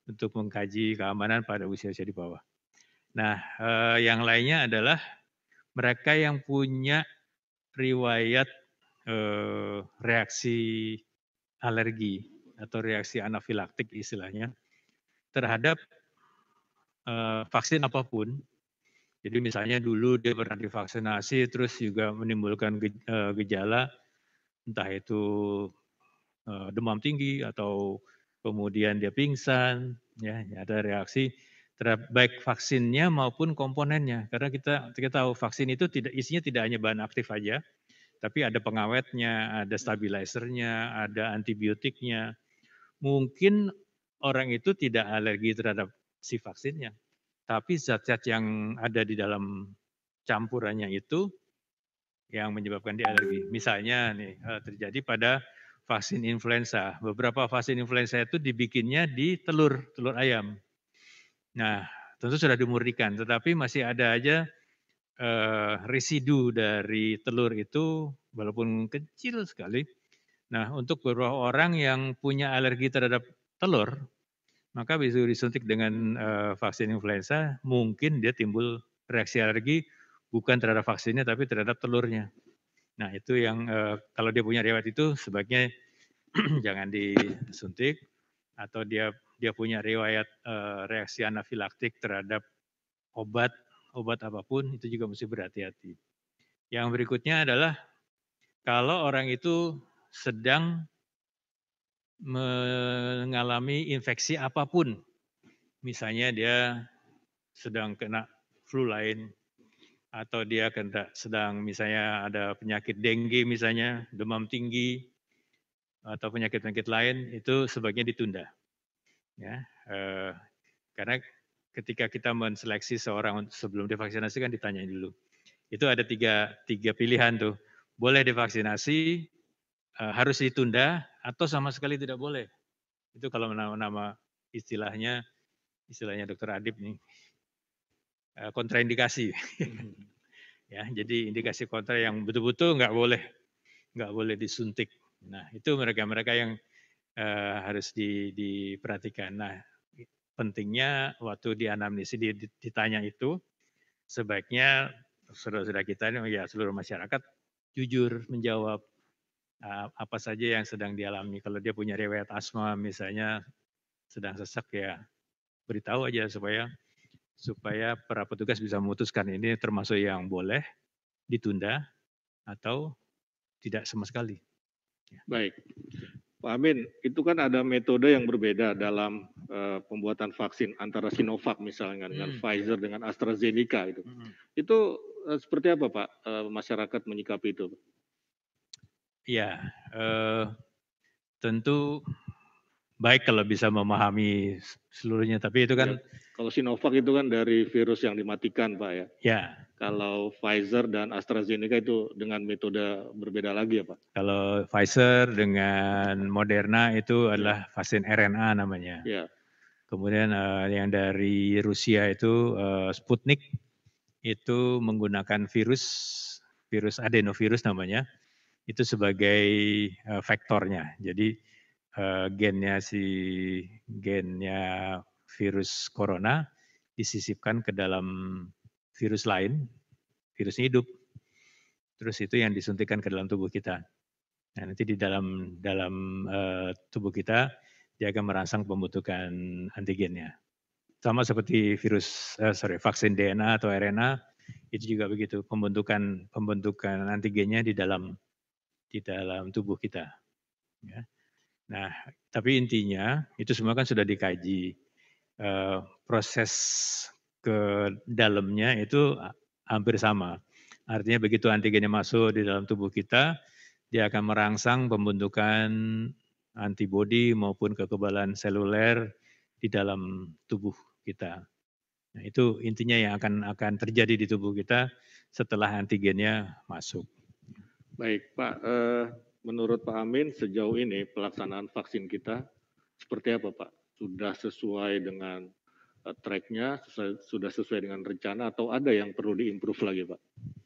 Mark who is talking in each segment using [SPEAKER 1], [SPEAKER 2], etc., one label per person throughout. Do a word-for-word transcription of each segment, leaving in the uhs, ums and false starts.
[SPEAKER 1] untuk mengkaji keamanan pada usia-usia di bawah. Nah, eee, yang lainnya adalah mereka yang punya riwayat, eee, reaksi alergi atau reaksi anafilaktik istilahnya terhadap, eee, vaksin apapun. Jadi misalnya dulu dia pernah divaksinasi terus juga menimbulkan gej eee, gejala, entah itu, eee, demam tinggi atau kemudian dia pingsan, ya, ada reaksi terhadap baik vaksinnya maupun komponennya. Karena kita kita tahu vaksin itu tidak isinya tidak hanya bahan aktif aja, tapi ada pengawetnya, ada stabilizer-nya, ada antibiotiknya. Mungkin orang itu tidak alergi terhadap si vaksinnya, tapi zat-zat yang ada di dalam campurannya itu yang menyebabkan dia alergi. Misalnya nih, eee, terjadi pada vaksin influenza. Beberapa vaksin influenza itu dibikinnya di telur, telur ayam. Nah, tentu sudah dimurnikan, tetapi masih ada aja, eee, residu dari telur itu walaupun kecil sekali. Nah, untuk beberapa orang yang punya alergi terhadap telur, maka begitu disuntik dengan, eee, vaksin influenza, mungkin dia timbul reaksi alergi bukan terhadap vaksinnya, tapi terhadap telurnya. Nah, itu yang, eee, kalau dia punya riwayat itu sebaiknya jangan disuntik, atau dia dia punya riwayat, eee, reaksi anafilaktik terhadap obat obat apapun, itu juga mesti berhati-hati. Yang berikutnya adalah kalau orang itu sedang mengalami infeksi apapun, misalnya dia sedang kena flu lain, atau dia kena sedang misalnya ada penyakit dengue misalnya, demam tinggi, atau penyakit-penyakit lain, itu sebaiknya ditunda. Ya, eee, karena ketika kita menseleksi seorang sebelum divaksinasi kan ditanyain dulu. Itu ada tiga, tiga pilihan tuh, boleh divaksinasi, eee, harus ditunda, atau sama sekali tidak boleh. Itu kalau nama-nama istilahnya, istilahnya dokter Adib nih, eee, kontraindikasi.
[SPEAKER 2] Mhm.
[SPEAKER 1] Ya, jadi indikasi kontra yang betul-betul nggak boleh nggak boleh disuntik. Nah, itu mereka-mereka yang, eee, harus di diperhatikan. Nah, pentingnya waktu dianamnesis di di ditanya itu, sebaiknya saudara-saudara kita ini, ya seluruh masyarakat jujur menjawab, eee, apa saja yang sedang dialami. Kalau dia punya riwayat asma misalnya, sedang sesak, ya beritahu aja supaya supaya para petugas bisa memutuskan ini termasuk yang boleh ditunda atau tidak sama sekali. Ya.
[SPEAKER 2] Baik. Pak Amin, itu kan ada metode yang berbeda dalam, eee, pembuatan vaksin antara Sinovac misalnya dengan
[SPEAKER 1] Hmm, ya.
[SPEAKER 2] Pfizer dengan AstraZeneca itu.
[SPEAKER 1] Mhm.
[SPEAKER 2] Itu, eee, seperti apa Pak, eee, masyarakat menyikapi itu?
[SPEAKER 1] Iya, eee, tentu baik kalau bisa memahami seluruhnya, tapi itu
[SPEAKER 2] Ya,
[SPEAKER 1] kan
[SPEAKER 2] kalau Sinovac itu kan dari virus yang dimatikan Pak ya.
[SPEAKER 1] ya,
[SPEAKER 2] Kalau Pfizer dan AstraZeneca itu dengan metode berbeda lagi ya Pak?
[SPEAKER 1] kalau Pfizer dengan Moderna itu
[SPEAKER 2] Ya,
[SPEAKER 1] adalah vaksin R N A namanya.
[SPEAKER 2] ya,
[SPEAKER 1] Kemudian, eee, yang dari Rusia itu, eee, Sputnik, itu menggunakan virus, virus adenovirus namanya, itu sebagai, eee, vektornya. Jadi, eee, gennya si gennya virus corona disisipkan ke dalam virus lain, virusnya hidup, terus itu yang disuntikkan ke dalam tubuh kita. Nah, nanti di dalam dalam, eee, tubuh kita, dia akan merangsang pembentukan antigennya. Sama seperti virus, eee, sorry, vaksin D N A atau R N A, itu juga begitu, pembentukan pembentukan antigennya di dalam di dalam tubuh kita, ya. Nah, tapi intinya itu semua kan sudah dikaji, eee, proses ke dalamnya itu a hampir sama. Artinya begitu antigennya masuk di dalam tubuh kita, dia akan merangsang pembentukan antibodi maupun kekebalan seluler di dalam tubuh kita. Nah, itu intinya yang akan akan terjadi di tubuh kita setelah antigennya masuk.
[SPEAKER 2] baik Pak, eee, menurut Pak Amin sejauh ini pelaksanaan vaksin kita seperti apa Pak? Sudah sesuai dengan, eee, track-nya, sesuai sudah sesuai dengan rencana atau ada yang perlu di-improve lagi Pak?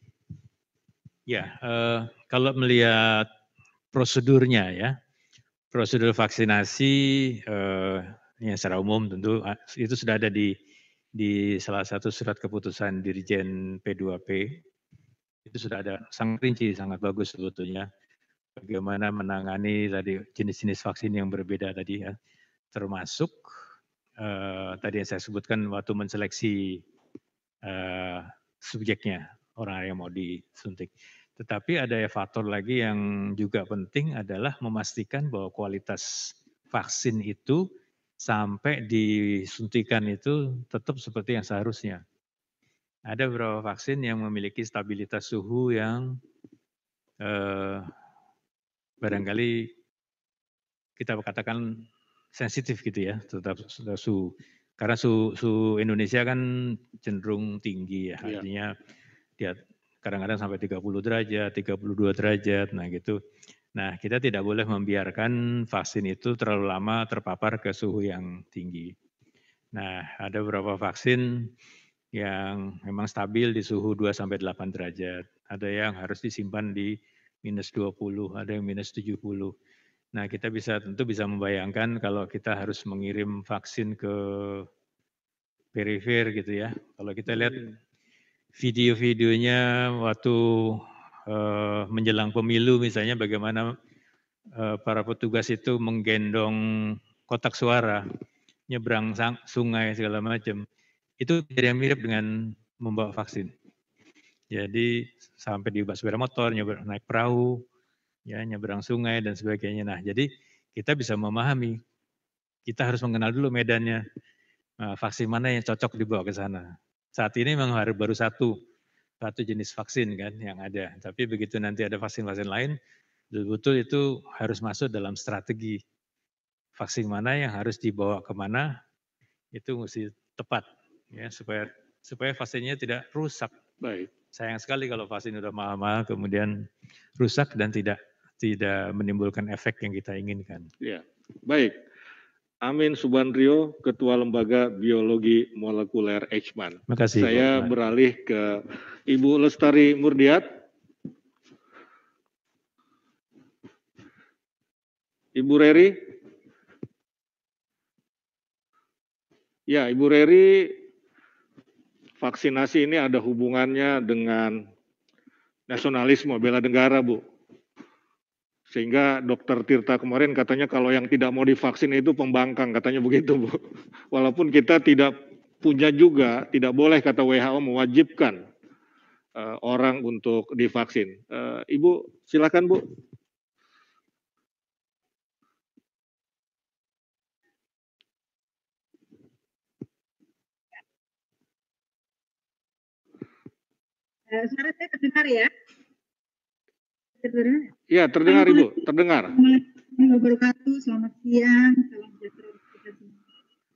[SPEAKER 1] Ya, eee, kalau melihat prosedurnya ya, prosedur vaksinasi, eee, Ya, secara umum tentu itu sudah ada di di salah satu surat keputusan Dirjen P dua P. Itu sudah ada sangat rinci, sangat bagus sebetulnya. Bagaimana menangani tadi jenis-jenis vaksin yang berbeda tadi ya. Termasuk uh, tadi yang saya sebutkan waktu menseleksi uh, subjeknya, orang yang mau disuntik. Tetapi ada faktor lagi yang juga penting adalah memastikan bahwa kualitas vaksin itu sampai disuntikan itu tetap seperti yang seharusnya. Ada beberapa vaksin yang memiliki stabilitas suhu yang eh, barangkali kita katakan sensitif gitu ya, tetap suhu. Karena suhu, suhu Indonesia kan cenderung tinggi ya, artinya dia kadang-kadang sampai tiga puluh derajat, tiga puluh dua derajat, nah gitu. Nah, kita tidak boleh membiarkan vaksin itu terlalu lama terpapar ke suhu yang tinggi. Nah, ada beberapa vaksin yang memang stabil di suhu dua sampai delapan derajat. Ada yang harus disimpan di minus dua puluh, ada yang minus tujuh puluh. Nah, kita bisa tentu bisa membayangkan kalau kita harus mengirim vaksin ke perifer gitu ya. Kalau kita lihat video-videonya waktu uh, menjelang pemilu misalnya bagaimana uh, para petugas itu menggendong kotak suara, nyebrang sungai segala macam. Itu tidak mirip dengan membawa vaksin. Jadi sampai di sepeda motor, nyebrang naik perahu, ya nyebrang sungai dan sebagainya. Nah, jadi kita bisa memahami. Kita harus mengenal dulu medannya. Nah, vaksin mana yang cocok dibawa ke sana. Saat ini memang baru satu satu jenis vaksin kan yang ada. Tapi begitu nanti ada vaksin-vaksin lain, betul-betul itu harus masuk dalam strategi. Vaksin mana yang harus dibawa kemana, itu mesti tepat ya supaya supaya vaksinnya tidak rusak.
[SPEAKER 2] Baik.
[SPEAKER 1] Sayang sekali kalau vaksin sudah mahal-mahal kemudian rusak dan tidak tidak menimbulkan efek yang kita inginkan.
[SPEAKER 2] Ya, baik. Amin Subandrio, Ketua Lembaga Biologi Molekuler Eijkman.
[SPEAKER 1] Terima kasih.
[SPEAKER 2] Saya Pak. Beralih ke Ibu Lestari Murdiat. Ibu Reri. Ya, Ibu Reri, vaksinasi ini ada hubungannya dengan nasionalisme, bela negara, Bu. Sehingga dokter Tirta kemarin katanya kalau yang tidak mau divaksin itu pembangkang, katanya begitu, Bu. Walaupun kita tidak punya juga, tidak boleh kata W H O mewajibkan uh, orang untuk divaksin. Uh, Ibu, silakan, Bu.
[SPEAKER 3] Uh, suara saya terdengar ya? Terdengar?
[SPEAKER 2] Ya, terdengar Ibu, terdengar.
[SPEAKER 3] Assalamualaikum wabarakatuh, selamat siang, salam sejahtera untuk kita semua.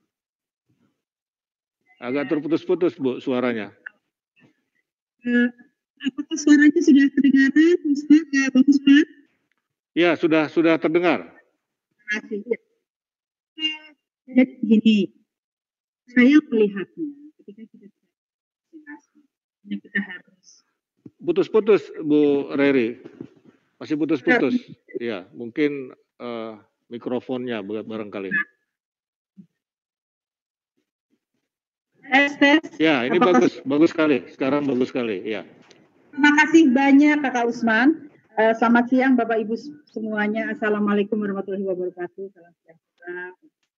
[SPEAKER 2] Agak terputus-putus Bu suaranya.
[SPEAKER 3] Uh, apakah suaranya sudah terdengar, Usman, uh, Bang Usman?
[SPEAKER 2] Ya, sudah sudah terdengar.
[SPEAKER 3] Terima kasih. Ya. Uh, jadi begini, saya melihatnya ketika kita vaksinasi, kita harus.
[SPEAKER 2] Putus-putus Bu Reri. Masih putus-putus, ya mungkin uh, mikrofonnya barangkali.
[SPEAKER 3] Tes, tes.
[SPEAKER 2] Ya, ini Apakah... bagus, bagus sekali. Sekarang bagus sekali, ya.
[SPEAKER 3] Terima kasih banyak Kakak Usman. Uh, selamat siang Bapak Ibu semuanya. Assalamualaikum warahmatullahi wabarakatuh. Salam sejahtera.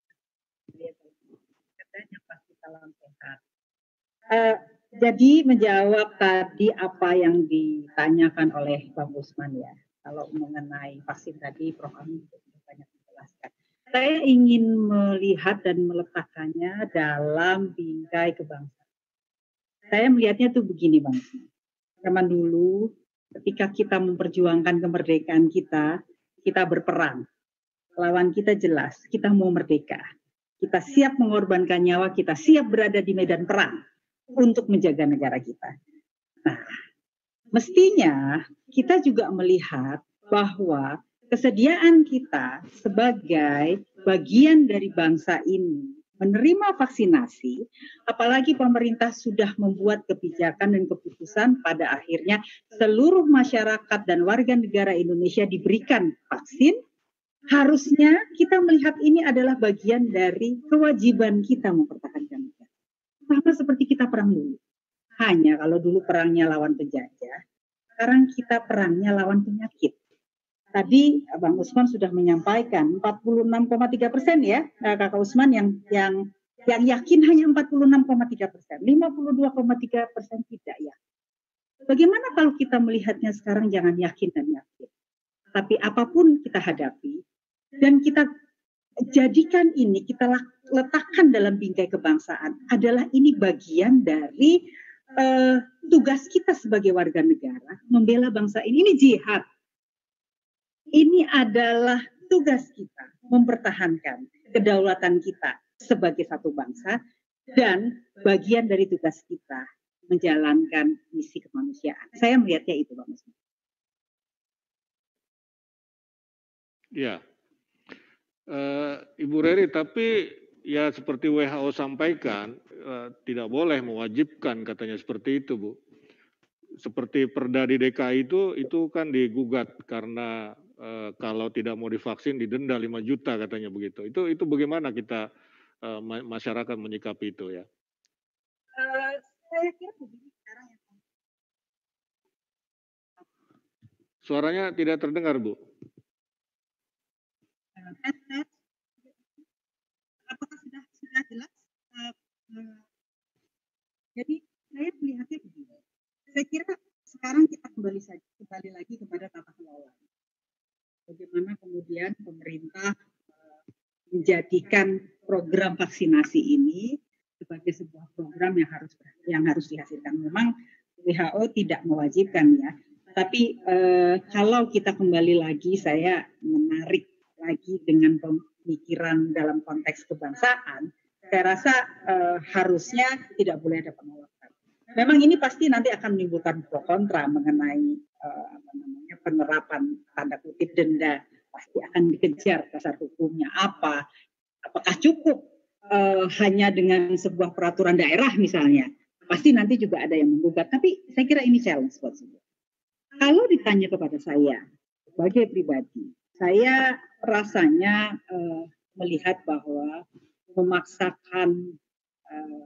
[SPEAKER 3] Yang pasti salam sehat. Uh, jadi menjawab tadi apa yang ditanyakan oleh Bang Usman ya. Kalau mengenai vaksin tadi, Prof Amin sudah banyak menjelaskan. Saya ingin melihat dan meletakkannya dalam bingkai kebangsaan. Saya melihatnya tuh begini, Bang. Zaman dulu, ketika kita memperjuangkan kemerdekaan kita, kita berperang. Lawan kita jelas, kita mau merdeka. Kita siap mengorbankan nyawa, kita siap berada di medan perang untuk menjaga negara kita. Nah, mestinya kita juga melihat bahwa kesediaan kita sebagai bagian dari bangsa ini menerima vaksinasi, apalagi pemerintah sudah membuat kebijakan dan keputusan pada akhirnya seluruh masyarakat dan warga negara Indonesia diberikan vaksin, harusnya kita melihat ini adalah bagian dari kewajiban kita mempertahankan negara. Sama seperti kita perang dulu. Hanya kalau dulu perangnya lawan penjajah, sekarang kita perangnya lawan penyakit. Tadi Bang Usman sudah menyampaikan empat puluh enam koma tiga persen ya, Kakak Usman yang yang yang yakin hanya empat puluh enam koma tiga persen, lima puluh dua koma tiga persen tidak ya. Bagaimana kalau kita melihatnya sekarang jangan yakin dan yakin. Tapi apapun kita hadapi dan kita jadikan ini, kita letakkan dalam bingkai kebangsaan adalah ini bagian dari uh, tugas kita sebagai warga negara membela bangsa ini. Ini jihad. Ini adalah tugas kita mempertahankan kedaulatan kita sebagai satu bangsa dan bagian dari tugas kita menjalankan misi kemanusiaan. Saya melihatnya itu, Bang Muslim.
[SPEAKER 2] Ya, uh, Ibu Reri, tapi ya seperti W H O sampaikan, uh, tidak boleh mewajibkan katanya seperti itu, Bu. Seperti Perda di D K I itu, itu kan digugat karena uh, kalau tidak mau divaksin didenda lima juta katanya begitu. Itu itu bagaimana kita uh, masyarakat menyikapi itu ya?
[SPEAKER 3] Uh, saya kira begini sekarang ya.
[SPEAKER 2] Suaranya tidak terdengar, Bu.
[SPEAKER 3] Apakah sudah sudah jelas? Uh, uh, jadi saya melihatnya begini. Saya kira sekarang kita kembali saja kembali lagi kepada tata kelola. Bagaimana kemudian pemerintah uh, menjadikan program vaksinasi ini sebagai sebuah program yang harus yang harus dihasilkan. Memang W H O tidak mewajibkan ya. Tapi uh, kalau kita kembali lagi, saya menarik lagi dengan pemikiran dalam konteks kebangsaan, saya rasa uh, harusnya tidak boleh ada penolakan. Memang ini pasti nanti akan menimbulkan pro kontra mengenai uh, apa namanya penerapan tanda kutip denda, pasti akan dikejar dasar hukumnya apa, apakah cukup uh, hanya dengan sebuah peraturan daerah misalnya, pasti nanti juga ada yang menggugat. Tapi saya kira ini challenge buat semua. Kalau ditanya kepada saya sebagai pribadi, saya rasanya uh, melihat bahwa memaksakan uh,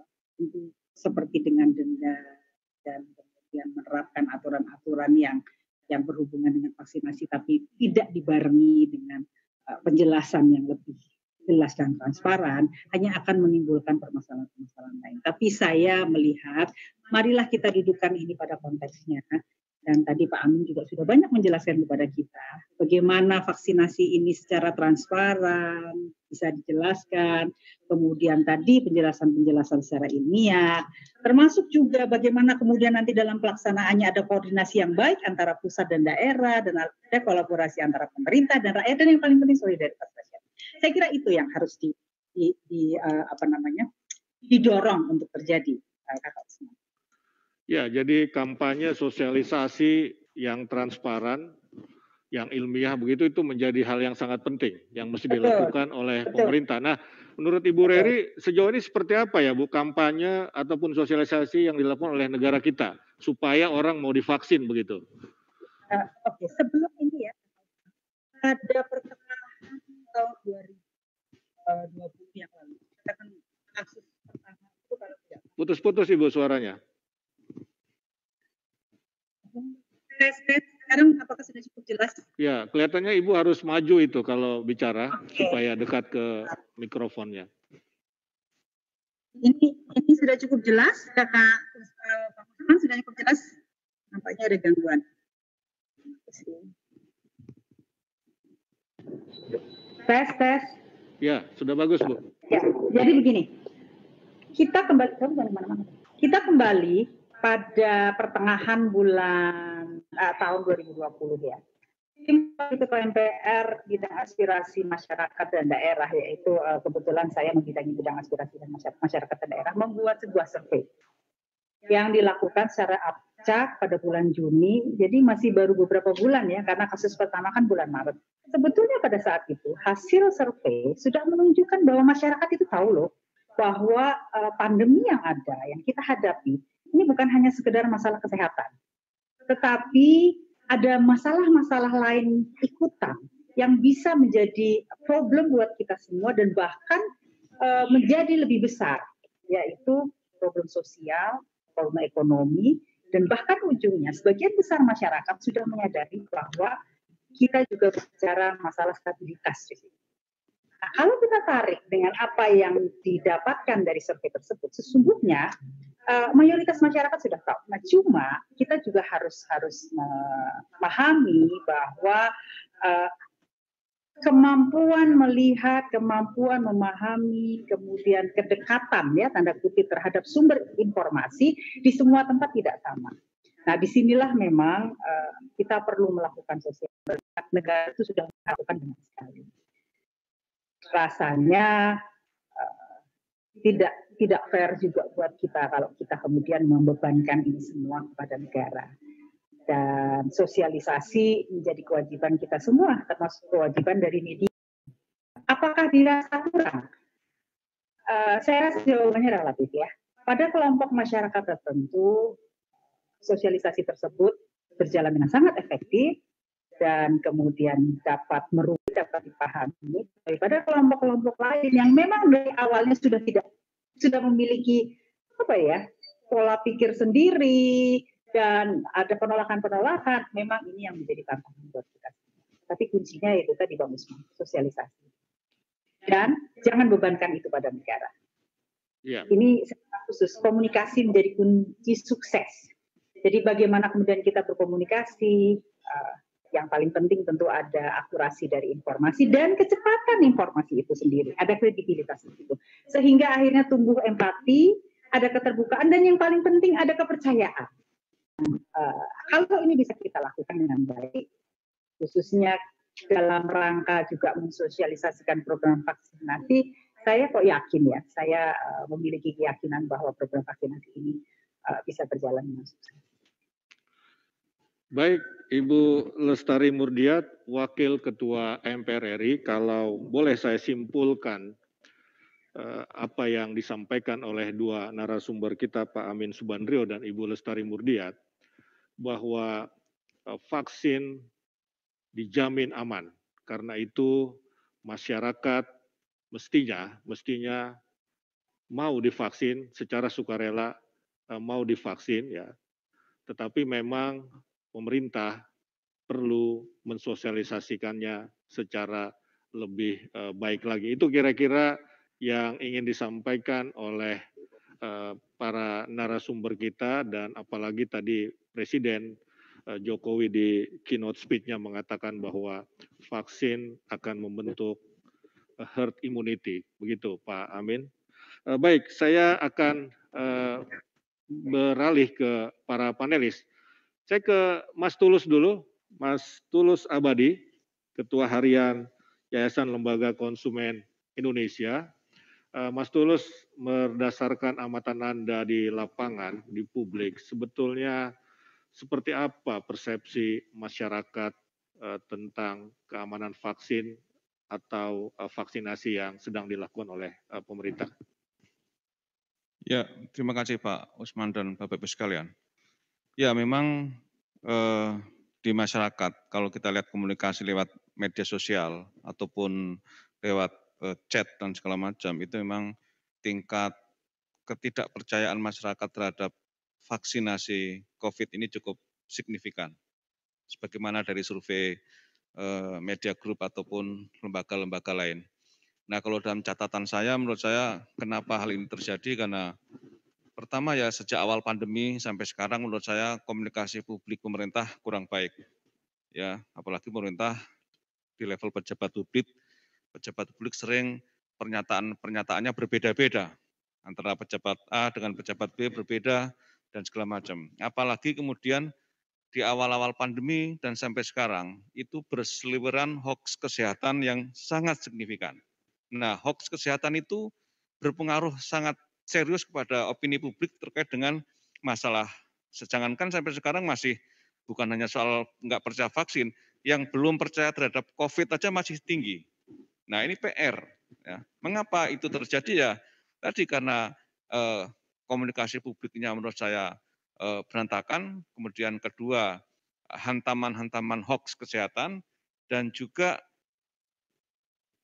[SPEAKER 3] seperti dengan denda dan kemudian menerapkan aturan-aturan yang yang berhubungan dengan vaksinasi tapi tidak dibarengi dengan uh, penjelasan yang lebih jelas dan transparan, hanya akan menimbulkan permasalahan-permasalahan lain. Tapi saya melihat, marilah kita dudukkan ini pada konteksnya. Dan tadi Pak Amin juga sudah banyak menjelaskan kepada kita bagaimana vaksinasi ini secara transparan bisa dijelaskan. Kemudian tadi penjelasan-penjelasan secara ilmiah, termasuk juga bagaimana kemudian nanti dalam pelaksanaannya ada koordinasi yang baik antara pusat dan daerah, dan ada kolaborasi antara pemerintah dan rakyat, dan yang paling penting solidaritas masyarakat. Saya kira itu yang harus di, di, di uh, apa namanya didorong untuk terjadi, uh, Kakak Usman.
[SPEAKER 2] Ya, jadi kampanye sosialisasi yang transparan, yang ilmiah begitu itu menjadi hal yang sangat penting yang mesti
[SPEAKER 3] Betul.
[SPEAKER 2] dilakukan oleh
[SPEAKER 3] Betul.
[SPEAKER 2] pemerintah. Nah, menurut Ibu
[SPEAKER 3] Betul.
[SPEAKER 2] Reri sejauh ini seperti apa ya Bu kampanye ataupun sosialisasi yang dilakukan oleh negara kita supaya orang mau divaksin begitu?
[SPEAKER 3] Uh, Oke, okay. Sebelum ini ya, pada pertengahan tahun dua ribu dua puluh yang lalu, kita kan kasus pertama itu kalau tidak.
[SPEAKER 2] Putus-putus Ibu suaranya.
[SPEAKER 3] Tes, tes. Sekarang apakah sudah cukup jelas?
[SPEAKER 2] Ya, kelihatannya Ibu harus maju itu kalau bicara
[SPEAKER 3] okay.
[SPEAKER 2] supaya dekat ke mikrofonnya.
[SPEAKER 3] Ini ini sudah cukup jelas, Kakak uh, Pak Usman sudah cukup jelas. Nampaknya ada gangguan. Tes, tes.
[SPEAKER 2] Ya, sudah bagus Bu.
[SPEAKER 3] Ya, jadi begini. Kita kembali, mana-mana. Kita kembali pada pertengahan bulan uh, tahun dua ribu dua puluh ya. Tim Ketua M P R bidang aspirasi masyarakat dan daerah, yaitu uh, kebetulan saya membidangi bidang aspirasi dan masyarakat dan daerah, membuat sebuah survei yang dilakukan secara acak pada bulan Juni. Jadi masih baru beberapa bulan ya, karena kasus pertama kan bulan Maret. Sebetulnya pada saat itu hasil survei sudah menunjukkan bahwa masyarakat itu tahu loh bahwa uh, pandemi yang ada, yang kita hadapi, ini bukan hanya sekedar masalah kesehatan, tetapi ada masalah-masalah lain ikutan yang bisa menjadi problem buat kita semua dan bahkan uh, menjadi lebih besar, yaitu problem sosial, problem ekonomi, dan bahkan ujungnya sebagian besar masyarakat sudah menyadari bahwa kita juga bicara masalah stabilitas di sini. Nah, kalau kita tarik dengan apa yang didapatkan dari survei tersebut, sesungguhnya uh, mayoritas masyarakat sudah tahu. Nah, cuma kita juga harus harus memahami bahwa uh, kemampuan melihat, kemampuan memahami, kemudian kedekatan ya tanda kutip terhadap sumber informasi di semua tempat tidak sama. Nah, disinilah memang uh, kita perlu melakukan sosial. Negara itu sudah melakukan dengan sekali. Rasanya uh, tidak tidak fair juga buat kita kalau kita kemudian membebankan ini semua kepada negara. Dan sosialisasi menjadi kewajiban kita semua, termasuk kewajiban dari media. Apakah dirasa kurang? Uh, saya rasa jawabannya relatif ya. Pada kelompok masyarakat tertentu, sosialisasi tersebut berjalan dengan sangat efektif dan kemudian dapat merugi, dapat dipahami daripada kelompok-kelompok lain yang memang dari awalnya sudah tidak sudah memiliki apa ya pola pikir sendiri dan ada penolakan-penolakan. Memang ini yang menjadi tantangan buat kita. Tapi kuncinya itu tadi Bang Usman, sosialisasi. Dan jangan bebankan itu pada negara. Ya. Ini khusus komunikasi menjadi kunci sukses. Jadi bagaimana kemudian kita berkomunikasi, uh, yang paling penting tentu ada akurasi dari informasi dan kecepatan informasi itu sendiri, ada kredibilitas itu. Sehingga akhirnya tumbuh empati, ada keterbukaan, dan yang paling penting ada kepercayaan. Uh, kalau ini bisa kita lakukan dengan baik, khususnya dalam rangka juga mensosialisasikan program vaksinasi, saya kok yakin ya, saya uh, memiliki keyakinan bahwa program vaksinasi ini uh, bisa berjalan dengan sukses.
[SPEAKER 2] Baik, Ibu Lestari Murdiat, Wakil Ketua M P R R I, kalau boleh saya simpulkan uh, apa yang disampaikan oleh dua narasumber kita, Pak Amin Subandrio dan Ibu Lestari Murdiat, bahwa uh, vaksin dijamin aman. Karena itu masyarakat mestinya mestinya mau divaksin secara sukarela, uh, mau divaksin ya. Tetapi memang pemerintah perlu mensosialisasikannya secara lebih uh, baik lagi. Itu kira-kira yang ingin disampaikan oleh uh, para narasumber kita, dan apalagi tadi Presiden uh, Jokowi di keynote speech-nya mengatakan bahwa vaksin akan membentuk uh, herd immunity. Begitu Pak Amin. Uh, baik, saya akan uh, beralih ke para panelis. Saya ke Mas Tulus dulu, Mas Tulus Abadi, Ketua Harian Yayasan Lembaga Konsumen Indonesia. Mas Tulus, berdasarkan amatan Anda di lapangan, di publik, sebetulnya seperti apa persepsi masyarakat tentang keamanan vaksin atau vaksinasi yang sedang dilakukan oleh pemerintah?
[SPEAKER 4] Ya, terima kasih Pak Usman dan Bapak-Ibu sekalian. Ya, memang eh, di masyarakat, kalau kita lihat komunikasi lewat media sosial ataupun lewat eh, chat dan segala macam, itu memang tingkat ketidakpercayaan masyarakat terhadap vaksinasi COVID ini cukup signifikan. Sebagaimana dari survei eh, media group ataupun lembaga-lembaga lain. Nah, kalau dalam catatan saya, menurut saya kenapa hal ini terjadi, karena pertama ya sejak awal pandemi sampai sekarang menurut saya komunikasi publik pemerintah kurang baik. Ya, apalagi pemerintah di level pejabat publik, pejabat publik sering pernyataan-pernyataannya berbeda-beda. Antara pejabat A dengan pejabat B berbeda dan segala macam. Apalagi kemudian di awal-awal pandemi dan sampai sekarang itu berseliweran hoax kesehatan yang sangat signifikan. Nah, hoax kesehatan itu berpengaruh sangat serius kepada opini publik terkait dengan masalah. Jangankan sampai sekarang masih bukan hanya soal nggak percaya vaksin, yang belum percaya terhadap COVID aja masih tinggi. Nah, ini P R. Ya. Mengapa itu terjadi ya? Tadi karena eh, komunikasi publiknya menurut saya eh, berantakan, kemudian kedua hantaman-hantaman hoax kesehatan, dan juga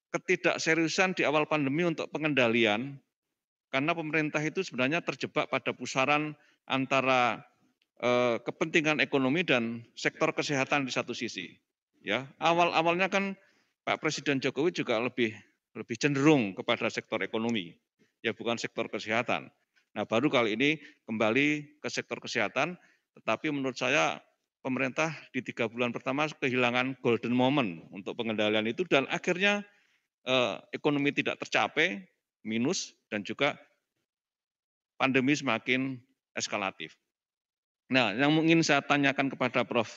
[SPEAKER 4] ketidakseriusan di awal pandemi untuk pengendalian, karena pemerintah itu sebenarnya terjebak pada pusaran antara eh, kepentingan ekonomi dan sektor kesehatan di satu sisi. Ya, awal-awalnya kan Pak Presiden Jokowi juga lebih lebih cenderung kepada sektor ekonomi, ya bukan sektor kesehatan. Nah, baru kali ini kembali ke sektor kesehatan, tetapi menurut saya pemerintah di tiga bulan pertama kehilangan golden moment untuk pengendalian itu dan akhirnya eh, ekonomi tidak tercapai, minus, dan juga pandemi semakin eskalatif. Nah, yang ingin saya tanyakan kepada Prof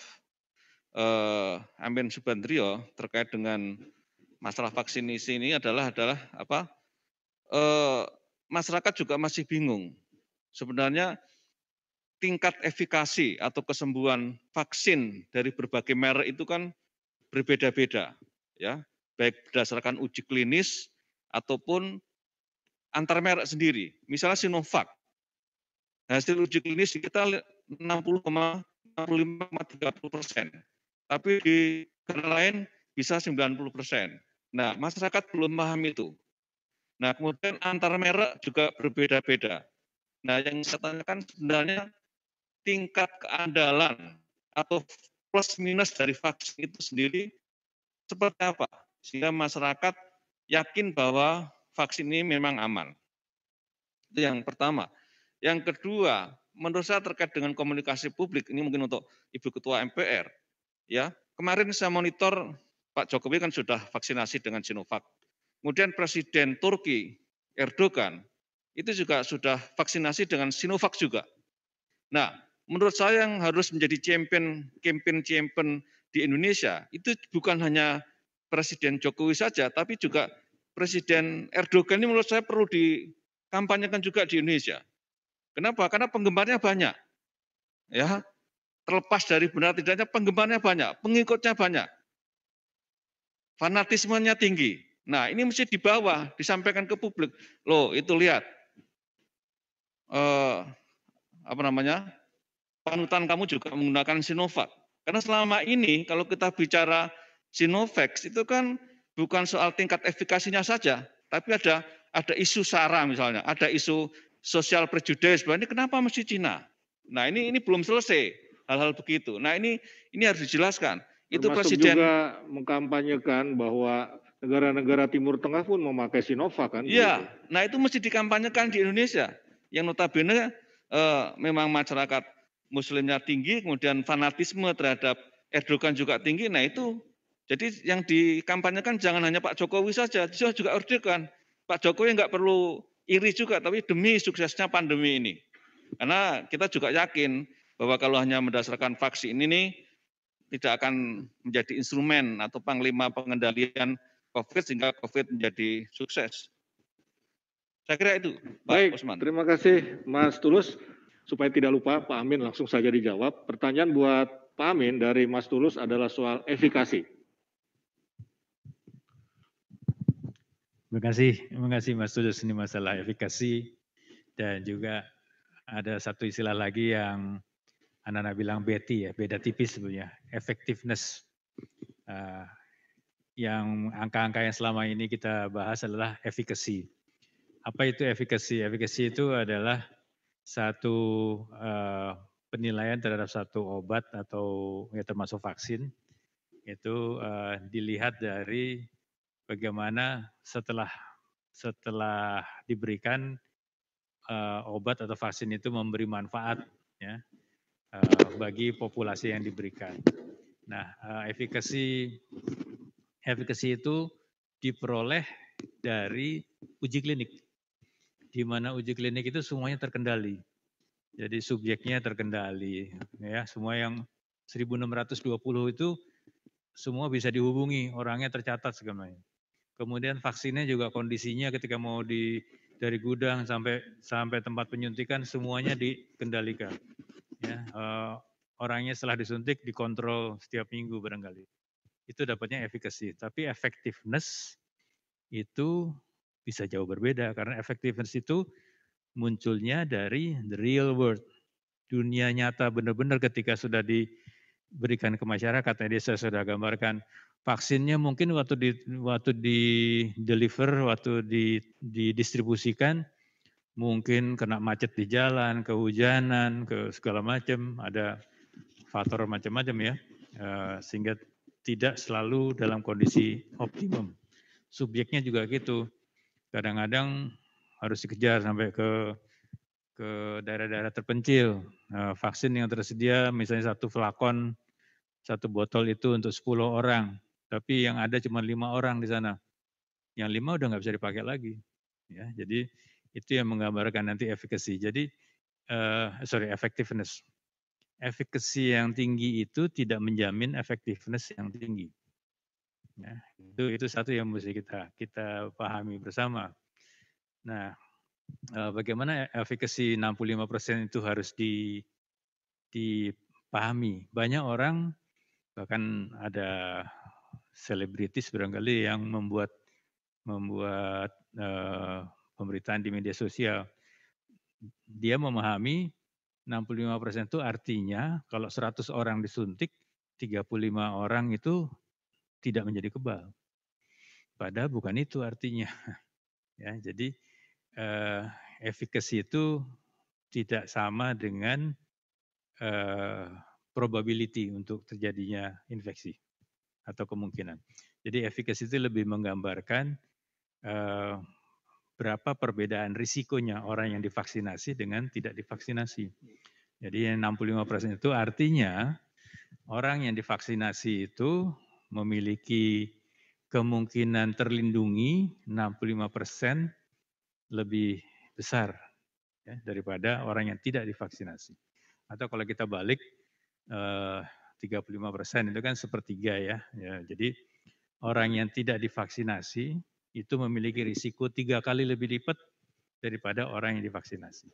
[SPEAKER 4] eh, Amin Subandrio terkait dengan masalah vaksinasi ini adalah adalah apa? Eh, masyarakat juga masih bingung. Sebenarnya tingkat efikasi atau kesembuhan vaksin dari berbagai merek itu kan berbeda-beda, ya, baik berdasarkan uji klinis ataupun antar merek sendiri. Misalnya Sinovac, hasil uji klinis kita enam puluh koma lima koma tiga puluh persen, tapi di negara lain bisa sembilan puluh persen. Nah, masyarakat belum paham itu. Nah, kemudian antar merek juga berbeda-beda. Nah, yang saya tanyakan sebenarnya tingkat keandalan atau plus minus dari vaksin itu sendiri seperti apa? Sehingga masyarakat yakin bahwa vaksin ini memang aman. Itu yang pertama. Yang kedua, menurut saya terkait dengan komunikasi publik, ini mungkin untuk Ibu Ketua M P R, ya. Kemarin saya monitor Pak Jokowi kan sudah vaksinasi dengan Sinovac. Kemudian Presiden Turki Erdogan itu juga sudah vaksinasi dengan Sinovac juga. Nah, menurut saya yang harus menjadi champion, campaign-champion di Indonesia itu bukan hanya Presiden Jokowi saja, tapi juga Presiden Erdogan ini menurut saya perlu dikampanyekan juga di Indonesia. Kenapa? Karena penggemarnya banyak. Ya, terlepas dari benar tidaknya penggemarnya banyak, pengikutnya banyak. Fanatismenya tinggi. Nah, ini mesti dibawa, disampaikan ke publik. Loh, itu lihat. Eh, apa namanya? Panutan kamu juga menggunakan Sinovac. Karena selama ini kalau kita bicara Sinovac itu kan bukan soal tingkat efikasinya saja, tapi ada ada isu SARA misalnya, ada isu sosial prejudice, bahwa ini kenapa mesti Cina? Nah, ini ini belum selesai hal-hal begitu. Nah, ini ini harus dijelaskan. Itu
[SPEAKER 2] Termasuk
[SPEAKER 4] Presiden
[SPEAKER 2] juga mengkampanyekan bahwa negara-negara Timur Tengah pun memakai Sinovac kan?
[SPEAKER 4] Iya,
[SPEAKER 2] begitu.
[SPEAKER 4] nah itu mesti dikampanyekan di Indonesia. Yang notabene eh, memang masyarakat Muslimnya tinggi, kemudian fanatisme terhadap Erdogan juga tinggi. Nah itu, jadi yang dikampanyekan jangan hanya Pak Jokowi saja, juga Erdogan. Pak Jokowi nggak perlu iri juga, tapi demi suksesnya pandemi ini. Karena kita juga yakin bahwa kalau hanya berdasarkan vaksin ini tidak akan menjadi instrumen atau panglima pengendalian COVID sehingga COVID menjadi sukses. Saya kira itu, Pak
[SPEAKER 2] Baik,
[SPEAKER 4] Usman.
[SPEAKER 2] terima kasih Mas Tulus. Supaya tidak lupa, Pak Amin langsung saja dijawab. Pertanyaan buat Pak Amin dari Mas Tulus adalah soal efikasi.
[SPEAKER 1] Terima kasih, terima kasih Mas Tulus, ini masalah efikasi dan juga ada satu istilah lagi yang anak-anak bilang B T ya, beda tipis sebenarnya, effectiveness. Uh, yang angka-angka yang selama ini kita bahas adalah efficacy. Apa itu efficacy? Efficacy itu adalah satu uh, penilaian terhadap satu obat atau ya termasuk vaksin itu uh, dilihat dari bagaimana setelah setelah diberikan uh, obat atau vaksin itu memberi manfaat ya uh, bagi populasi yang diberikan. Nah, uh, efikasi efikasi itu diperoleh dari uji klinik, di mana uji klinik itu semuanya terkendali. Jadi subjeknya terkendali, ya semua yang seribu enam ratus dua puluh itu semua bisa dihubungi, orangnya tercatat semuanya. Kemudian vaksinnya juga kondisinya ketika mau di dari gudang sampai sampai tempat penyuntikan semuanya dikendalikan. Ya, uh, orangnya setelah disuntik dikontrol setiap minggu barangkali. Itu dapatnya efikasi, tapi effectiveness itu bisa jauh berbeda karena effectiveness itu munculnya dari the real world, dunia nyata benar-benar ketika sudah diberikan ke masyarakat. Tadi saya sudah gambarkan vaksinnya mungkin waktu di waktu di deliver, waktu di didistribusikan mungkin kena macet di jalan, kehujanan, ke segala macam, ada faktor macam-macam ya, uh, sehingga tidak selalu dalam kondisi optimum. Subjeknya juga gitu, kadang-kadang harus dikejar sampai ke ke daerah-daerah terpencil. Uh, vaksin yang tersedia misalnya satu flakon, satu botol itu untuk sepuluh orang, tapi yang ada cuma lima orang di sana. Yang lima udah nggak bisa dipakai lagi. Ya, jadi itu yang menggambarkan nanti efficacy. Jadi uh, sorry effectiveness. Efficacy yang tinggi itu tidak menjamin effectiveness yang tinggi. Ya, itu itu satu yang mesti kita kita pahami bersama. Nah, uh, bagaimana efficacy enam puluh lima persen itu harus di dipahami. Banyak orang, bahkan ada selebritis barangkali yang membuat membuat uh, pemberitaan di media sosial. Dia memahami enam puluh lima persen itu artinya kalau seratus orang disuntik, tiga puluh lima orang itu tidak menjadi kebal. Padahal bukan itu artinya. Ya, jadi uh, efficacy itu tidak sama dengan uh, probability untuk terjadinya infeksi atau kemungkinan. Jadi efficacy itu lebih menggambarkan uh, berapa perbedaan risikonya orang yang divaksinasi dengan tidak divaksinasi. Jadi enam puluh lima persen itu artinya orang yang divaksinasi itu memiliki kemungkinan terlindungi enam puluh lima persen lebih besar ya, daripada orang yang tidak divaksinasi. Atau kalau kita balik eh, tiga puluh lima persen itu kan sepertiga ya. ya. Jadi orang yang tidak divaksinasi itu memiliki risiko tiga kali lebih lipat daripada orang yang divaksinasi.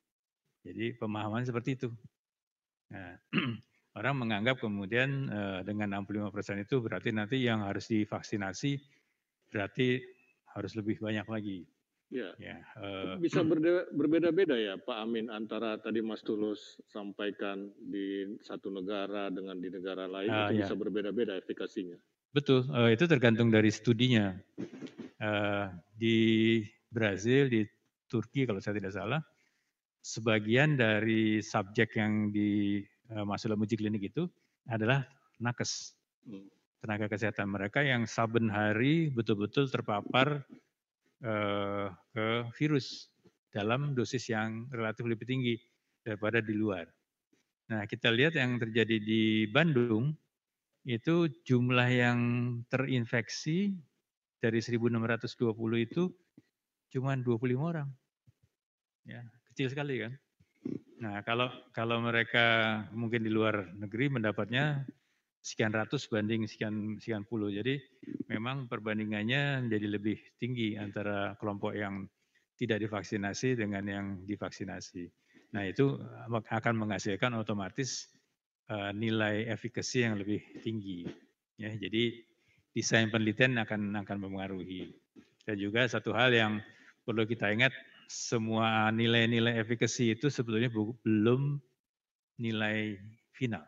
[SPEAKER 1] Jadi pemahaman seperti itu. Nah, orang menganggap kemudian eh, dengan enam puluh lima persen itu berarti nanti yang harus divaksinasi berarti harus lebih banyak lagi.
[SPEAKER 2] Ya,
[SPEAKER 1] ya uh,
[SPEAKER 2] bisa berbeda-beda ya Pak Amin antara tadi Mas Tulus sampaikan di satu negara dengan di negara lain uh, itu ya. Bisa berbeda-beda efikasinya.
[SPEAKER 1] Betul, uh, itu tergantung dari studinya. Uh, di Brazil, di Turki kalau saya tidak salah, sebagian dari subjek yang dimasuk dalam uji klinik itu adalah nakes, hmm. tenaga kesehatan mereka yang saben hari betul-betul terpapar uh, ke virus dalam dosis yang relatif lebih tinggi daripada di luar. Nah, kita lihat yang terjadi di Bandung itu jumlah yang terinfeksi dari seribu enam ratus dua puluh itu cuma dua puluh lima orang. Ya, kecil sekali kan. Nah, kalau kalau mereka mungkin di luar negeri mendapatnya sekian ratus banding sekian sekian puluh. Jadi memang perbandingannya menjadi lebih tinggi antara kelompok yang tidak divaksinasi dengan yang divaksinasi. Nah, itu akan menghasilkan otomatis uh, nilai efikasi yang lebih tinggi. Ya, jadi desain penelitian akan akan mempengaruhi. Dan juga satu hal yang perlu kita ingat, semua nilai-nilai efikasi itu sebetulnya belum nilai final.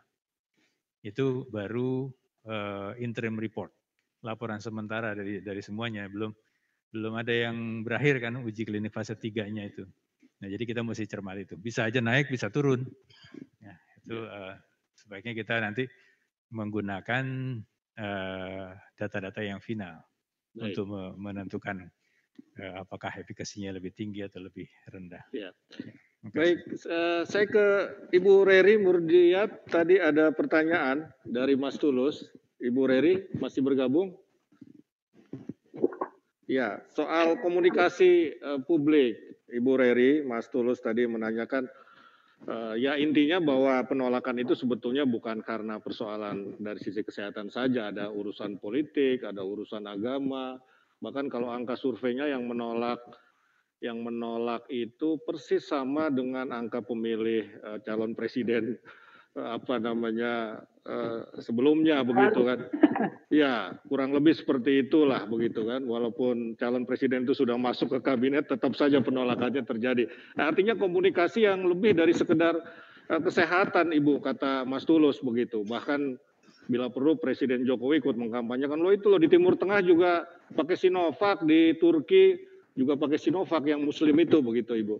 [SPEAKER 1] Itu baru uh, interim report, laporan sementara dari dari semuanya, belum belum ada yang berakhir kan uji klinik fase tiga-nya itu. Nah, jadi kita mesti cermati itu. Bisa aja naik, bisa turun. Ya, itu uh, sebaiknya kita nanti menggunakan data-data uh, yang final Baik. Untuk menentukan uh, apakah efikasinya lebih tinggi atau lebih rendah.
[SPEAKER 2] Ya. Ya. Baik, uh, saya ke Ibu Reri Murdiat. Tadi ada pertanyaan dari Mas Tulus. Ibu Reri masih bergabung? Ya, soal komunikasi uh, publik. Ibu Reri, Mas Tulus tadi menanyakan, uh, ya intinya bahwa penolakan itu sebetulnya bukan karena persoalan dari sisi kesehatan saja. Ada urusan politik, ada urusan agama. Bahkan kalau angka surveinya yang menolak yang menolak itu persis sama dengan angka pemilih uh, calon presiden uh, apa namanya uh, sebelumnya begitu kan. Ya, kurang lebih seperti itulah begitu kan. Walaupun calon presiden itu sudah masuk ke kabinet, tetap saja penolakannya terjadi. Nah, artinya komunikasi yang lebih dari sekedar uh, kesehatan, Ibu, kata Mas Tulus begitu. Bahkan bila perlu Presiden Jokowi ikut mengkampanyekan, lo itu loh di Timur Tengah juga pakai Sinovac, di Turki juga pakai Sinovac yang Muslim itu, begitu Ibu.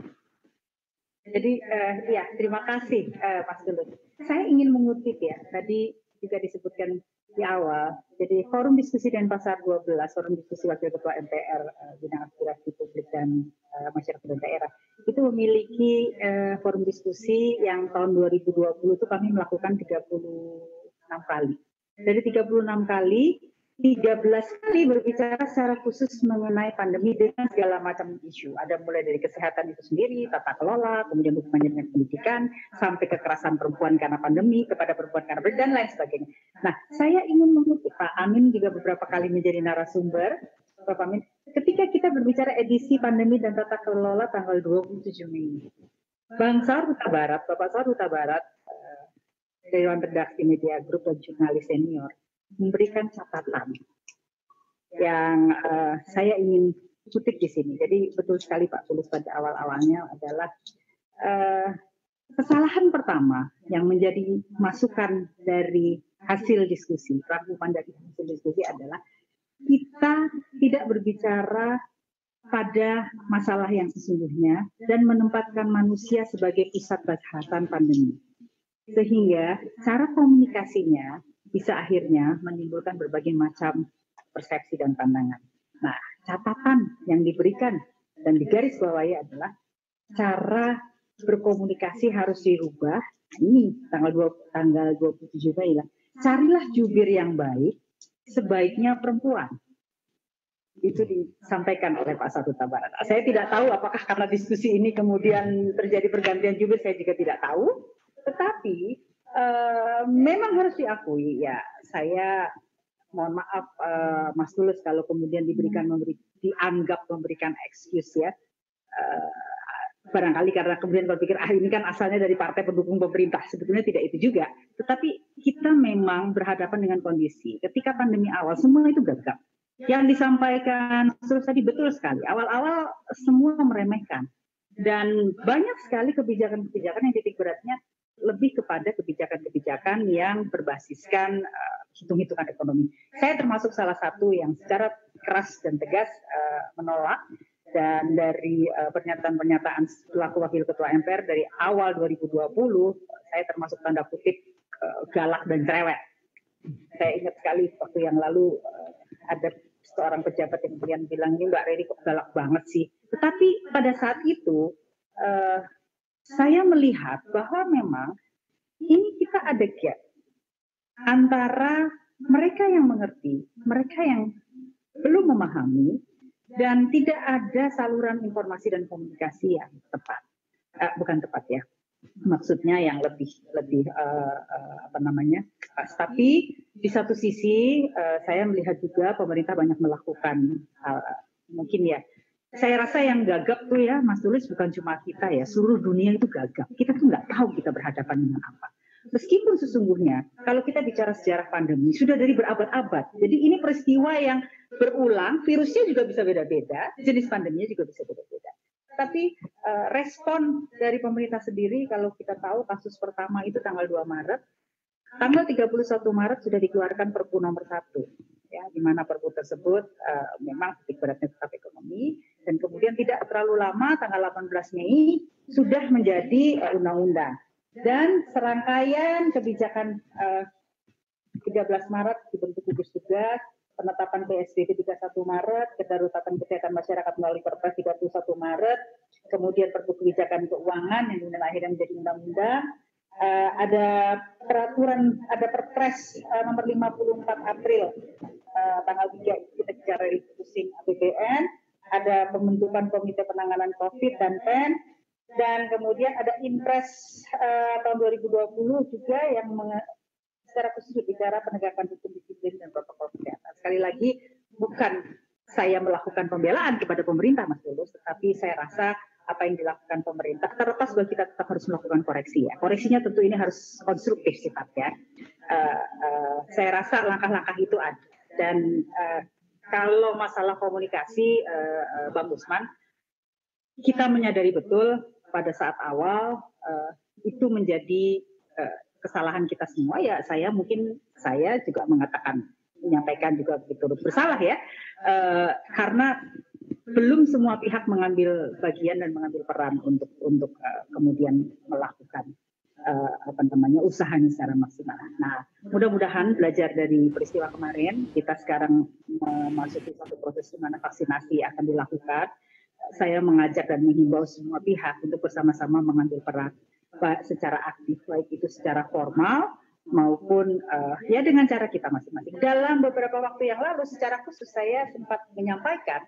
[SPEAKER 3] Jadi uh, ya terima kasih uh, Mas Tulus. Saya ingin mengutip ya, tadi juga disebutkan di awal. Jadi Forum Diskusi Denpasar dua belas, Forum Diskusi Wakil Ketua M P R uh, Bidang Aspirasi Publik dan uh, Masyarakat dan Daerah, itu memiliki uh, forum diskusi yang tahun dua ribu dua puluh itu kami melakukan tiga puluh enam kali. Dari tiga puluh enam kali, tiga belas kali berbicara secara khusus mengenai pandemi dengan segala macam isu. Ada mulai dari kesehatan itu sendiri, tata kelola, kemudian hubungannya dengan pendidikan, sampai kekerasan perempuan karena pandemi, kepada perempuan karena pandemi, dan lain sebagainya. Nah, saya ingin mengutip Pak Amin juga beberapa kali menjadi narasumber. Pak Amin, ketika kita berbicara edisi pandemi dan tata kelola tanggal dua puluh tujuh Mei, Bang Saur Huta Barat, Bapak Saur Huta Barat, Dewan Redaksi Media Group dan jurnalis senior, memberikan catatan yang uh, saya ingin kutip di sini. Jadi betul sekali Pak Tulus pada awal-awalnya adalah uh, kesalahan pertama yang menjadi masukan dari hasil diskusi, rangkuman dari hasil diskusi adalah kita tidak berbicara pada masalah yang sesungguhnya dan menempatkan manusia sebagai pusat bahasan pandemi. Sehingga cara komunikasinya bisa akhirnya menimbulkan berbagai macam persepsi dan pandangan. Nah, catatan yang diberikan dan digarisbawahi adalah cara berkomunikasi harus dirubah. Ini tanggal dua puluh tujuh Mei lah. Carilah jubir yang baik, sebaiknya perempuan. Itu disampaikan oleh Pak Saur Huta Barat. Saya tidak tahu apakah karena diskusi ini kemudian terjadi pergantian jubir, saya juga tidak tahu. Tetapi uh, memang harus diakui ya, saya mohon maaf uh, Mas Tulus kalau kemudian diberikan memberi, dianggap memberikan excuse ya, uh, barangkali karena kemudian berpikir ah ini kan asalnya dari partai pendukung pemerintah, sebetulnya tidak itu juga. Tetapi kita memang berhadapan dengan kondisi ketika pandemi awal semua itu gagap. Yang disampaikan Mas Tulus tadi betul sekali, awal-awal semua meremehkan dan banyak sekali kebijakan-kebijakan yang titik beratnya lebih kepada kebijakan-kebijakan yang berbasiskan uh, hitung-hitungan ekonomi. Saya termasuk salah satu yang secara keras dan tegas uh, menolak, dan dari uh, pernyataan-pernyataan selaku Wakil Ketua M P R dari awal dua ribu dua puluh, saya termasuk tanda kutip uh, galak dan cerewet. Saya ingat sekali waktu yang lalu uh, ada seorang pejabat yang kemudian bilang, ini Mbak Reri kok galak banget sih. Tetapi pada saat itu, uh, saya melihat bahwa memang ini kita ada gap antara mereka yang mengerti, mereka yang belum memahami, dan tidak ada saluran informasi dan komunikasi yang tepat, uh, bukan tepat ya, maksudnya yang lebih lebih uh, uh, apa namanya. Uh, tapi di satu sisi uh, saya melihat juga pemerintah banyak melakukan uh, mungkin ya. Saya rasa yang gagap tuh ya, Mas Tulus, bukan cuma kita ya, seluruh dunia itu gagap. Kita tuh nggak tahu kita berhadapan dengan apa. Meskipun sesungguhnya, kalau kita bicara sejarah pandemi, sudah dari berabad-abad. Jadi ini peristiwa yang berulang, virusnya juga bisa beda-beda, jenis pandeminya juga bisa beda-beda. Tapi uh, respon dari pemerintah sendiri, kalau kita tahu kasus pertama itu tanggal dua Maret, tanggal tiga puluh satu Maret sudah dikeluarkan Perpu nomor satu. Ya, di mana Perpu tersebut uh, memang titik beratnya tetap ekonomi, dan kemudian tidak terlalu lama tanggal delapan belas Mei sudah menjadi uh, undang-undang, dan serangkaian kebijakan uh, tiga belas Maret dibentuk gugus tugas, penetapan P S B B tiga puluh satu Maret, kedaruratan kesehatan masyarakat melalui Perpres tiga puluh satu Maret, kemudian Perpu kebijakan keuangan yang kemudian akhirnya menjadi undang-undang. Uh, ada peraturan, ada Perpres uh, nomor lima puluh empat April uh, tanggal tiga kita bicara refocusing A P B N, ada pembentukan Komite Penanganan COVID dan P E N, dan kemudian ada Impres uh, tahun dua ribu dua puluh juga yang menge- secara khusus bicara penegakan hukum disiplin dan protokol kesehatan. Sekali lagi, bukan saya melakukan pembelaan kepada pemerintah, Mas Tulus, tetapi saya rasa apa yang dilakukan pemerintah, terlepas bahwa kita tetap harus melakukan koreksi ya. Koreksinya tentu ini harus konstruktif sifatnya. Uh, uh, saya rasa langkah-langkah itu ada. Dan uh, kalau masalah komunikasi, uh, uh, Bang Usman, kita menyadari betul pada saat awal uh, itu menjadi uh, kesalahan kita semua ya saya mungkin saya juga mengatakan menyampaikan juga begitu bersalah ya uh, karena belum semua pihak mengambil bagian dan mengambil peran untuk untuk uh, kemudian melakukan uh, apa namanya usahanya secara maksimal. Nah, mudah-mudahan belajar dari peristiwa kemarin kita sekarang memasuki satu proses di mana vaksinasi akan dilakukan. Saya mengajak dan menghimbau semua pihak untuk bersama-sama mengambil peran secara aktif, baik itu secara formal maupun uh, ya dengan cara kita masing-masing. Dalam beberapa waktu yang lalu secara khusus saya sempat menyampaikan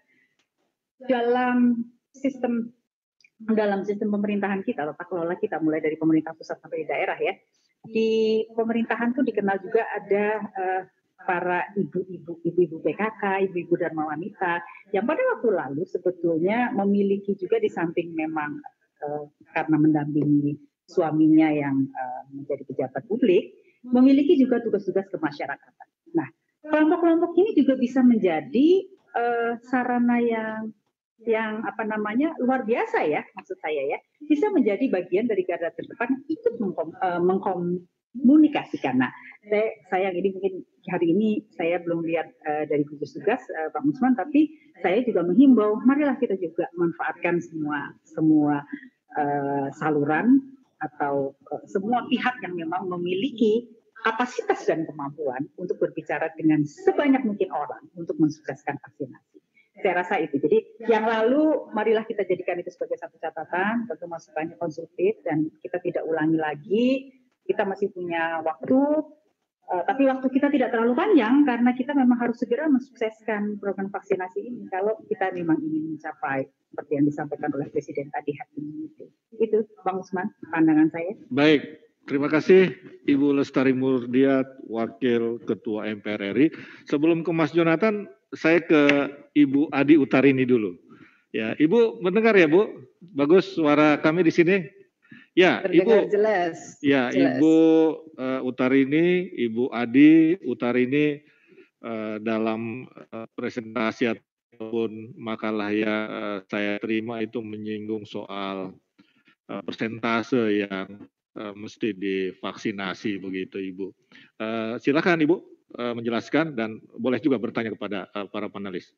[SPEAKER 3] dalam sistem dalam sistem pemerintahan kita, tata kelola kita mulai dari pemerintah pusat sampai di daerah ya. Di pemerintahan tuh dikenal juga ada uh, para ibu-ibu, ibu-ibu P K K, ibu-ibu Dharma Wanita yang pada waktu lalu sebetulnya memiliki juga di samping memang uh, karena mendampingi suaminya yang uh, menjadi pejabat publik, memiliki juga tugas-tugas kemasyarakatan. Nah, kelompok-kelompok ini juga bisa menjadi uh, sarana yang yang apa namanya luar biasa ya, maksud saya ya, bisa menjadi bagian dari garda terdepan ikut mengkom, uh, mengkomunikasikan. Nah, saya sayang ini mungkin hari ini saya belum lihat uh, dari gugus tugas uh, Pak Usman, tapi saya juga menghimbau, marilah kita juga manfaatkan semua semua uh, saluran atau uh, semua pihak yang memang memiliki kapasitas dan kemampuan untuk berbicara dengan sebanyak mungkin orang untuk mensukseskan vaksinasi. Saya rasa itu. Jadi yang lalu marilah kita jadikan itu sebagai satu catatan, tentu masukannya konstruktif dan kita tidak ulangi lagi. Kita masih punya waktu, uh, tapi waktu kita tidak terlalu panjang karena kita memang harus segera mensukseskan program vaksinasi ini kalau kita memang ingin mencapai seperti yang disampaikan oleh Presiden tadi hari ini. Itu, itu Bang Usman, pandangan saya.
[SPEAKER 2] Baik, terima kasih Ibu Lestari Murdiat, Wakil Ketua M P R R I. Sebelum ke Mas Jonathan, saya ke Ibu Adi Utarini dulu. Ya, Ibu mendengar ya Bu? Bagus suara kami di sini. Ya,
[SPEAKER 5] Terdengar
[SPEAKER 2] Ibu.
[SPEAKER 5] Jelas.
[SPEAKER 2] Ya,
[SPEAKER 5] jelas.
[SPEAKER 2] Ibu uh, Utarini, Ibu Adi Utarini uh, dalam uh, presentasi ataupun makalah yang uh, saya terima itu menyinggung soal uh, persentase yang uh, mesti divaksinasi begitu Ibu. Uh, silakan Ibu uh, menjelaskan dan boleh juga bertanya kepada uh, para panelis.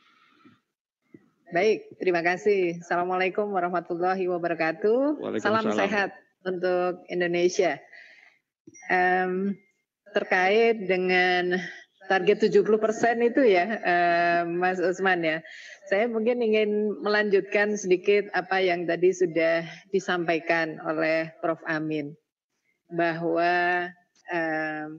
[SPEAKER 5] Baik, terima kasih. Assalamualaikum warahmatullahi wabarakatuh. Salam sehat untuk Indonesia. Um, terkait dengan target tujuh puluh persen itu ya, uh, Mas Usman ya. Saya mungkin ingin melanjutkan sedikit apa yang tadi sudah disampaikan oleh Prof Amin. Bahwa um,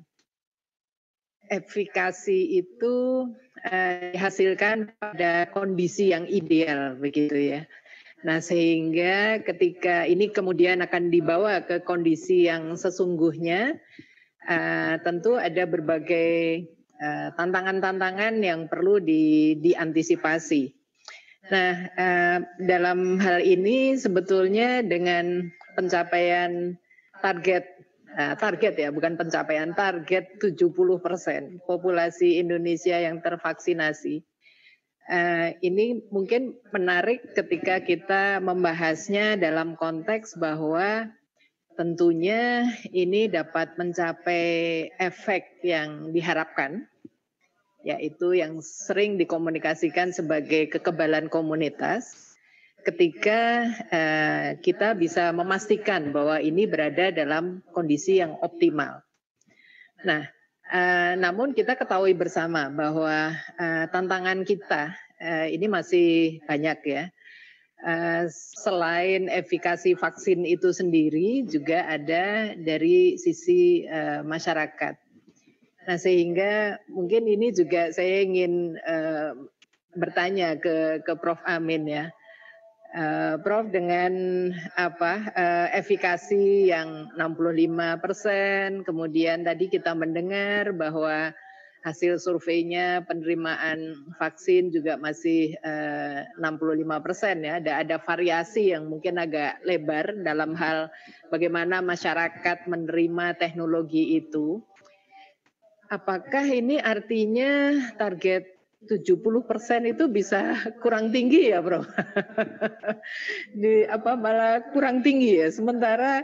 [SPEAKER 5] efikasi itu uh, dihasilkan pada kondisi yang ideal begitu ya. Nah sehingga ketika ini kemudian akan dibawa ke kondisi yang sesungguhnya, uh, tentu ada berbagai tantangan-tantangan uh, yang perlu di, diantisipasi. Nah uh, dalam hal ini sebetulnya dengan pencapaian target Nah, target ya, bukan pencapaian, target tujuh puluh persen populasi Indonesia yang tervaksinasi. Uh, ini mungkin menarik ketika kita membahasnya dalam konteks bahwa tentunya ini dapat mencapai efek yang diharapkan, yaitu yang sering dikomunikasikan sebagai kekebalan komunitas. Ketika uh, kita bisa memastikan bahwa ini berada dalam kondisi yang optimal. Nah, uh, namun kita ketahui bersama bahwa uh, tantangan kita uh, ini masih banyak ya. Uh, selain efikasi vaksin itu sendiri, juga ada dari sisi uh, masyarakat. Nah, sehingga mungkin ini juga saya ingin uh, bertanya ke, ke Prof Amin ya. Uh, Prof dengan apa uh, efikasi yang enam puluh lima persen, kemudian tadi kita mendengar bahwa hasil surveinya penerimaan vaksin juga masih uh, enam puluh lima persen ya, ada ada variasi yang mungkin agak lebar dalam hal bagaimana masyarakat menerima teknologi itu. Apakah ini artinya target tujuh puluh persen itu bisa kurang tinggi ya, Bro? Di apa malah kurang tinggi ya. Sementara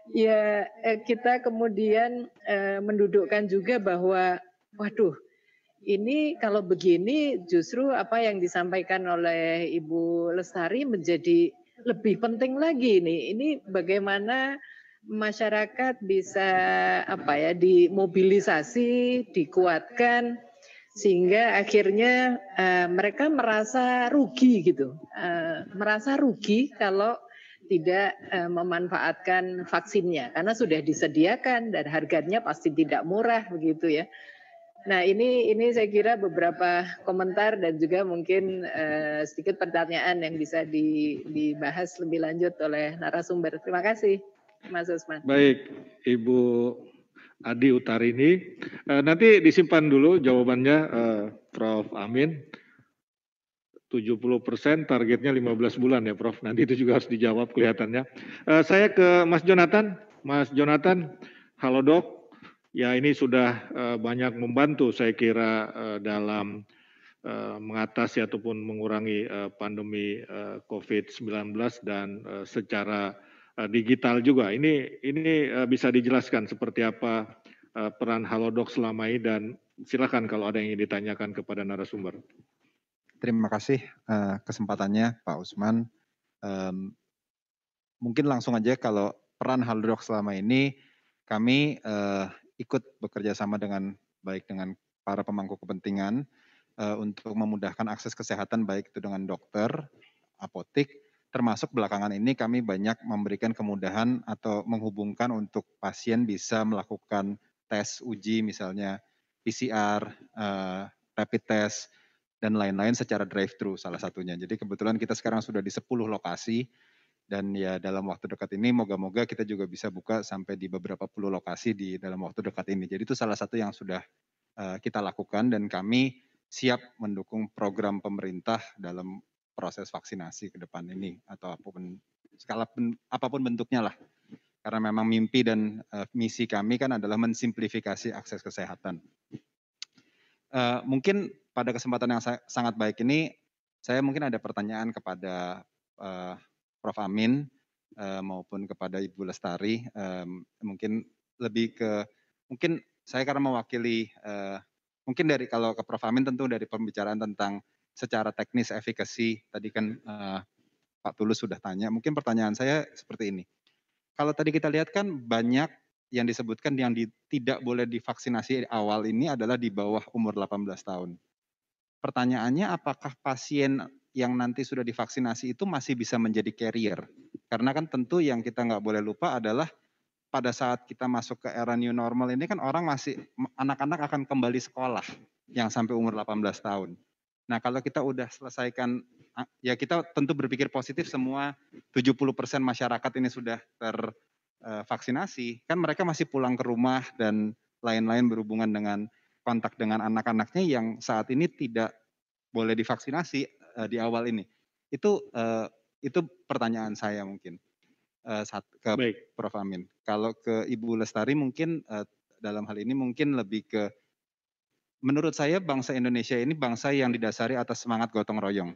[SPEAKER 5] ya eh, kita kemudian eh, mendudukkan juga bahwa, waduh, ini kalau begini justru apa yang disampaikan oleh Ibu Lestari menjadi lebih penting lagi nih. Ini bagaimana masyarakat bisa apa ya dimobilisasi, dikuatkan sehingga akhirnya uh, mereka merasa rugi gitu, uh, merasa rugi kalau tidak uh, memanfaatkan vaksinnya karena sudah disediakan dan harganya pasti tidak murah begitu ya. Nah ini ini saya kira beberapa komentar dan juga mungkin uh, sedikit pertanyaan yang bisa di, dibahas lebih lanjut oleh narasumber. Terima kasih, Mas Usman.
[SPEAKER 2] Baik, Ibu Adi Utarini. Uh, nanti disimpan dulu jawabannya, uh, Prof Amin. tujuh puluh persen targetnya lima belas bulan ya Prof. Nanti itu juga harus dijawab kelihatannya. Uh, saya ke Mas Jonathan. Mas Jonathan, halo dok. Ya ini sudah uh, banyak membantu saya kira uh, dalam uh, mengatasi ataupun mengurangi uh, pandemi uh, covid sembilan belas dan uh, secara uh, digital juga. Ini ini uh, bisa dijelaskan seperti apa uh, peran Halodoc selama ini dan silakan kalau ada yang ingin ditanyakan kepada narasumber.
[SPEAKER 6] Terima kasih uh, kesempatannya Pak Usman. Um, mungkin langsung aja kalau peran Halodoc selama ini kami uh, ikut bekerja sama dengan baik dengan para pemangku kepentingan uh, untuk memudahkan akses kesehatan baik itu dengan dokter, apotik, termasuk belakangan ini kami banyak memberikan kemudahan atau menghubungkan untuk pasien bisa melakukan tes uji misalnya P C R, uh, rapid test, dan lain-lain secara drive-thru salah satunya. Jadi kebetulan kita sekarang sudah di sepuluh lokasi dan ya dalam waktu dekat ini moga-moga kita juga bisa buka sampai di beberapa puluh lokasi di dalam waktu dekat ini. Jadi itu salah satu yang sudah uh, kita lakukan dan kami siap mendukung program pemerintah dalam proses vaksinasi ke depan ini atau apapun skala apapun bentuknya lah. Karena memang mimpi dan uh, misi kami kan adalah mensimplifikasi akses kesehatan. Uh, mungkin pada kesempatan yang sangat baik ini saya mungkin ada pertanyaan kepada uh, Prof Amin uh, maupun kepada Ibu Lestari, um, mungkin lebih ke mungkin saya karena mewakili uh, mungkin dari kalau ke Prof Amin tentu dari pembicaraan tentang secara teknis efikasi tadi kan uh, Pak Tulus sudah tanya, mungkin pertanyaan saya seperti ini. Kalau tadi kita lihat kan banyak yang disebutkan yang di, tidak boleh divaksinasi awal ini adalah di bawah umur delapan belas tahun. Pertanyaannya apakah pasien yang nanti sudah divaksinasi itu masih bisa menjadi carrier? Karena kan tentu yang kita nggak boleh lupa adalah pada saat kita masuk ke era new normal ini kan orang masih, anak-anak akan kembali sekolah yang sampai umur delapan belas tahun. Nah kalau kita udah selesaikan, ya kita tentu berpikir positif semua tujuh puluh persen masyarakat ini sudah tervaksinasi, kan mereka masih pulang ke rumah dan lain-lain berhubungan dengan kontak dengan anak-anaknya yang saat ini tidak boleh divaksinasi uh, di awal ini. Itu uh, itu pertanyaan saya mungkin uh, saat ke Baik. Prof Amin. Kalau ke Ibu Lestari mungkin uh, dalam hal ini mungkin lebih ke, menurut saya bangsa Indonesia ini bangsa yang didasari atas semangat gotong royong.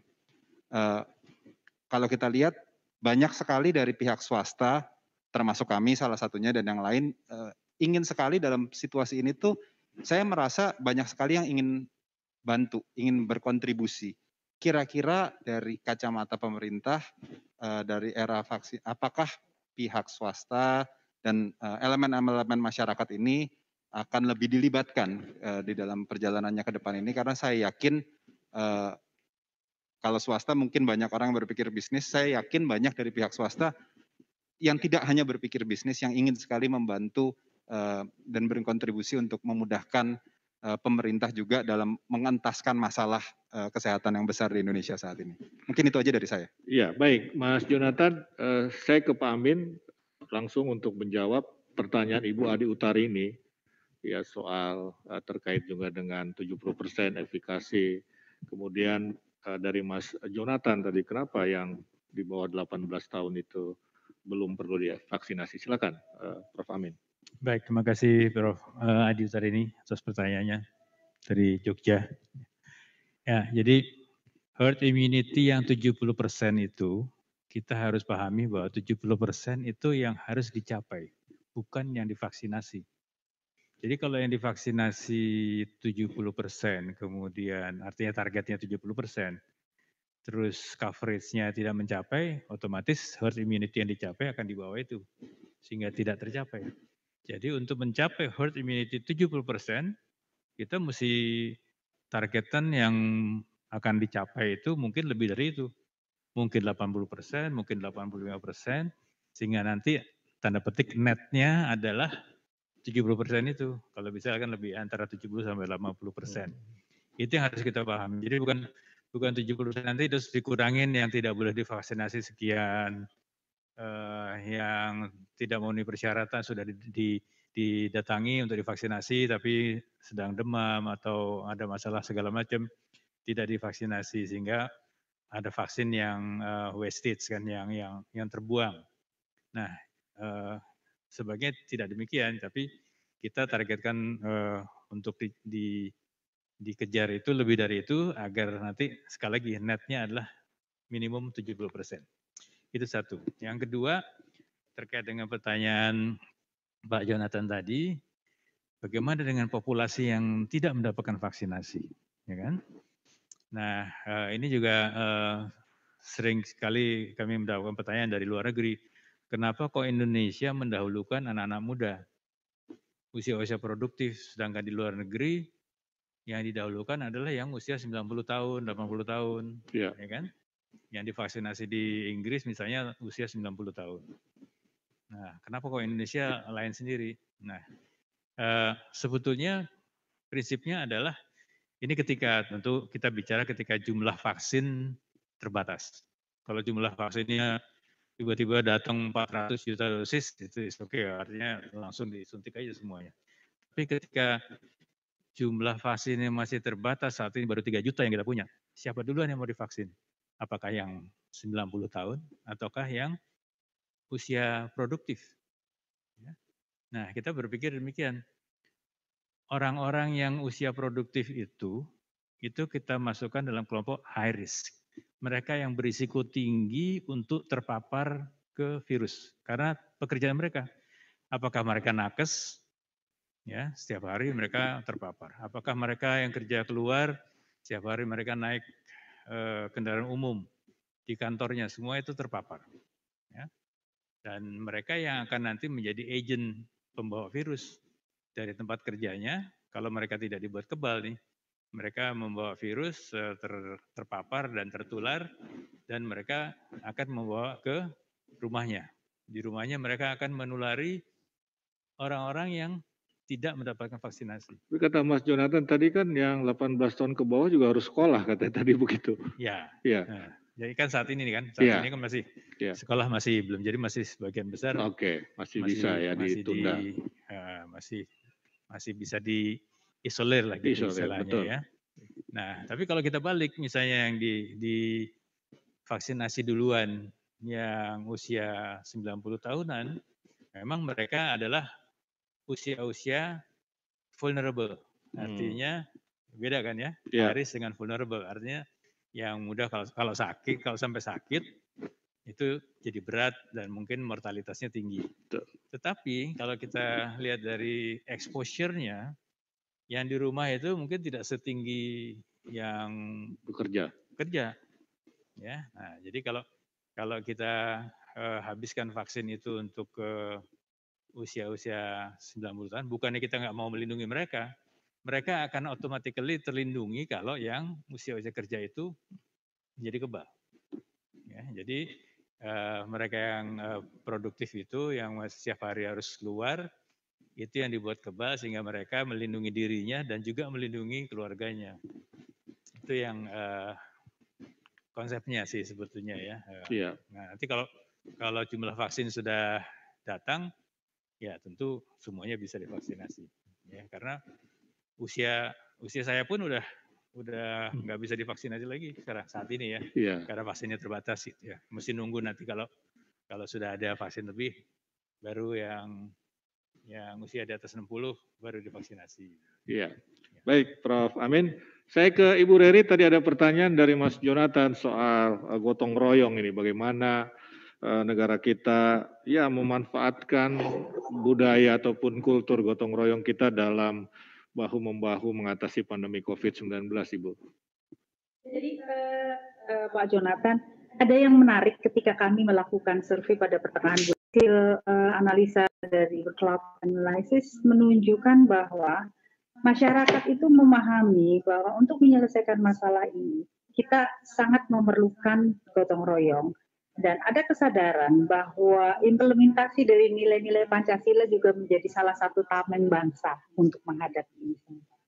[SPEAKER 6] Uh, kalau kita lihat banyak sekali dari pihak swasta, termasuk kami salah satunya dan yang lain, uh, ingin sekali dalam situasi ini tuh saya merasa banyak sekali yang ingin bantu, ingin berkontribusi. Kira-kira dari kacamata pemerintah, uh, dari era vaksin, apakah pihak swasta dan uh, elemen-elemen masyarakat ini akan lebih dilibatkan uh, di dalam perjalanannya ke depan ini? Karena saya yakin uh, kalau swasta mungkin banyak orang yang berpikir bisnis, saya yakin banyak dari pihak swasta yang tidak hanya berpikir bisnis, yang ingin sekali membantu Uh, dan berkontribusi untuk memudahkan uh, pemerintah juga dalam mengentaskan masalah uh, kesehatan yang besar di Indonesia saat ini. Mungkin itu aja dari saya.
[SPEAKER 2] Iya, baik. Mas Jonathan, uh, saya ke Pak Amin langsung untuk menjawab pertanyaan Ibu Adi Utari ini ya soal uh, terkait juga dengan tujuh puluh persen efikasi. Kemudian uh, dari Mas Jonathan tadi, kenapa yang di bawah delapan belas tahun itu belum perlu divaksinasi? Silakan, uh, Prof Amin.
[SPEAKER 1] Baik, terima kasih Prof Adi Utarini atas pertanyaannya dari Jogja. Ya, jadi herd immunity yang tujuh puluh persen itu kita harus pahami bahwa tujuh puluh persen itu yang harus dicapai, bukan yang divaksinasi. Jadi kalau yang divaksinasi tujuh puluh persen, kemudian artinya targetnya tujuh puluh persen, terus coverage-nya tidak mencapai, otomatis herd immunity yang dicapai akan di bawah itu, sehingga tidak tercapai. Jadi untuk mencapai herd immunity tujuh puluh persen, kita mesti targetan yang akan dicapai itu mungkin lebih dari itu. Mungkin delapan puluh persen, mungkin delapan puluh lima persen, sehingga nanti tanda petik netnya adalah tujuh puluh persen itu. Kalau bisa kan lebih antara tujuh puluh sampai delapan puluh persen. Itu yang harus kita pahami. Jadi bukan bukan tujuh puluh persen nanti terus dikurangin yang tidak boleh divaksinasi sekian, eh, yang tidak memenuhi persyaratan sudah di, di, didatangi untuk divaksinasi tapi sedang demam atau ada masalah segala macam tidak divaksinasi, sehingga ada vaksin yang uh, wastage kan, yang yang yang terbuang. Nah, uh, sebaiknya tidak demikian, tapi kita targetkan uh, untuk di, di, dikejar itu lebih dari itu agar nanti sekali lagi netnya adalah minimum tujuh puluh persen. Itu satu. Yang kedua, terkait dengan pertanyaan Pak Jonathan tadi, bagaimana dengan populasi yang tidak mendapatkan vaksinasi, ya kan? Nah, ini juga sering sekali kami mendapatkan pertanyaan dari luar negeri, kenapa kok Indonesia mendahulukan anak-anak muda, usia-usia produktif, sedangkan di luar negeri yang didahulukan adalah yang usia sembilan puluh tahun, delapan puluh tahun, ya, ya kan? Yang divaksinasi di Inggris misalnya usia sembilan puluh tahun. Nah, kenapa kok Indonesia lain sendiri? Nah, eh, sebetulnya prinsipnya adalah ini ketika tentu kita bicara ketika jumlah vaksin terbatas. Kalau jumlah vaksinnya tiba-tiba datang empat ratus juta dosis, itu oke, okay, artinya langsung disuntik aja semuanya. Tapi ketika jumlah vaksinnya masih terbatas, saat ini baru tiga juta yang kita punya, siapa duluan yang mau divaksin? Apakah yang sembilan puluh tahun ataukah yang usia produktif? Nah, kita berpikir demikian. Orang-orang yang usia produktif itu, itu kita masukkan dalam kelompok high risk. Mereka yang berisiko tinggi untuk terpapar ke virus karena pekerjaan mereka. Apakah mereka nakes? Ya, setiap hari mereka terpapar. Apakah mereka yang kerja keluar, setiap hari mereka naik eh, kendaraan umum di kantornya, semua itu terpapar. Ya. Dan mereka yang akan nanti menjadi agent pembawa virus dari tempat kerjanya, kalau mereka tidak dibuat kebal nih, mereka membawa virus ter, terpapar dan tertular, dan mereka akan membawa ke rumahnya. Di rumahnya mereka akan menulari orang-orang yang tidak mendapatkan vaksinasi.
[SPEAKER 2] Tapi kata Mas Jonathan tadi kan yang delapan belas tahun ke bawah juga harus sekolah, katanya tadi begitu.
[SPEAKER 1] Ya.
[SPEAKER 2] Ya.
[SPEAKER 1] Nah, jadi kan saat ini kan, saat ya. ini kan masih ya. Sekolah masih belum, jadi masih sebagian besar.
[SPEAKER 2] Oke, okay. masih, masih bisa ya
[SPEAKER 1] masih
[SPEAKER 2] ditunda.
[SPEAKER 1] Di, uh, masih masih bisa diisolir lah gitu istilahnya ya. Nah, tapi kalau kita balik misalnya yang di, di vaksinasi duluan yang usia sembilan puluh tahunan, memang mereka adalah usia-usia vulnerable. Artinya hmm. beda kan ya? Yeah. High risk dengan vulnerable. Artinya yang mudah kalau kalau sakit, kalau sampai sakit itu jadi berat dan mungkin mortalitasnya tinggi. Betul. Tetapi kalau kita lihat dari exposure-nya, yang di rumah itu mungkin tidak setinggi yang
[SPEAKER 2] bekerja.
[SPEAKER 1] Kerja. Ya. Nah, jadi kalau kalau kita uh, habiskan vaksin itu untuk uh, usia-usia sembilan puluh tahun, bukannya kita nggak mau melindungi mereka, mereka akan automatically terlindungi kalau yang usia-usia kerja itu menjadi kebal. Ya, jadi uh, mereka yang uh, produktif itu, yang setiap hari harus keluar, itu yang dibuat kebal sehingga mereka melindungi dirinya dan juga melindungi keluarganya. Itu yang uh, konsepnya sih sebetulnya ya.
[SPEAKER 2] Iya.
[SPEAKER 1] Nah, nanti kalau kalau jumlah vaksin sudah datang, ya tentu semuanya bisa divaksinasi. Ya, karena usia usia saya pun udah udah nggak bisa divaksinasi lagi sekarang saat ini ya.
[SPEAKER 2] Iya.
[SPEAKER 1] Karena vaksinnya terbatas gitu ya. Mesti nunggu nanti kalau kalau sudah ada vaksin lebih, baru yang yang usia di atas enam puluh baru divaksinasi.
[SPEAKER 2] Iya. Baik, Prof Amin. Saya ke Ibu Reri, tadi ada pertanyaan dari Mas Jonathan soal uh, gotong royong ini, bagaimana uh, negara kita ya memanfaatkan budaya ataupun kultur gotong royong kita dalam bahu-membahu mengatasi pandemi covid sembilan belas, Ibu.
[SPEAKER 3] Jadi uh, uh, Pak Jonathan, ada yang menarik ketika kami melakukan survei pada pertengahan bulan. Hasil uh, analisa dari Cloud Analysis menunjukkan bahwa masyarakat itu memahami bahwa untuk menyelesaikan masalah ini, kita sangat memerlukan gotong royong. Dan ada kesadaran bahwa implementasi dari nilai-nilai Pancasila juga menjadi salah satu tameng bangsa untuk menghadapi ini.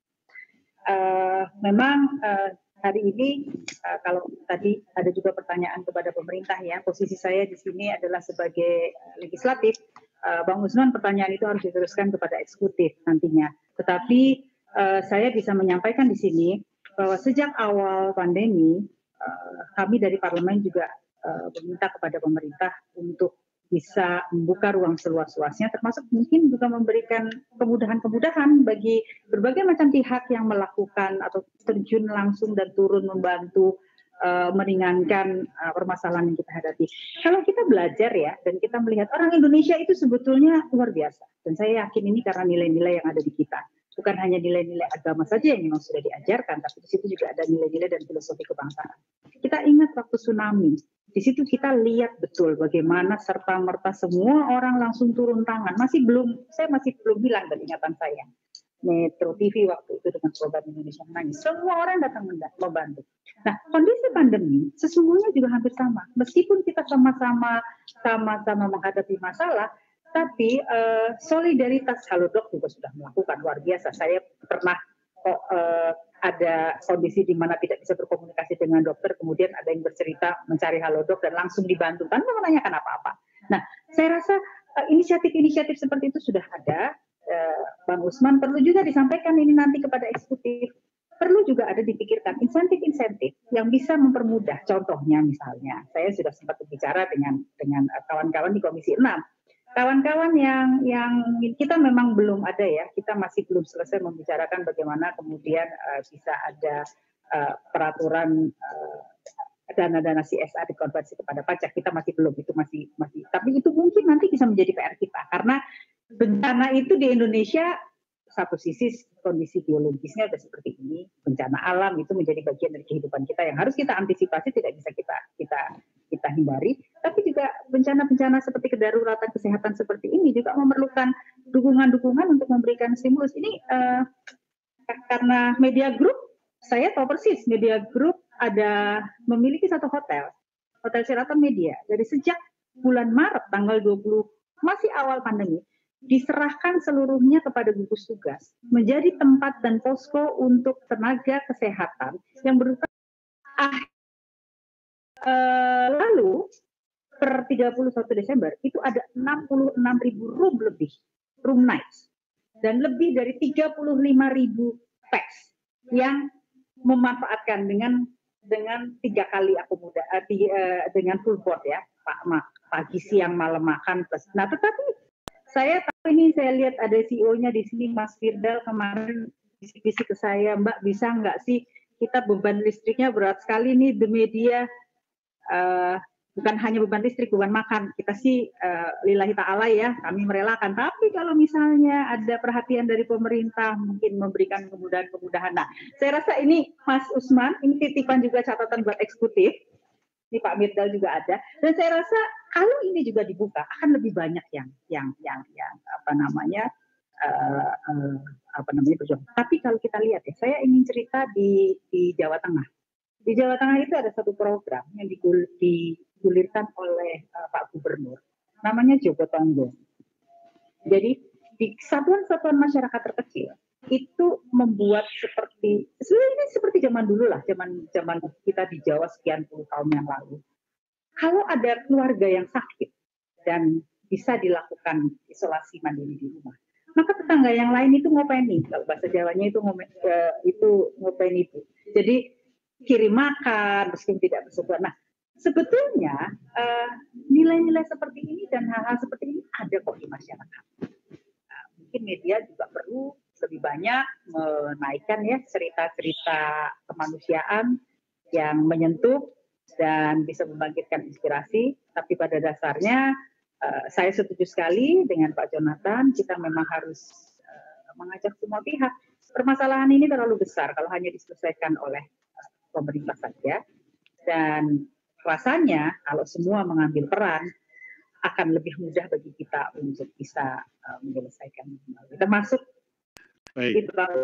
[SPEAKER 3] Uh, memang uh, hari ini uh, kalau tadi ada juga pertanyaan kepada pemerintah ya, posisi saya di sini adalah sebagai legislatif. Uh, Bang Usman, pertanyaan itu harus diteruskan kepada eksekutif nantinya. Tetapi uh, saya bisa menyampaikan di sini bahwa sejak awal pandemi uh, kami dari parlemen juga uh, meminta kepada pemerintah untuk bisa membuka ruang seluas-luasnya, termasuk mungkin juga memberikan kemudahan-kemudahan bagi berbagai macam pihak yang melakukan atau terjun langsung dan turun membantu uh, meringankan uh, permasalahan yang kita hadapi. Kalau kita belajar ya, dan kita melihat orang Indonesia itu sebetulnya luar biasa. Dan saya yakin ini karena nilai-nilai yang ada di kita. Bukan hanya nilai-nilai agama saja yang memang sudah diajarkan, tapi di situ juga ada nilai-nilai dan filosofi kebangsaan. Kita ingat waktu tsunami. Di situ kita lihat betul bagaimana serta-merta semua orang langsung turun tangan. Masih belum, saya masih belum hilang dari ingatan saya. Metro T V waktu itu dengan program Indonesia Menangis. Semua orang datang membantu. Nah, kondisi pandemi sesungguhnya juga hampir sama. Meskipun kita sama-sama sama-sama menghadapi masalah, tapi uh, solidaritas Halodoc juga sudah melakukan luar biasa. Saya pernah kok uh, ada kondisi di mana tidak bisa berkomunikasi dengan dokter, kemudian ada yang bercerita mencari Halodoc dan langsung dibantu tanpa menanyakan apa-apa. Nah, saya rasa uh, inisiatif-inisiatif seperti itu sudah ada. Uh, Bang Usman, perlu juga disampaikan ini nanti kepada eksekutif. Perlu juga ada dipikirkan insentif-insentif yang bisa mempermudah. Contohnya misalnya, saya sudah sempat berbicara dengan dengan uh, kawan-kawan di Komisi enam. Kawan-kawan yang yang kita memang belum ada ya, kita masih belum selesai membicarakan bagaimana kemudian uh, bisa ada uh, peraturan uh, dana-dana C S R dikonversi kepada pajak. Kita masih belum, itu masih masih. Tapi itu mungkin nanti bisa menjadi P R kita karena bencana itu di Indonesia satu sisi kondisi biologisnya sudah seperti ini, bencana alam itu menjadi bagian dari kehidupan kita yang harus kita antisipasi, tidak bisa kita kita kita hindari. Tapi juga bencana-bencana seperti kedaruratan kesehatan seperti ini juga memerlukan dukungan-dukungan untuk memberikan stimulus. Ini uh, karena Media Group, saya tahu persis Media Group ada memiliki satu hotel, Hotel Sheraton Media. Dari sejak bulan Maret tanggal dua puluh, masih awal pandemi, diserahkan seluruhnya kepada gugus tugas menjadi tempat dan posko untuk tenaga kesehatan yang berupa ah, eh, lalu per tiga puluh satu Desember itu ada enam puluh enam ribu room lebih room nights dan lebih dari tiga puluh lima ribu peks yang memanfaatkan dengan dengan tiga kali akomodasi uh, dengan full board ya Pak Mak, pagi siang malam makan plus. Nah tetapi saya tahu ini, saya lihat ada C E O-nya di sini, Mas Firdal kemarin bisik-bisik ke saya, Mbak bisa nggak sih kita beban listriknya berat sekali nih The Media, uh, bukan hanya beban listrik, beban makan, kita sih uh, lillahi ta'ala ya, kami merelakan, tapi kalau misalnya ada perhatian dari pemerintah, mungkin memberikan kemudahan-kemudahan. Nah, saya rasa ini Mas Usman, ini titipan juga catatan buat eksekutif, ini Pak Mirdal juga ada, dan saya rasa kalau ini juga dibuka akan lebih banyak yang yang yang yang apa namanya uh, uh, apa namanya berjuang. Tapi kalau kita lihat ya, saya ingin cerita di di Jawa Tengah. Di Jawa Tengah itu ada satu program yang digul, digulirkan oleh uh, Pak Gubernur, namanya Jogotongo. Jadi di satuan-satuan masyarakat terkecil itu membuat seperti sebenarnya ini seperti zaman dulu lah, zaman zaman kita di Jawa sekian puluh tahun yang lalu. Kalau ada keluarga yang sakit dan bisa dilakukan isolasi mandiri di rumah, maka tetangga yang lain itu ngopeni, kalau bahasa Jawanya itu ngopen, uh, itu ngopeni itu. Jadi kirim makan meskipun tidak bersentuhan. Nah, sebetulnya uh, nilai-nilai seperti ini dan hal-hal seperti ini ada kok di masyarakat. Nah, mungkin media juga perlu lebih banyak menaikkan ya cerita-cerita kemanusiaan yang menyentuh dan bisa membangkitkan inspirasi. Tapi pada dasarnya uh, saya setuju sekali dengan Pak Jonathan, kita memang harus uh, mengajak semua pihak. Permasalahan ini terlalu besar kalau hanya diselesaikan oleh uh, pemerintah saja. Dan rasanya kalau semua mengambil peran, akan lebih mudah bagi kita untuk bisa uh, menyelesaikan. Termasuk
[SPEAKER 2] Baik.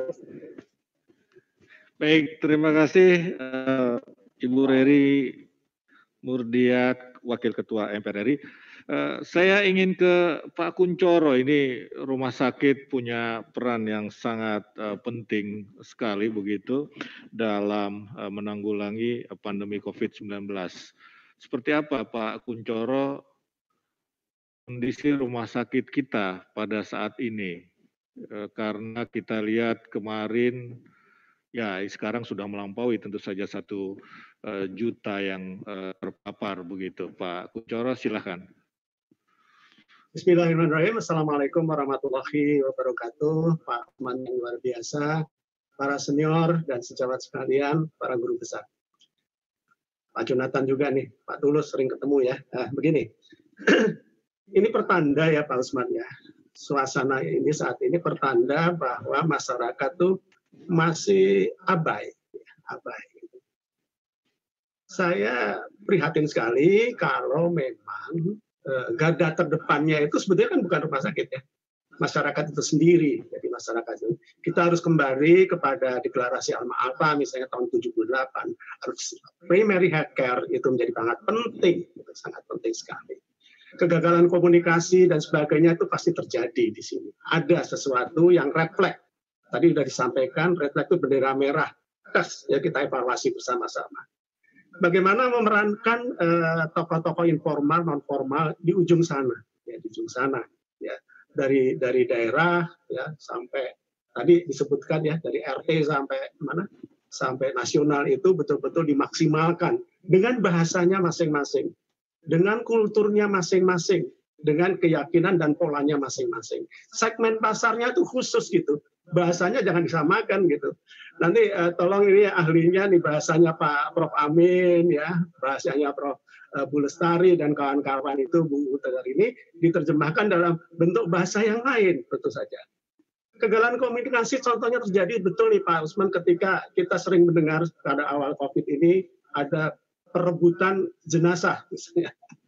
[SPEAKER 2] Baik, terima kasih uh, Ibu Reri Murdiat, Wakil Ketua M P R R I. Uh, saya ingin ke Pak Kunchoro. Ini rumah sakit punya peran yang sangat uh, penting sekali begitu dalam uh, menanggulangi pandemi COVID sembilan belas. Seperti apa Pak Kunchoro kondisi rumah sakit kita pada saat ini? Uh, karena kita lihat kemarin, ya sekarang sudah melampaui tentu saja satu uh, juta yang uh, terpapar begitu. Pak Kunchoro, silakan.
[SPEAKER 7] Bismillahirrahmanirrahim. Assalamualaikum warahmatullahi wabarakatuh. Pak Usman yang luar biasa, para senior dan sejawat sekalian, para guru besar. Pak Jonathan juga nih, Pak Tulus sering ketemu ya. Nah, begini, ini pertanda ya Pak Usman ya. Suasana ini saat ini pertanda bahwa masyarakat tuh masih abai, abai. Saya prihatin sekali kalau memang eh, garda terdepannya itu sebetulnya kan bukan rumah sakit ya, masyarakat itu sendiri. Jadi masyarakat itu kita harus kembali kepada deklarasi Alma-Ata misalnya tahun tujuh puluh delapan, harus primary health care itu menjadi sangat penting, sangat penting sekali. Kegagalan komunikasi dan sebagainya itu pasti terjadi di sini. Ada sesuatu yang red flag. Tadi sudah disampaikan, red flag itu bendera merah. Tes, ya kita evaluasi bersama-sama. Bagaimana memerankan uh, tokoh-tokoh informal, non formal di ujung sana, ya di ujung sana, ya dari dari daerah, ya sampai tadi disebutkan ya dari R T sampai mana, sampai nasional itu betul-betul dimaksimalkan dengan bahasanya masing-masing, dengan kulturnya masing-masing, dengan keyakinan dan polanya masing-masing. Segmen pasarnya itu khusus gitu. Bahasanya jangan disamakan gitu. Nanti uh, tolong ini ahlinya nih bahasanya Pak Prof Amin ya, bahasanya Prof uh, Bu Lestari dan kawan-kawan itu Bu Utar ini diterjemahkan dalam bentuk bahasa yang lain tentu saja. Kegagalan komunikasi contohnya terjadi betul nih Pak Usman ketika kita sering mendengar pada awal Covid ini ada perebutan jenazah misalnya.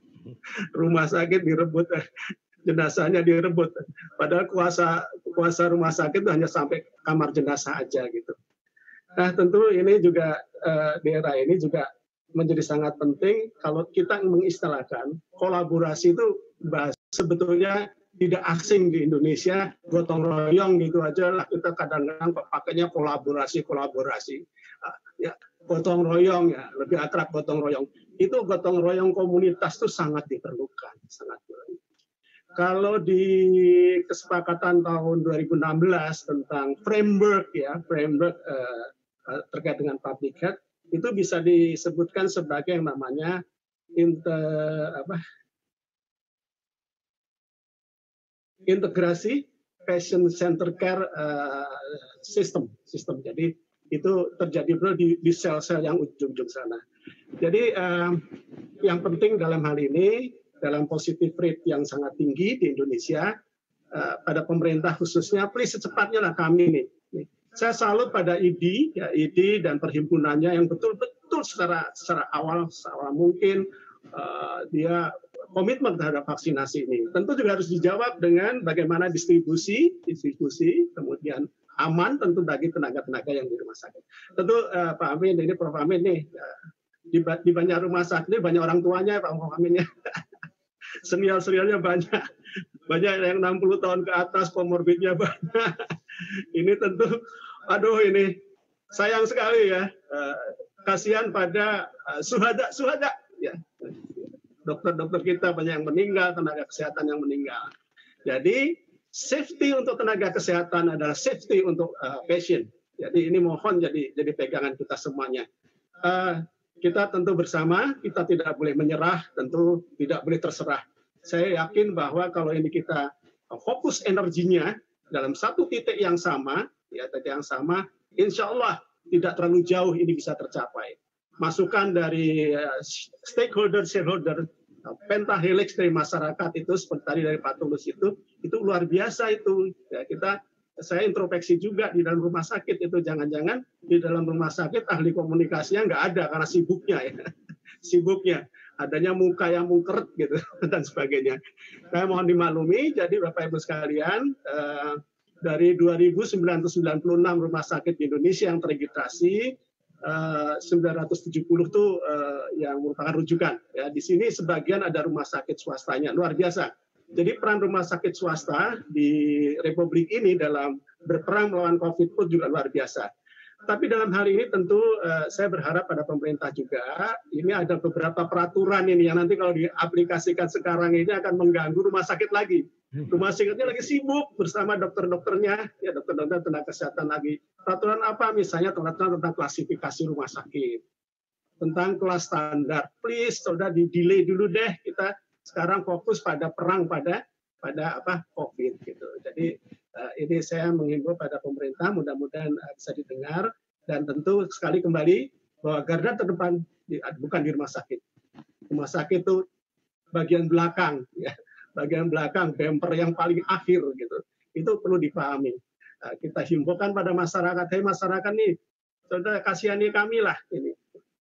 [SPEAKER 7] Rumah sakit direbut, jenazahnya direbut. Padahal kuasa kuasa rumah sakit itu hanya sampai kamar jenazah aja gitu. Nah tentu ini juga eh, daerah ini juga menjadi sangat penting kalau kita mengistilahkan kolaborasi itu bahasa sebetulnya tidak asing di Indonesia, gotong royong gitu aja lah kita kadang-kadang pakainya kolaborasi kolaborasi. Uh, ya gotong royong ya lebih akrab gotong royong. Itu gotong royong komunitas itu sangat diperlukan, sangat diperlukan. Kalau di kesepakatan tahun dua ribu enam belas tentang framework ya, framework eh, terkait dengan public health itu bisa disebutkan sebagai yang namanya inter, apa, integrasi patient center care uh, system, sistem. Jadi itu terjadi di, di sel-sel yang ujung-ujung sana. Jadi uh, yang penting dalam hal ini, dalam positive rate yang sangat tinggi di Indonesia, uh, pada pemerintah khususnya, please secepatnya lah kami nih. Saya salut pada I D I, ya, I D I dan perhimpunannya yang betul-betul secara secara awal, seawal mungkin uh, dia komitmen terhadap vaksinasi ini. Tentu juga harus dijawab dengan bagaimana distribusi, distribusi, kemudian aman tentu bagi tenaga-tenaga yang di rumah sakit. Tentu uh, Pak Amin, ini Prof Amin nih, uh, di, di banyak rumah sakit, banyak orang tuanya Pak Amin ya. Senior-seniornya banyak, banyak yang enam puluh tahun ke atas, komorbidnya banyak. Ini tentu, aduh ini sayang sekali ya, uh, kasihan pada uh, suhada, suhada ya. Dokter-dokter kita banyak yang meninggal, tenaga kesehatan yang meninggal. Jadi safety untuk tenaga kesehatan adalah safety untuk uh, patient. Jadi ini mohon jadi jadi pegangan kita semuanya. Uh, kita tentu bersama, kita tidak boleh menyerah, tentu tidak boleh terserah. Saya yakin bahwa kalau ini kita fokus energinya dalam satu titik yang sama, ya tadi yang sama, insya Allah tidak terlalu jauh ini bisa tercapai. Masukan dari uh, stakeholder, shareholder, uh, pentahelix dari masyarakat itu seperti tadi dari Pak Tulus itu, itu luar biasa itu. Ya, kita saya introspeksi juga di dalam rumah sakit itu, jangan-jangan di dalam rumah sakit ahli komunikasinya nggak ada karena sibuknya ya, sibuknya. Adanya muka yang mungkeret gitu dan sebagainya. Saya mohon dimaklumi. Jadi Bapak Ibu sekalian, eh, dari dua ribu sembilan ratus sembilan puluh enam rumah sakit di Indonesia yang teregistrasi, eh, sembilan ratus tujuh puluh itu eh, yang merupakan rujukan. Ya, di sini sebagian ada rumah sakit swastanya, luar biasa. Jadi peran rumah sakit swasta di Republik ini dalam berperang melawan COVID pun juga luar biasa. Tapi dalam hal ini tentu uh, saya berharap pada pemerintah juga, ini ada beberapa peraturan ini yang nanti kalau diaplikasikan sekarang ini akan mengganggu rumah sakit lagi. Rumah sakitnya lagi sibuk bersama dokter-dokternya, ya dokter-dokter tenaga kesehatan lagi. Peraturan apa? Misalnya peraturan tentang klasifikasi rumah sakit, tentang kelas standar. Please, sudah di-delay dulu deh, kita sekarang fokus pada perang pada pada apa COVID gitu. Jadi uh, ini saya menghimbau pada pemerintah, mudah-mudahan uh, bisa didengar, dan tentu sekali kembali bahwa garda terdepan di, bukan di rumah sakit. Rumah sakit itu bagian belakang, ya, bagian belakang, bumper yang paling akhir gitu. Itu perlu dipahami. Uh, kita himbaukan pada masyarakat, hey masyarakat nih, saudara kasihani kami lah ini.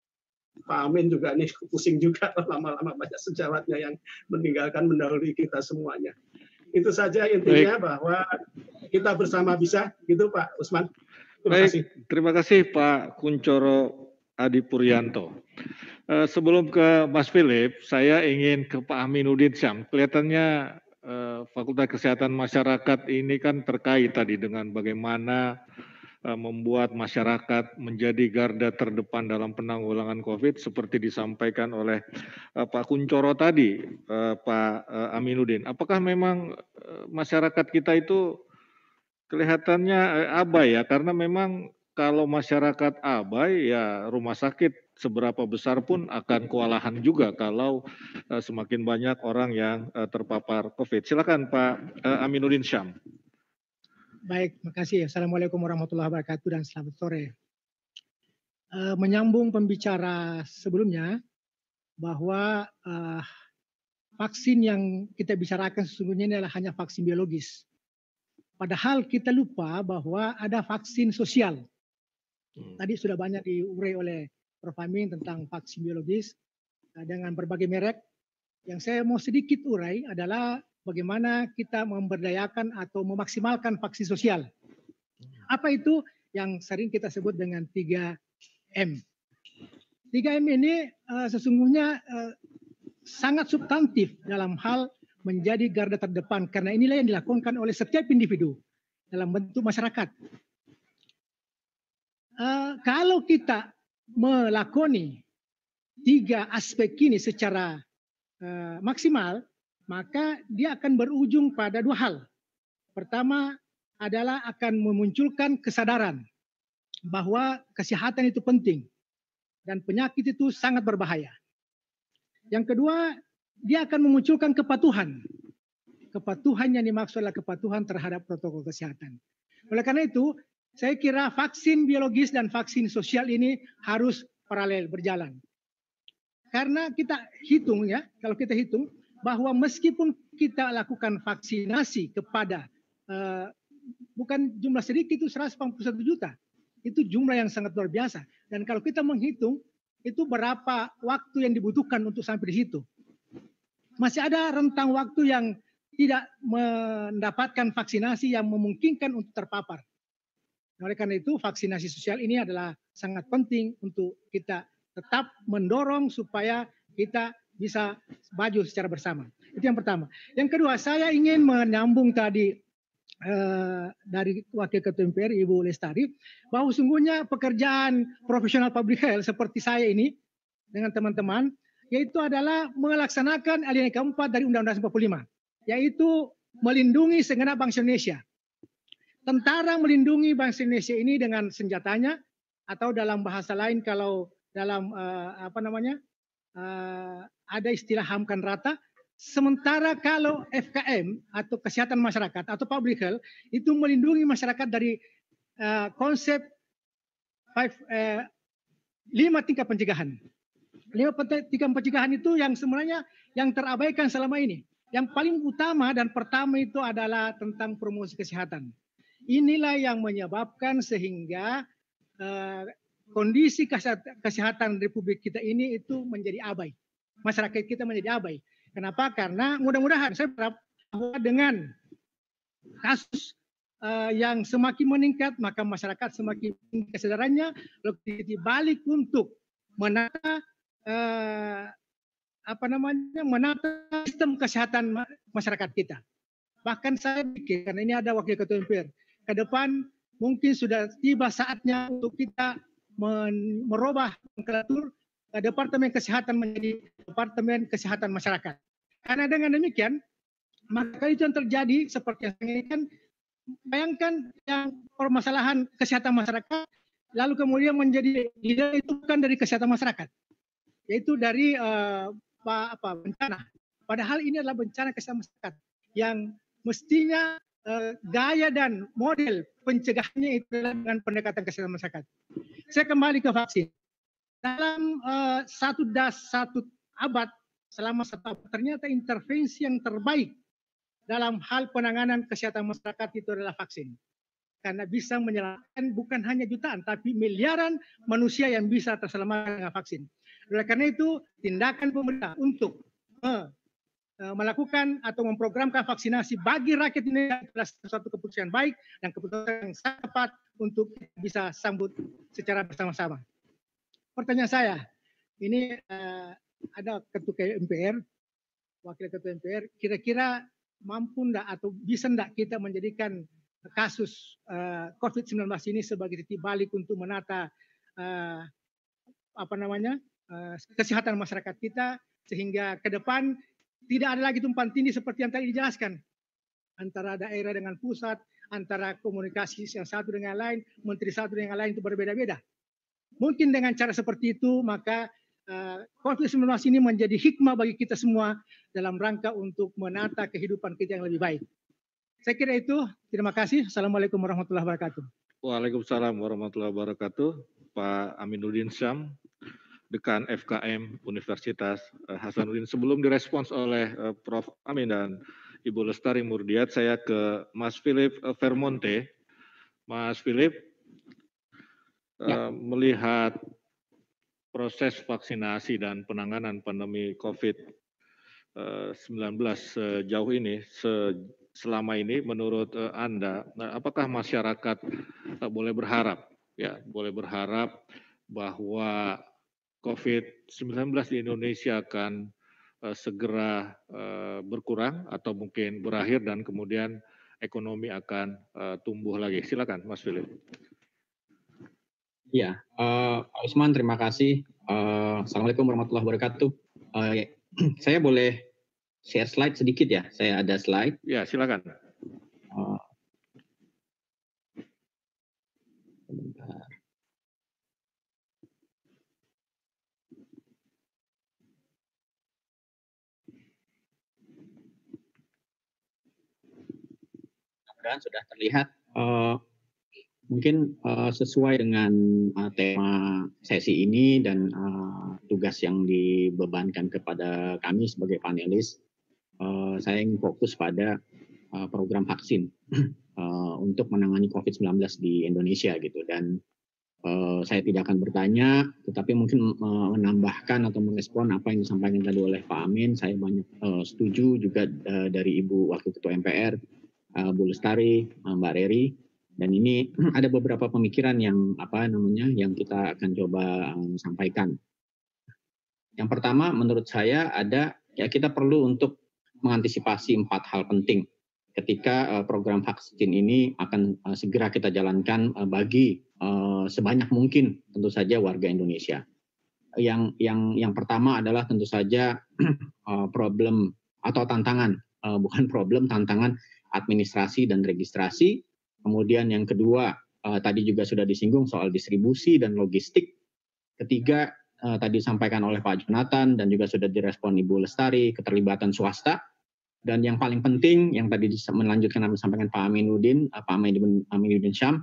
[SPEAKER 7] Pak Amin juga nih pusing juga lama-lama banyak sejawatnya yang meninggalkan mendahului kita semuanya. Itu saja intinya. Baik. Bahwa kita bersama bisa, gitu Pak Usman. Terima
[SPEAKER 2] Baik,
[SPEAKER 7] kasih.
[SPEAKER 2] Terima kasih Pak Kuncoro Adi Puryanto. Uh, sebelum ke Mas Philip, saya ingin ke Pak Aminuddin Syam. Kelihatannya uh, Fakultas Kesehatan Masyarakat ini kan terkait tadi dengan bagaimana membuat masyarakat menjadi garda terdepan dalam penanggulangan COVID seperti disampaikan oleh uh, Pak Kuncoro tadi, uh, Pak uh, Aminuddin. Apakah memang uh, masyarakat kita itu kelihatannya uh, abai ya? Karena memang kalau masyarakat abai ya rumah sakit seberapa besar pun akan kewalahan juga kalau uh, semakin banyak orang yang uh, terpapar COVID. Silakan Pak uh, Aminuddin Syam.
[SPEAKER 8] Baik, makasih. Assalamualaikum warahmatullahi wabarakatuh dan selamat sore. Uh, menyambung pembicara sebelumnya bahwa uh, vaksin yang kita bicarakan sesungguhnya ini adalah hanya vaksin biologis. Padahal kita lupa bahwa ada vaksin sosial. Tadi sudah banyak diurai oleh Prof Amin tentang vaksin biologis uh, dengan berbagai merek. Yang saya mau sedikit urai adalah bagaimana kita memberdayakan atau memaksimalkan vaksin sosial. Apa itu yang sering kita sebut dengan tiga M? tiga M ini uh, sesungguhnya uh, sangat substantif dalam hal menjadi garda terdepan karena inilah yang dilakukan oleh setiap individu dalam bentuk masyarakat. Uh, kalau kita melakoni tiga aspek ini secara uh, maksimal, maka dia akan berujung pada dua hal. Pertama adalah akan memunculkan kesadaran bahwa kesehatan itu penting dan penyakit itu sangat berbahaya. Yang kedua, dia akan memunculkan kepatuhan. Kepatuhan yang dimaksud adalah kepatuhan terhadap protokol kesehatan. Oleh karena itu, saya kira vaksin biologis dan vaksin sosial ini harus paralel berjalan. Karena kita hitung ya, kalau kita hitung, bahwa meskipun kita lakukan vaksinasi kepada uh, bukan jumlah sedikit itu seratus delapan puluh satu juta, itu jumlah yang sangat luar biasa. Dan kalau kita menghitung itu berapa waktu yang dibutuhkan untuk sampai di situ, masih ada rentang waktu yang tidak mendapatkan vaksinasi yang memungkinkan untuk terpapar. Oleh karena itu vaksinasi sosial ini adalah sangat penting untuk kita tetap mendorong supaya kita bisa maju secara bersama. Itu yang pertama. Yang kedua, saya ingin menyambung tadi eh, dari Wakil Ketua M P R Ibu Lestari, bahwa sungguhnya pekerjaan profesional public health seperti saya ini dengan teman-teman, yaitu adalah melaksanakan alinea keempat dari Undang-Undang empat puluh lima, yaitu melindungi segenap bangsa Indonesia. Tentara melindungi bangsa Indonesia ini dengan senjatanya, atau dalam bahasa lain kalau dalam eh, apa namanya, Uh, ada istilah hamkan rata. Sementara kalau F K M atau kesehatan masyarakat atau public health itu melindungi masyarakat dari uh, konsep five, uh, lima tingkat pencegahan. Lima tingkat pencegahan itu yang sebenarnya yang terabaikan selama ini. Yang paling utama dan pertama itu adalah tentang promosi kesehatan. Inilah yang menyebabkan sehingga uh, kondisi kesehatan Republik kita ini itu menjadi abai. Masyarakat kita menjadi abai. Kenapa? Karena mudah-mudahan saya berharap bahwa dengan kasus uh, yang semakin meningkat, maka masyarakat semakin kesadarannya lebih balik untuk menata uh, apa namanya menata sistem kesehatan masyarakat kita. Bahkan saya pikir karena ini ada wakil ketua M P R, ke depan mungkin sudah tiba saatnya untuk kita merubah nomenklatur Departemen Kesehatan menjadi Departemen Kesehatan Masyarakat. Karena dengan demikian, maka itu yang terjadi seperti yang saya kan, bayangkan yang permasalahan kesehatan masyarakat, lalu kemudian menjadi itu bukan dari kesehatan masyarakat, yaitu dari uh, apa, bencana. Padahal ini adalah bencana kesehatan masyarakat yang mestinya uh, gaya dan model pencegahannya itu adalah dengan pendekatan kesehatan masyarakat. Saya kembali ke vaksin. Dalam uh, satu das satu abad selama satu abad ternyata intervensi yang terbaik dalam hal penanganan kesehatan masyarakat itu adalah vaksin. Karena bisa menyelamatkan bukan hanya jutaan tapi miliaran manusia yang bisa terselamatkan dengan vaksin. Oleh karena itu tindakan pemerintah untuk uh, uh, melakukan atau memprogramkan vaksinasi bagi rakyat Indonesia adalah suatu keputusan baik dan keputusan yang sangat tepat untuk bisa sambut secara bersama-sama. Pertanyaan saya, ini uh, ada ketua M P R, wakil ketua M P R, kira-kira mampu enggak atau bisa enggak kita menjadikan kasus uh, COVID sembilan belas ini sebagai titik balik untuk menata uh, apa namanya uh, kesehatan masyarakat kita sehingga ke depan tidak ada lagi tumpang tindih seperti yang tadi dijelaskan antara daerah dengan pusat, antara komunikasi yang satu dengan lain, menteri satu dengan lain itu berbeda-beda. Mungkin dengan cara seperti itu maka uh, COVID sembilan belas ini menjadi hikmah bagi kita semua dalam rangka untuk menata kehidupan kita yang lebih baik. Saya kira itu. Terima kasih. Assalamualaikum warahmatullahi wabarakatuh.
[SPEAKER 2] Waalaikumsalam warahmatullahi wabarakatuh. Pak Aminuddin Syam, Dekan F K M Universitas Hasanuddin. Sebelum direspons oleh uh, Profesor Amin dan Ibu Lestari Murdiat, saya ke Mas Philip uh, Vermonte. Mas Philip, Ya. Melihat proses vaksinasi dan penanganan pandemi COVID sembilan belas sejauh ini, se selama ini menurut Anda, apakah masyarakat boleh berharap, ya, boleh berharap bahwa COVID sembilan belas di Indonesia akan segera berkurang atau mungkin berakhir dan kemudian ekonomi akan tumbuh lagi? Silakan, Mas Philip.
[SPEAKER 9] Ya, uh, Pak Usman, terima kasih. Uh, Assalamualaikum warahmatullahi wabarakatuh. Uh, saya boleh share slide sedikit ya? Saya ada slide.
[SPEAKER 2] Ya, silakan.
[SPEAKER 9] Uh, sebentar. Mudah-mudahan sudah terlihat. Uh, Mungkin uh, sesuai dengan uh, tema sesi ini dan uh, tugas yang dibebankan kepada kami sebagai panelis, uh, saya ingin fokus pada uh, program vaksin uh, untuk menangani COVID sembilan belas di Indonesia gitu. Dan uh, saya tidak akan bertanya, tetapi mungkin uh, menambahkan atau merespon apa yang disampaikan tadi oleh Pak Amin. Saya banyak uh, setuju juga uh, dari Ibu Wakil Ketua M P R, uh, Bu Lestari, uh, Mbak Reri. Dan ini ada beberapa pemikiran yang apa namanya yang kita akan coba um, sampaikan. Yang pertama, menurut saya ada ya kita perlu untuk mengantisipasi empat hal penting ketika uh, program vaksin ini akan uh, segera kita jalankan uh, bagi uh, sebanyak mungkin tentu saja warga Indonesia. Yang yang yang pertama adalah tentu saja uh, problem atau tantangan, uh, bukan problem, tantangan administrasi dan registrasi. Kemudian yang kedua, uh, tadi juga sudah disinggung soal distribusi dan logistik. Ketiga, uh, tadi disampaikan oleh Pak Jonathan dan juga sudah direspon Ibu Lestari, keterlibatan swasta. Dan yang paling penting, yang tadi melanjutkan apa disampaikan Pak Aminuddin, uh, Pak Aminuddin Syam,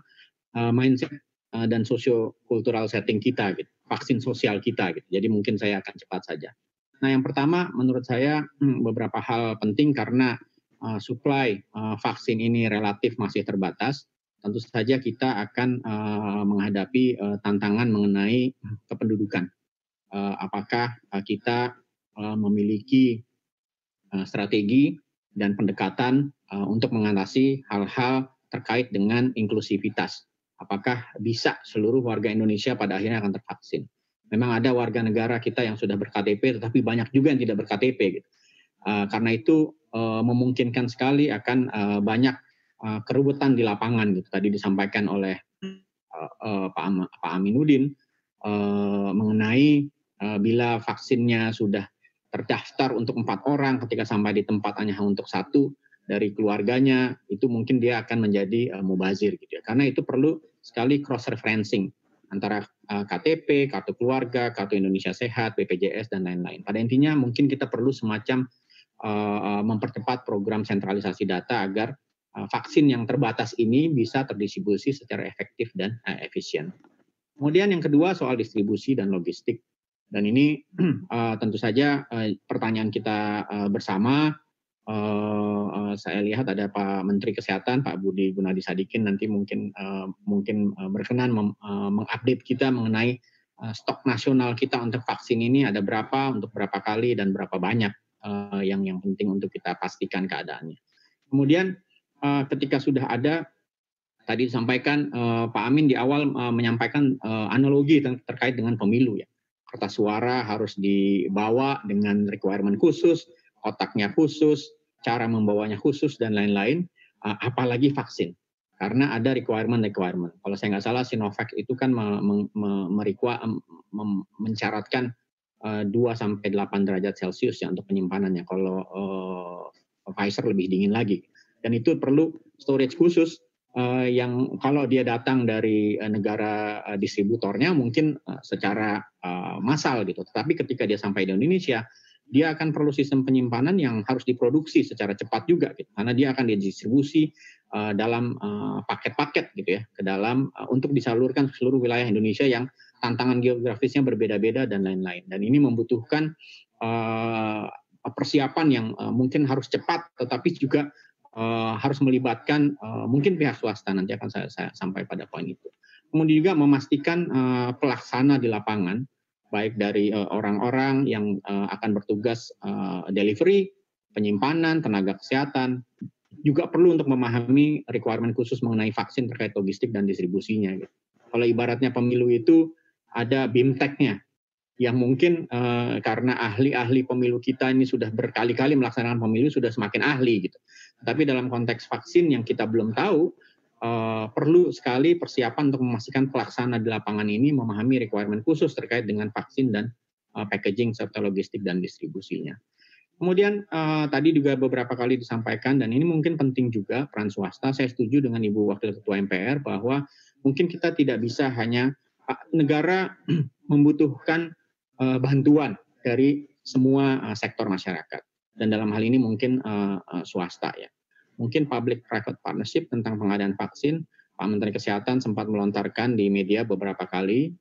[SPEAKER 9] uh, mindset uh, dan socio-kultural setting kita, gitu, vaksin sosial kita. Gitu. Jadi mungkin saya akan cepat saja. Nah, yang pertama menurut saya hmm, beberapa hal penting karena uh, supply uh, vaksin ini relatif masih terbatas. Tentu saja kita akan uh, menghadapi uh, tantangan mengenai kependudukan. Uh, apakah uh, kita uh, memiliki uh, strategi dan pendekatan uh, untuk mengatasi hal-hal terkait dengan inklusivitas. Apakah bisa seluruh warga Indonesia pada akhirnya akan tervaksin? Memang ada warga negara kita yang sudah ber-K T P, tetapi banyak juga yang tidak ber-K T P. Gitu. Uh, karena itu uh, memungkinkan sekali akan uh, banyak uh, keruwetan di lapangan. Gitu. Tadi disampaikan oleh uh, uh, Pak, Am Pak Aminuddin uh, mengenai uh, bila vaksinnya sudah terdaftar untuk empat orang, ketika sampai di tempat hanya untuk satu dari keluarganya, itu mungkin dia akan menjadi uh, mubazir. Gitu ya. Karena itu perlu sekali cross-referencing antara uh, K T P, kartu keluarga, kartu Indonesia Sehat, B P J S, dan lain-lain. Pada intinya mungkin kita perlu semacam uh, mempercepat program sentralisasi data agar uh, vaksin yang terbatas ini bisa terdistribusi secara efektif dan uh, efisien. Kemudian yang kedua soal distribusi dan logistik. Dan ini uh, tentu saja uh, pertanyaan kita uh, bersama. Uh, uh, saya lihat ada Pak Menteri Kesehatan, Pak Budi Gunadi Sadikin, nanti mungkin uh, mungkin uh, berkenan mem, uh, mengupdate kita mengenai uh, stok nasional kita untuk vaksin ini ada berapa, untuk berapa kali, dan berapa banyak uh, yang yang penting untuk kita pastikan keadaannya. Kemudian uh, ketika sudah ada, tadi disampaikan uh, Pak Amin di awal uh, menyampaikan uh, analogi ter terkait dengan pemilu ya. Kertas suara harus dibawa dengan requirement khusus, kotaknya khusus, cara membawanya khusus, dan lain-lain, uh, apalagi vaksin. Karena ada requirement-requirement. Kalau saya nggak salah, Sinovac itu kan me me me merikwa, um, mencaratkan uh, dua sampai delapan derajat Celcius ya untuk penyimpanannya. Kalau uh, Pfizer lebih dingin lagi. Dan itu perlu storage khusus. Uh, yang kalau dia datang dari uh, negara uh, distributornya mungkin uh, secara uh, massal gitu, tetapi ketika dia sampai di Indonesia dia akan perlu sistem penyimpanan yang harus diproduksi secara cepat juga gitu, karena dia akan didistribusi uh, dalam paket-paket uh, gitu ya ke dalam uh, untuk disalurkan ke seluruh wilayah Indonesia yang tantangan geografisnya berbeda-beda dan lain-lain, dan ini membutuhkan uh, persiapan yang uh, mungkin harus cepat tetapi juga Uh, harus melibatkan uh, mungkin pihak swasta, nanti akan saya, saya sampai pada poin itu. Kemudian juga memastikan uh, pelaksana di lapangan, baik dari orang-orang uh, yang uh, akan bertugas uh, delivery, penyimpanan, tenaga kesehatan, juga perlu untuk memahami requirement khusus mengenai vaksin terkait logistik dan distribusinya. Gitu. Kalau ibaratnya pemilu itu ada BIMTEK-nya, yang mungkin uh, karena ahli-ahli pemilu kita ini sudah berkali-kali melaksanakan pemilu, sudah semakin ahli gitu. Tapi dalam konteks vaksin yang kita belum tahu, uh, perlu sekali persiapan untuk memastikan pelaksana di lapangan ini memahami requirement khusus terkait dengan vaksin dan uh, packaging serta logistik dan distribusinya. Kemudian uh, tadi juga beberapa kali disampaikan, dan ini mungkin penting juga peran swasta. Saya setuju dengan Ibu Wakil Ketua M P R bahwa mungkin kita tidak bisa hanya uh, negara membutuhkan bantuan dari semua uh, sektor masyarakat, dan dalam hal ini mungkin uh, uh, swasta ya. Mungkin public-private partnership tentang pengadaan vaksin, Pak Menteri Kesehatan sempat melontarkan di media beberapa kali,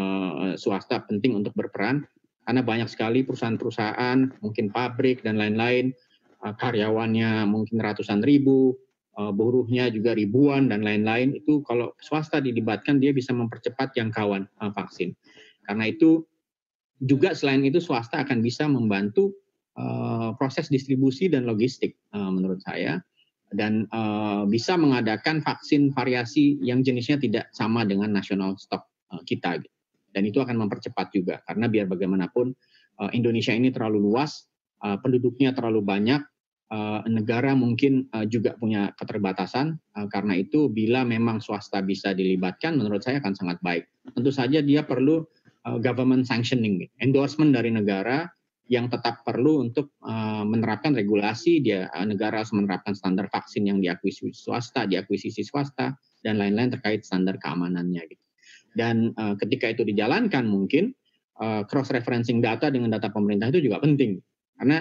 [SPEAKER 9] uh, swasta penting untuk berperan, karena banyak sekali perusahaan-perusahaan, mungkin pabrik dan lain-lain, uh, karyawannya mungkin ratusan ribu, uh, buruhnya juga ribuan dan lain-lain, itu kalau swasta dilibatkan dia bisa mempercepat jangkauan uh, vaksin. Karena itu juga selain itu swasta akan bisa membantu uh, proses distribusi dan logistik uh, menurut saya, dan uh, bisa mengadakan vaksin variasi yang jenisnya tidak sama dengan nasional stok uh, kita gitu. Dan itu akan mempercepat juga, karena biar bagaimanapun uh, Indonesia ini terlalu luas, uh, penduduknya terlalu banyak, uh, negara mungkin uh, juga punya keterbatasan, uh, karena itu bila memang swasta bisa dilibatkan menurut saya akan sangat baik. Tentu saja dia perlu government sanctioning, endorsement dari negara yang tetap perlu untuk uh, menerapkan regulasi. Dia uh, negara harus menerapkan standar vaksin yang diakuisisi swasta, diakuisisi swasta, dan lain-lain terkait standar keamanannya. Gitu. Dan uh, ketika itu dijalankan, mungkin uh, cross-referencing data dengan data pemerintah itu juga penting, karena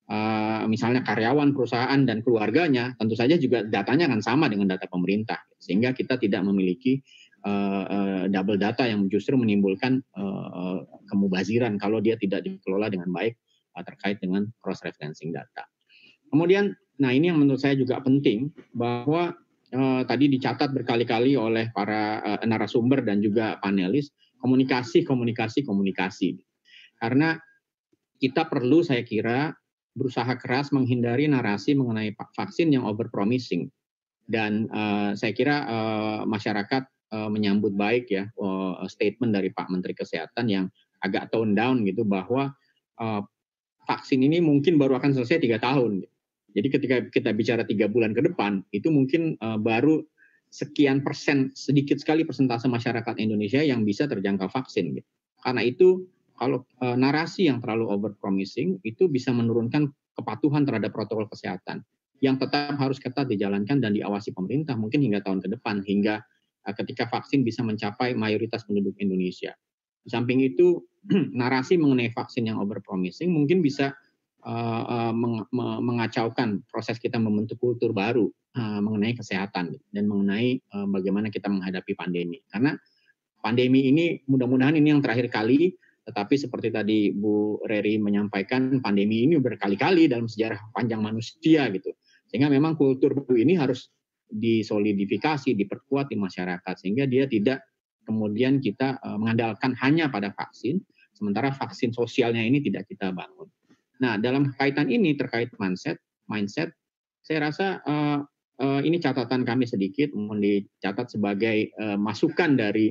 [SPEAKER 9] uh, misalnya karyawan perusahaan dan keluarganya, tentu saja juga datanya akan sama dengan data pemerintah, sehingga kita tidak memiliki uh, uh, double data yang justru menimbulkan uh, kemubaziran kalau dia tidak dikelola dengan baik uh, terkait dengan cross-referencing data. Kemudian, nah ini yang menurut saya juga penting, bahwa uh, tadi dicatat berkali-kali oleh para uh, narasumber dan juga panelis, komunikasi, komunikasi, komunikasi. Karena kita perlu, saya kira, berusaha keras menghindari narasi mengenai vaksin yang over-promising. Dan uh, saya kira uh, masyarakat uh, menyambut baik ya uh, statement dari Pak Menteri Kesehatan yang agak tone down gitu, bahwa uh, vaksin ini mungkin baru akan selesai tiga tahun. Jadi ketika kita bicara tiga bulan ke depan, itu mungkin uh, baru sekian persen, sedikit sekali persentase masyarakat Indonesia yang bisa terjangkau vaksin. Gitu. Karena itu, kalau uh, narasi yang terlalu over-promising, itu bisa menurunkan kepatuhan terhadap protokol kesehatan, yang tetap harus ketat dijalankan dan diawasi pemerintah, mungkin hingga tahun ke depan, hingga uh, ketika vaksin bisa mencapai mayoritas penduduk Indonesia. Di samping itu, narasi mengenai vaksin yang over-promising mungkin bisa uh, uh, meng mengacaukan proses kita membentuk kultur baru uh, mengenai kesehatan dan mengenai uh, bagaimana kita menghadapi pandemi. Karena pandemi ini mudah-mudahan ini yang terakhir kali, tetapi seperti tadi Bu Reri menyampaikan, pandemi ini berkali-kali dalam sejarah panjang manusia gitu. Sehingga memang kultur baru ini harus disolidifikasi, diperkuat di masyarakat, sehingga dia tidak kemudian kita uh, mengandalkan hanya pada vaksin, sementara vaksin sosialnya ini tidak kita bangun. Nah, dalam kaitan ini terkait mindset, mindset, saya rasa uh, uh, ini catatan kami sedikit, mohon dicatat sebagai uh, masukan dari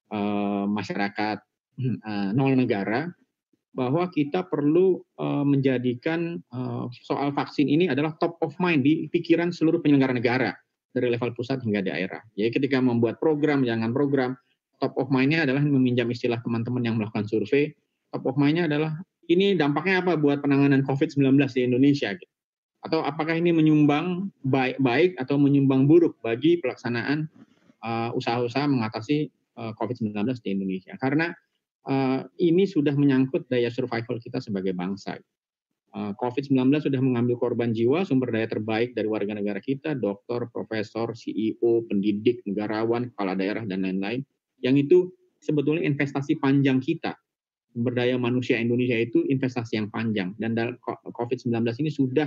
[SPEAKER 9] uh, masyarakat uh, nol negara, bahwa kita perlu uh, menjadikan uh, soal vaksin ini adalah top of mind di pikiran seluruh penyelenggara negara, dari level pusat hingga daerah. Jadi ketika membuat program, jangan program, top of mind-nya adalah meminjam istilah teman-teman yang melakukan survei, top of mind-nya adalah ini dampaknya apa buat penanganan covid sembilan belas di Indonesia, gitu. Atau apakah ini menyumbang baik, baik atau menyumbang buruk bagi pelaksanaan uh, usaha-usaha mengatasi uh, covid sembilan belas di Indonesia. Karena uh, ini sudah menyangkut daya survival kita sebagai bangsa. Uh, covid sembilan belas sudah mengambil korban jiwa, sumber daya terbaik dari warga negara kita, dokter, profesor, C E O, pendidik, negarawan, kepala daerah, dan lain-lain. Yang itu sebetulnya investasi panjang kita. Sumber daya manusia Indonesia itu investasi yang panjang. Dan covid sembilan belas ini sudah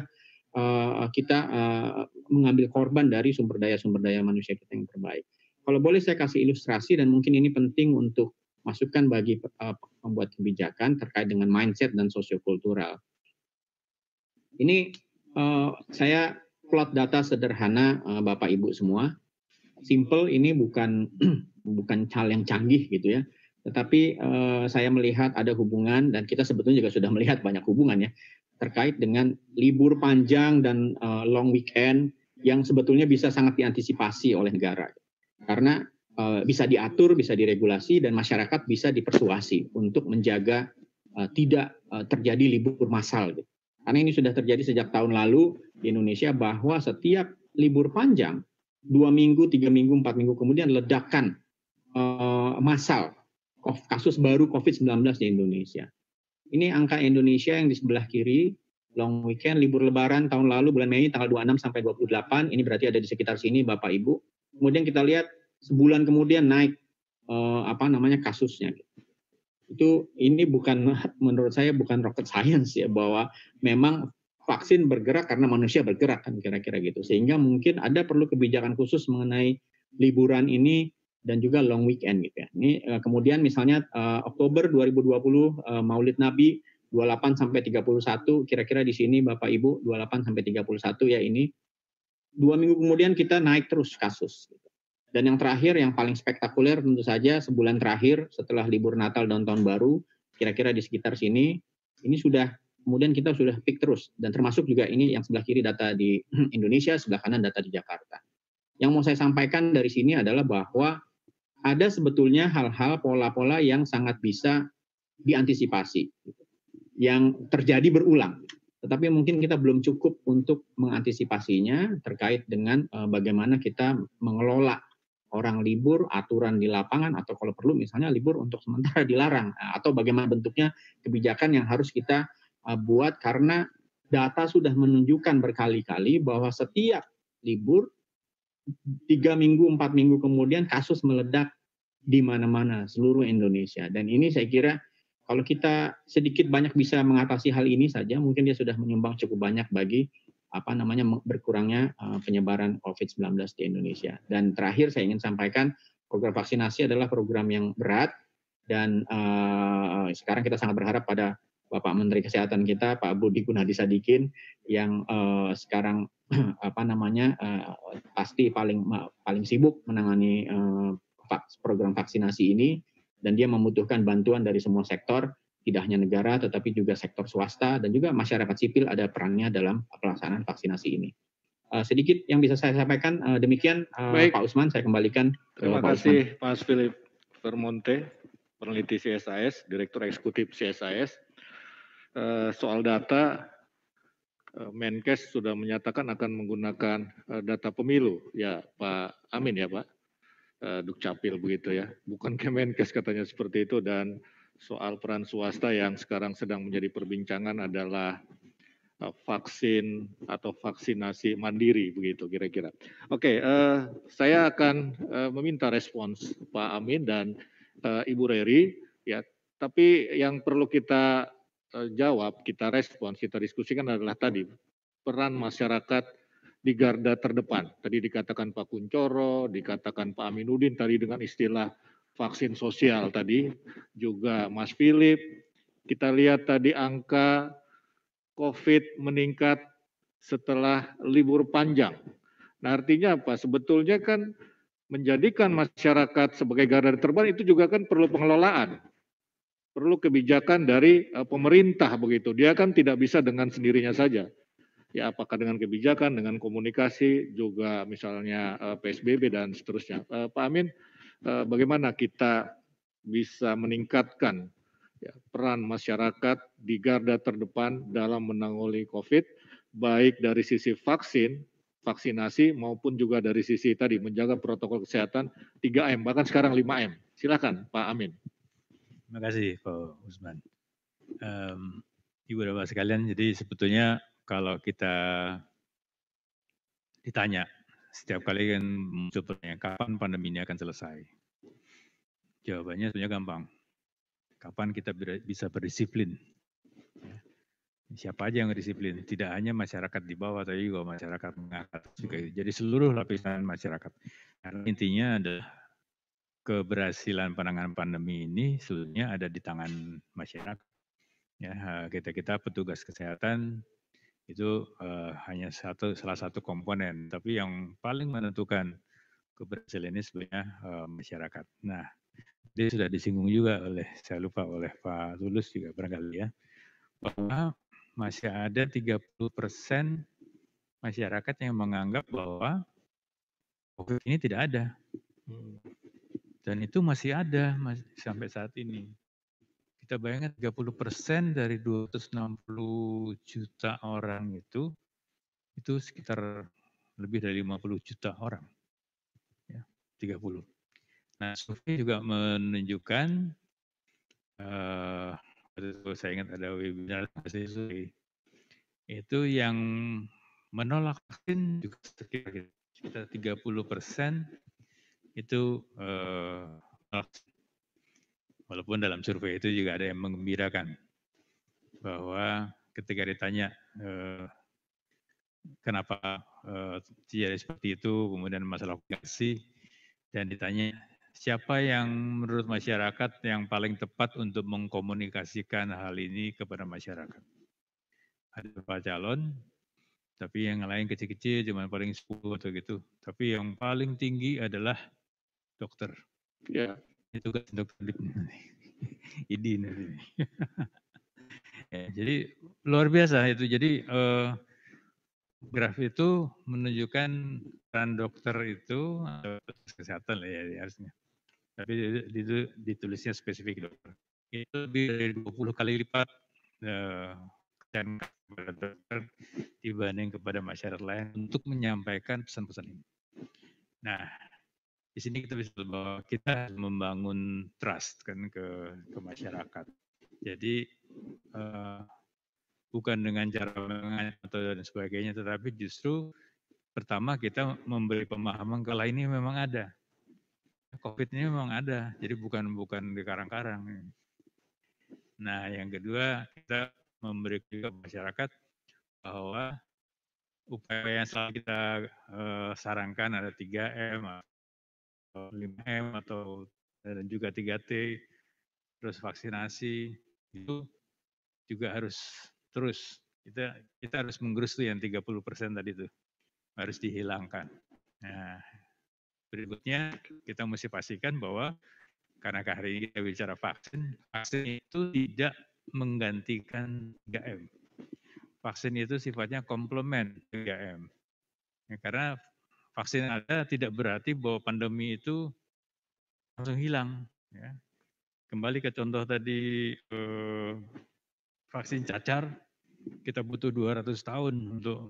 [SPEAKER 9] uh, kita uh, mengambil korban dari sumber daya-sumber daya manusia kita yang terbaik. Kalau boleh saya kasih ilustrasi, dan mungkin ini penting untuk masukan bagi uh, pembuat kebijakan terkait dengan mindset dan sosiokultural. Ini uh, saya plot data sederhana uh, Bapak Ibu semua. Simple, ini bukan bukan hal yang canggih gitu ya. Tetapi uh, saya melihat ada hubungan, dan kita sebetulnya juga sudah melihat banyak hubungan ya, terkait dengan libur panjang dan uh, long weekend yang sebetulnya bisa sangat diantisipasi oleh negara. Karena uh, bisa diatur, bisa diregulasi, dan masyarakat bisa dipersuasi untuk menjaga uh, tidak uh, terjadi libur massal. Gitu. Karena ini sudah terjadi sejak tahun lalu di Indonesia, bahwa setiap libur panjang, dua minggu, tiga minggu, empat minggu kemudian ledakan uh, massal kasus baru covid sembilan belas di Indonesia. Ini angka Indonesia yang di sebelah kiri, long weekend, libur lebaran tahun lalu bulan Mei tanggal dua puluh enam sampai dua puluh delapan, ini berarti ada di sekitar sini Bapak Ibu. Kemudian kita lihat sebulan kemudian naik uh, apa namanya kasusnya. Itu ini bukan, menurut saya bukan rocket science ya, bahwa memang vaksin bergerak karena manusia bergerak kan kira-kira gitu. Sehingga mungkin ada perlu kebijakan khusus mengenai liburan ini dan juga long weekend gitu ya. Ini uh, kemudian misalnya uh, Oktober dua ribu dua puluh uh, Maulid Nabi dua puluh delapan sampai tiga puluh satu, kira-kira di sini Bapak Ibu dua puluh delapan sampai tiga puluh satu ya, ini dua minggu kemudian kita naik terus kasus. Gitu. Dan yang terakhir yang paling spektakuler tentu saja sebulan terakhir setelah libur Natal dan Tahun Baru, kira-kira di sekitar sini, ini sudah kemudian kita sudah peak terus, dan termasuk juga ini yang sebelah kiri data di Indonesia, sebelah kanan data di Jakarta. Yang mau saya sampaikan dari sini adalah bahwa ada sebetulnya hal-hal pola-pola yang sangat bisa diantisipasi, yang terjadi berulang. Tetapi mungkin kita belum cukup untuk mengantisipasinya terkait dengan uh, bagaimana kita mengelola orang libur, aturan di lapangan, atau kalau perlu misalnya libur untuk sementara dilarang, atau bagaimana bentuknya kebijakan yang harus kita uh, buat, karena data sudah menunjukkan berkali-kali bahwa setiap libur tiga minggu, empat minggu kemudian kasus meledak di mana-mana seluruh Indonesia. Dan ini saya kira kalau kita sedikit banyak bisa mengatasi hal ini saja, mungkin dia sudah menyumbang cukup banyak bagi apa namanya berkurangnya uh, penyebaran covid sembilan belas di Indonesia. Dan terakhir saya ingin sampaikan program vaksinasi adalah program yang berat dan uh, sekarang kita sangat berharap pada Bapak Menteri Kesehatan kita, Pak Budi Gunadi Sadikin, yang uh, sekarang apa namanya uh, pasti paling paling sibuk menangani uh, program vaksinasi ini, dan dia membutuhkan bantuan dari semua sektor, tidak hanya negara tetapi juga sektor swasta dan juga masyarakat sipil ada perannya dalam pelaksanaan vaksinasi ini. Uh, sedikit yang bisa saya sampaikan, uh, demikian uh, Pak Usman, saya kembalikan ke
[SPEAKER 2] Terima
[SPEAKER 9] Pak
[SPEAKER 2] kasih
[SPEAKER 9] Usman.
[SPEAKER 2] Mas Philip Vermonte, peneliti C S I S, Direktur Eksekutif C S I S. Uh, soal data, uh, Menkes sudah menyatakan akan menggunakan uh, data pemilu, ya Pak Amin ya Pak, uh, Dukcapil begitu ya, bukan Kemenkes katanya seperti itu. Dan soal peran swasta yang sekarang sedang menjadi perbincangan adalah uh, vaksin atau vaksinasi mandiri begitu kira-kira. Oke, uh, saya akan uh, meminta respons Pak Amin dan uh, Ibu Reri ya. Tapi yang perlu kita uh, jawab, kita respons, kita diskusikan adalah tadi peran masyarakat di garda terdepan. Tadi dikatakan Pak Kuncoro, dikatakan Pak Aminuddin tadi dengan istilah vaksin sosial tadi, juga Mas Philip. Kita lihat tadi angka COVID meningkat setelah libur panjang. Nah, artinya apa? Sebetulnya kan menjadikan masyarakat sebagai garda terdepan itu juga kan perlu pengelolaan. Perlu kebijakan dari uh, pemerintah begitu. Dia kan tidak bisa dengan sendirinya saja. Ya, apakah dengan kebijakan, dengan komunikasi, juga misalnya uh, P S B B dan seterusnya. Uh, Pak Amin, uh, bagaimana kita bisa meningkatkan ya, peran masyarakat di garda terdepan dalam menangani COVID, baik dari sisi vaksin, vaksinasi, maupun juga dari sisi tadi menjaga protokol kesehatan tiga M, bahkan sekarang lima M. Silakan Pak Amin.
[SPEAKER 1] Terima kasih Pak Usman. Um, Ibu dan Bapak sekalian, jadi sebetulnya kalau kita ditanya setiap kali kan muncul pertanyaan kapan pandemi ini akan selesai, jawabannya sebenarnya gampang. Kapan kita bisa berdisiplin? Siapa aja yang disiplin? Tidak hanya masyarakat di bawah, tapi juga masyarakat mengatas juga. Jadi seluruh lapisan masyarakat. Karena intinya adalah keberhasilan penanganan pandemi ini sebenarnya ada di tangan masyarakat. Ya, kita kita petugas kesehatan itu uh, hanya satu salah satu komponen, tapi yang paling menentukan keberhasilan ini sebenarnya uh, masyarakat. Nah, dia sudah disinggung juga oleh saya lupa oleh Pak Tulus juga barangkali ya, bahwa masih ada tiga puluh persen masyarakat yang menganggap bahwa COVID ini tidak ada. Dan itu masih ada masih, sampai saat ini. Kita bayangkan tiga puluh persen dari dua ratus enam puluh juta orang itu, itu sekitar lebih dari lima puluh juta orang. Ya, tiga puluh. Nah, survei juga menunjukkan, uh, saya ingat ada webinar survei, itu yang menolak vaksin juga sekitar, sekitar tiga puluh persen itu uh, walaupun dalam survei itu juga ada yang menggembirakan bahwa ketika ditanya uh, kenapa uh, tidak seperti itu, kemudian masalah vaksinasi, dan ditanya siapa yang menurut masyarakat yang paling tepat untuk mengkomunikasikan hal ini kepada masyarakat. Ada beberapa calon, tapi yang lain kecil-kecil, cuma paling sepuluh atau gitu. Tapi yang paling tinggi adalah dokter.
[SPEAKER 2] Ya.
[SPEAKER 1] Itu kan dokter Idin. Ya, jadi luar biasa itu. Jadi eh, graf itu menunjukkan peran dokter itu atau kesehatan lah ya harusnya. Tapi itu ditulisnya spesifik dokter. Itu lebih dari dua puluh kali lipat eh, dan kepada dokter dibanding kepada masyarakat lain untuk menyampaikan pesan-pesan ini. Nah, di sini kita bisa bahwa kita membangun trust kan ke ke masyarakat. Jadi eh, bukan dengan cara menganyam atau dan sebagainya, tetapi justru pertama kita memberi pemahaman kalau ini memang ada. COVID ini memang ada, jadi bukan bukan di karang-karang. Nah, yang kedua kita memberi ke masyarakat bahwa upaya yang selalu kita uh, sarankan ada tiga M, atau lima M, atau dan juga tiga T, terus vaksinasi, itu juga harus terus. Kita kita harus menggerus tuh yang tiga puluh persen tadi itu, harus dihilangkan. Nah, berikutnya kita mesti pastikan bahwa karena hari ini kita bicara vaksin, vaksin itu tidak menggantikan tiga M. Vaksin itu sifatnya komplement tiga M. Ya, karena vaksin ada tidak berarti bahwa pandemi itu langsung hilang. Ya. Kembali ke contoh tadi eh, vaksin cacar, kita butuh dua ratus tahun untuk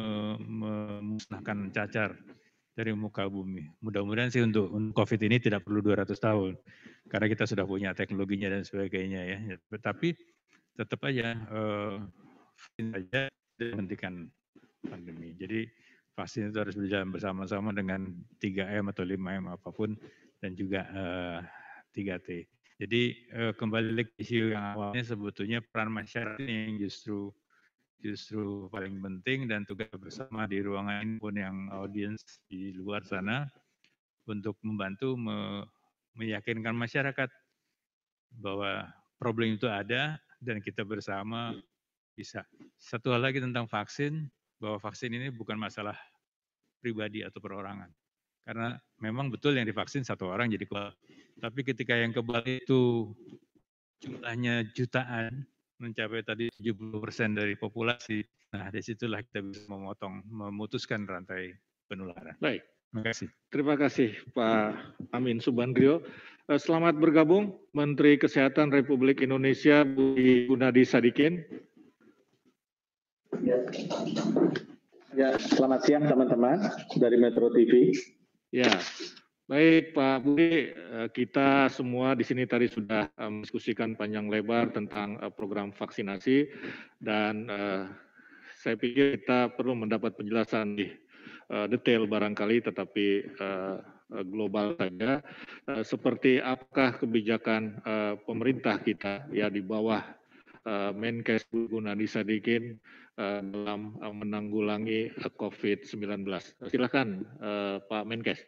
[SPEAKER 1] memusnahkan cacar dari muka bumi. Mudah-mudahan sih untuk, untuk COVID ini tidak perlu dua ratus tahun, karena kita sudah punya teknologinya dan sebagainya ya. Tapi tetap aja eh, vaksin saja menghentikan pandemi. Jadi vaksin itu harus berjalan bersama-sama dengan tiga M atau lima M apapun dan juga eh, tiga T. Jadi eh, kembali lagi isu yang awalnya sebetulnya peran masyarakat yang justru justru paling penting dan tugas bersama di ruangan ini pun yang audiens di luar sana untuk membantu me, meyakinkan masyarakat bahwa problem itu ada dan kita bersama bisa. Satu hal lagi tentang vaksin, bahwa vaksin ini bukan masalah pribadi atau perorangan. Karena memang betul yang divaksin satu orang jadi kebal. Tapi ketika yang kebal itu jumlahnya jutaan, mencapai tadi tujuh puluh persen dari populasi, nah disitulah kita bisa memotong, memutuskan rantai penularan.
[SPEAKER 2] Baik.
[SPEAKER 1] Terima kasih.
[SPEAKER 2] Terima kasih Pak Amin Subandrio. Selamat bergabung Menteri Kesehatan Republik Indonesia Budi Gunadi Sadikin.
[SPEAKER 10] Ya. Ya, selamat siang teman-teman dari Metro T V.
[SPEAKER 2] Ya, baik Pak Budi, kita semua di sini tadi sudah mendiskusikan panjang lebar tentang program vaksinasi dan uh, saya pikir kita perlu mendapat penjelasan di uh, detail barangkali, tetapi uh, global saja. Uh, seperti apakah kebijakan uh, pemerintah kita ya di bawah uh, Menkes Budi Gunadi Sadikin uh, dalam uh, menanggulangi uh, COVID sembilan belas. Silakan uh, Pak Menkes.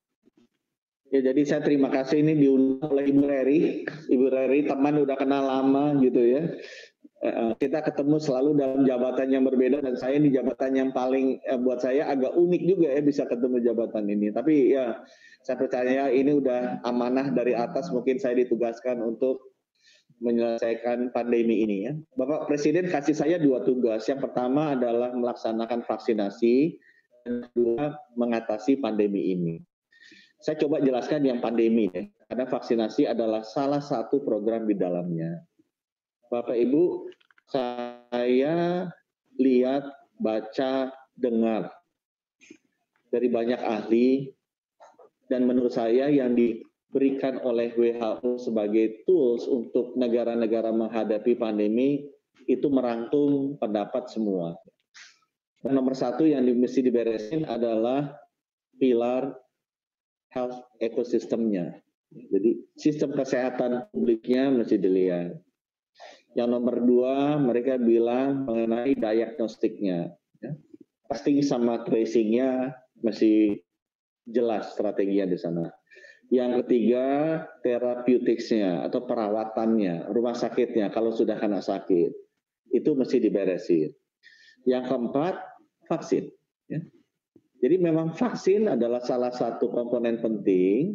[SPEAKER 10] Ya, jadi saya terima kasih ini diundang oleh Ibu Reri. Ibu Reri teman udah kenal lama gitu ya. Uh, kita ketemu selalu dalam jabatan yang berbeda dan saya di jabatan yang paling uh, buat saya agak unik juga ya bisa ketemu jabatan ini. Tapi ya saya percaya ini udah amanah dari atas, mungkin saya ditugaskan untuk menyelesaikan pandemi ini ya. Bapak Presiden kasih saya dua tugas. Yang pertama adalah melaksanakan vaksinasi dan kedua mengatasi pandemi ini. Saya coba jelaskan yang pandemi ya, karena vaksinasi adalah salah satu program di dalamnya. Bapak Ibu, saya lihat, baca, dengar dari banyak ahli, dan menurut saya yang diberikan oleh W H O sebagai tools untuk negara-negara menghadapi pandemi itu merangkum pendapat semua. Dan nomor satu yang mesti diberesin adalah pilar health ekosistemnya. Jadi sistem kesehatan publiknya mesti dilihat. Yang nomor dua, mereka bilang mengenai diagnostiknya. Ya. Testing sama tracingnya mesti jelas strateginya di sana. Yang ketiga, therapeuticsnya atau perawatannya, rumah sakitnya kalau sudah kena sakit. Itu mesti diberesin. Yang keempat, vaksin. Ya. Jadi memang vaksin adalah salah satu komponen penting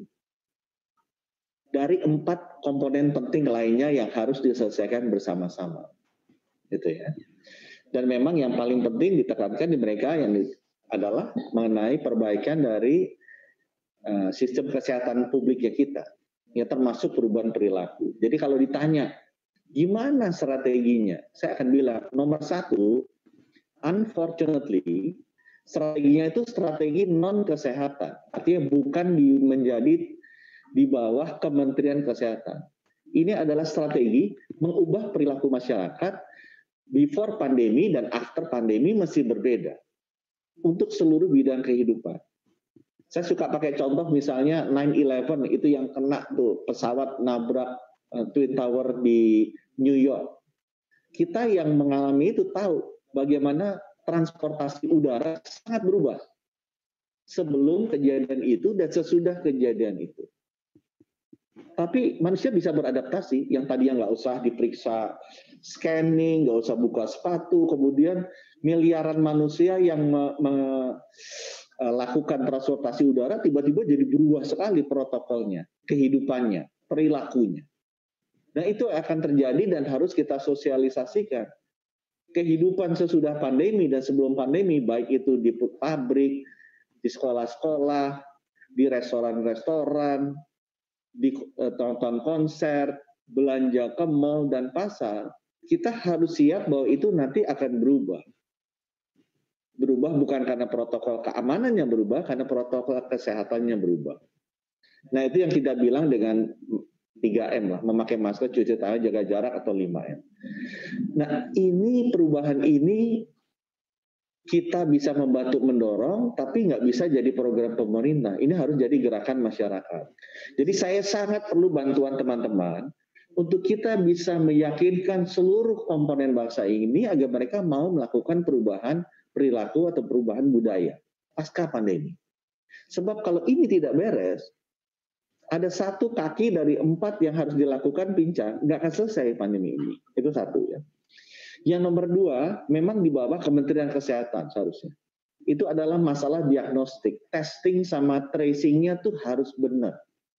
[SPEAKER 10] dari empat komponen penting lainnya yang harus diselesaikan bersama-sama. Gitu ya. Dan memang yang paling penting ditekankan di mereka yang di, adalah mengenai perbaikan dari uh, sistem kesehatan publiknya kita. Ya termasuk perubahan perilaku. Jadi kalau ditanya gimana strateginya? Saya akan bilang nomor satu, unfortunately strateginya itu strategi non kesehatan, artinya bukan di, menjadi di bawah Kementerian Kesehatan. Ini adalah strategi mengubah perilaku masyarakat before pandemi dan after pandemi masih berbeda untuk seluruh bidang kehidupan. Saya suka pakai contoh misalnya nine eleven itu yang kena tuh pesawat nabrak uh, Twin Tower di New York. Kita yang mengalami itu tahu bagaimana transportasi udara sangat berubah sebelum kejadian itu dan sesudah kejadian itu. Tapi manusia bisa beradaptasi, yang tadi yang nggak usah diperiksa scanning, nggak usah buka sepatu, kemudian miliaran manusia yang me, me, lakukan transportasi udara tiba-tiba jadi berubah sekali protokolnya, kehidupannya, perilakunya. Nah itu akan terjadi dan harus kita sosialisasikan. Kehidupan sesudah pandemi dan sebelum pandemi, baik itu di pabrik, di sekolah-sekolah, di restoran-restoran, di tonton konser, belanja ke mal dan pasar, kita harus siap bahwa itu nanti akan berubah. Berubah bukan karena protokol keamanannya berubah, karena protokol kesehatannya berubah. Nah itu yang kita bilang dengan tiga M lah, memakai masker, cuci tangan, jaga jarak, atau lima M. Nah ini perubahan ini kita bisa membantu mendorong, tapi nggak bisa jadi program pemerintah. Ini harus jadi gerakan masyarakat. Jadi saya sangat perlu bantuan teman-teman untuk kita bisa meyakinkan seluruh komponen bangsa ini agar mereka mau melakukan perubahan perilaku atau perubahan budaya pasca pandemi. Sebab kalau ini tidak beres, ada satu kaki dari empat yang harus dilakukan pincang, nggak akan selesai pandemi ini. Itu satu ya. Yang nomor dua, memang di bawah Kementerian Kesehatan seharusnya. Itu adalah masalah diagnostik, testing sama tracingnya tuh harus benar.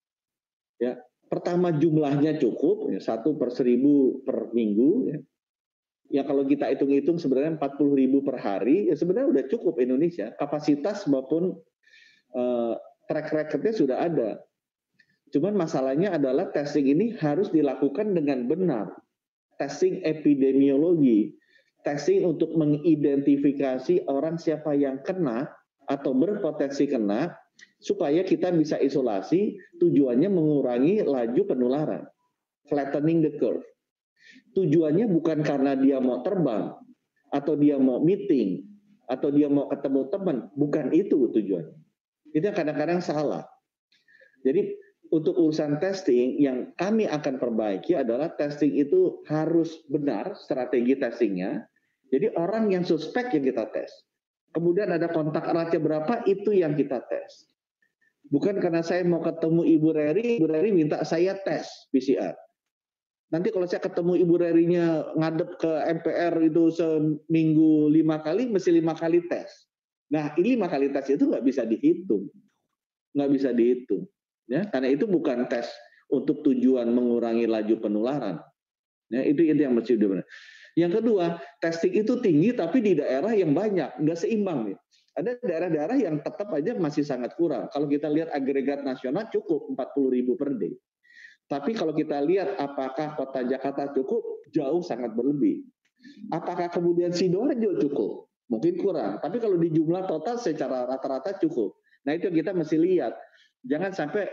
[SPEAKER 10] Ya, pertama jumlahnya cukup, ya, satu per seribu per minggu. Ya. Ya kalau kita hitung-hitung sebenarnya empat puluh ribu per hari, ya sebenarnya udah cukup Indonesia. Kapasitas maupun uh, track recordnya sudah ada. Cuman masalahnya adalah testing ini harus dilakukan dengan benar. Testing epidemiologi, testing untuk mengidentifikasi orang siapa yang kena atau berpotensi kena, supaya kita bisa isolasi, tujuannya mengurangi laju penularan, flattening the curve. Tujuannya bukan karena dia mau terbang, atau dia mau meeting, atau dia mau ketemu teman, bukan itu tujuannya. Itu kadang-kadang salah. Jadi untuk urusan testing yang kami akan perbaiki adalah testing itu harus benar strategi testingnya. Jadi orang yang suspek yang kita tes. Kemudian ada kontak eratnya berapa, itu yang kita tes. Bukan karena saya mau ketemu Ibu Reri, Ibu Reri minta saya tes P C R. Nanti kalau saya ketemu Ibu Rerinya ngadep ke M P R itu seminggu lima kali, mesti lima kali tes. Nah, ini lima kali tes itu nggak bisa dihitung. Nggak bisa dihitung. Ya, karena itu bukan tes untuk tujuan mengurangi laju penularan. Ya, itu, itu yang mesti dibenar. Yang kedua, testing itu tinggi tapi di daerah yang banyak, nggak seimbang. Nih. Ada daerah-daerah yang tetap aja masih sangat kurang. Kalau kita lihat agregat nasional cukup empat puluh ribu per day. Tapi kalau kita lihat apakah kota Jakarta cukup, jauh sangat berlebih. Apakah kemudian Sidoarjo cukup? Mungkin kurang. Tapi kalau di jumlah total secara rata-rata cukup. Nah itu kita mesti lihat. Jangan sampai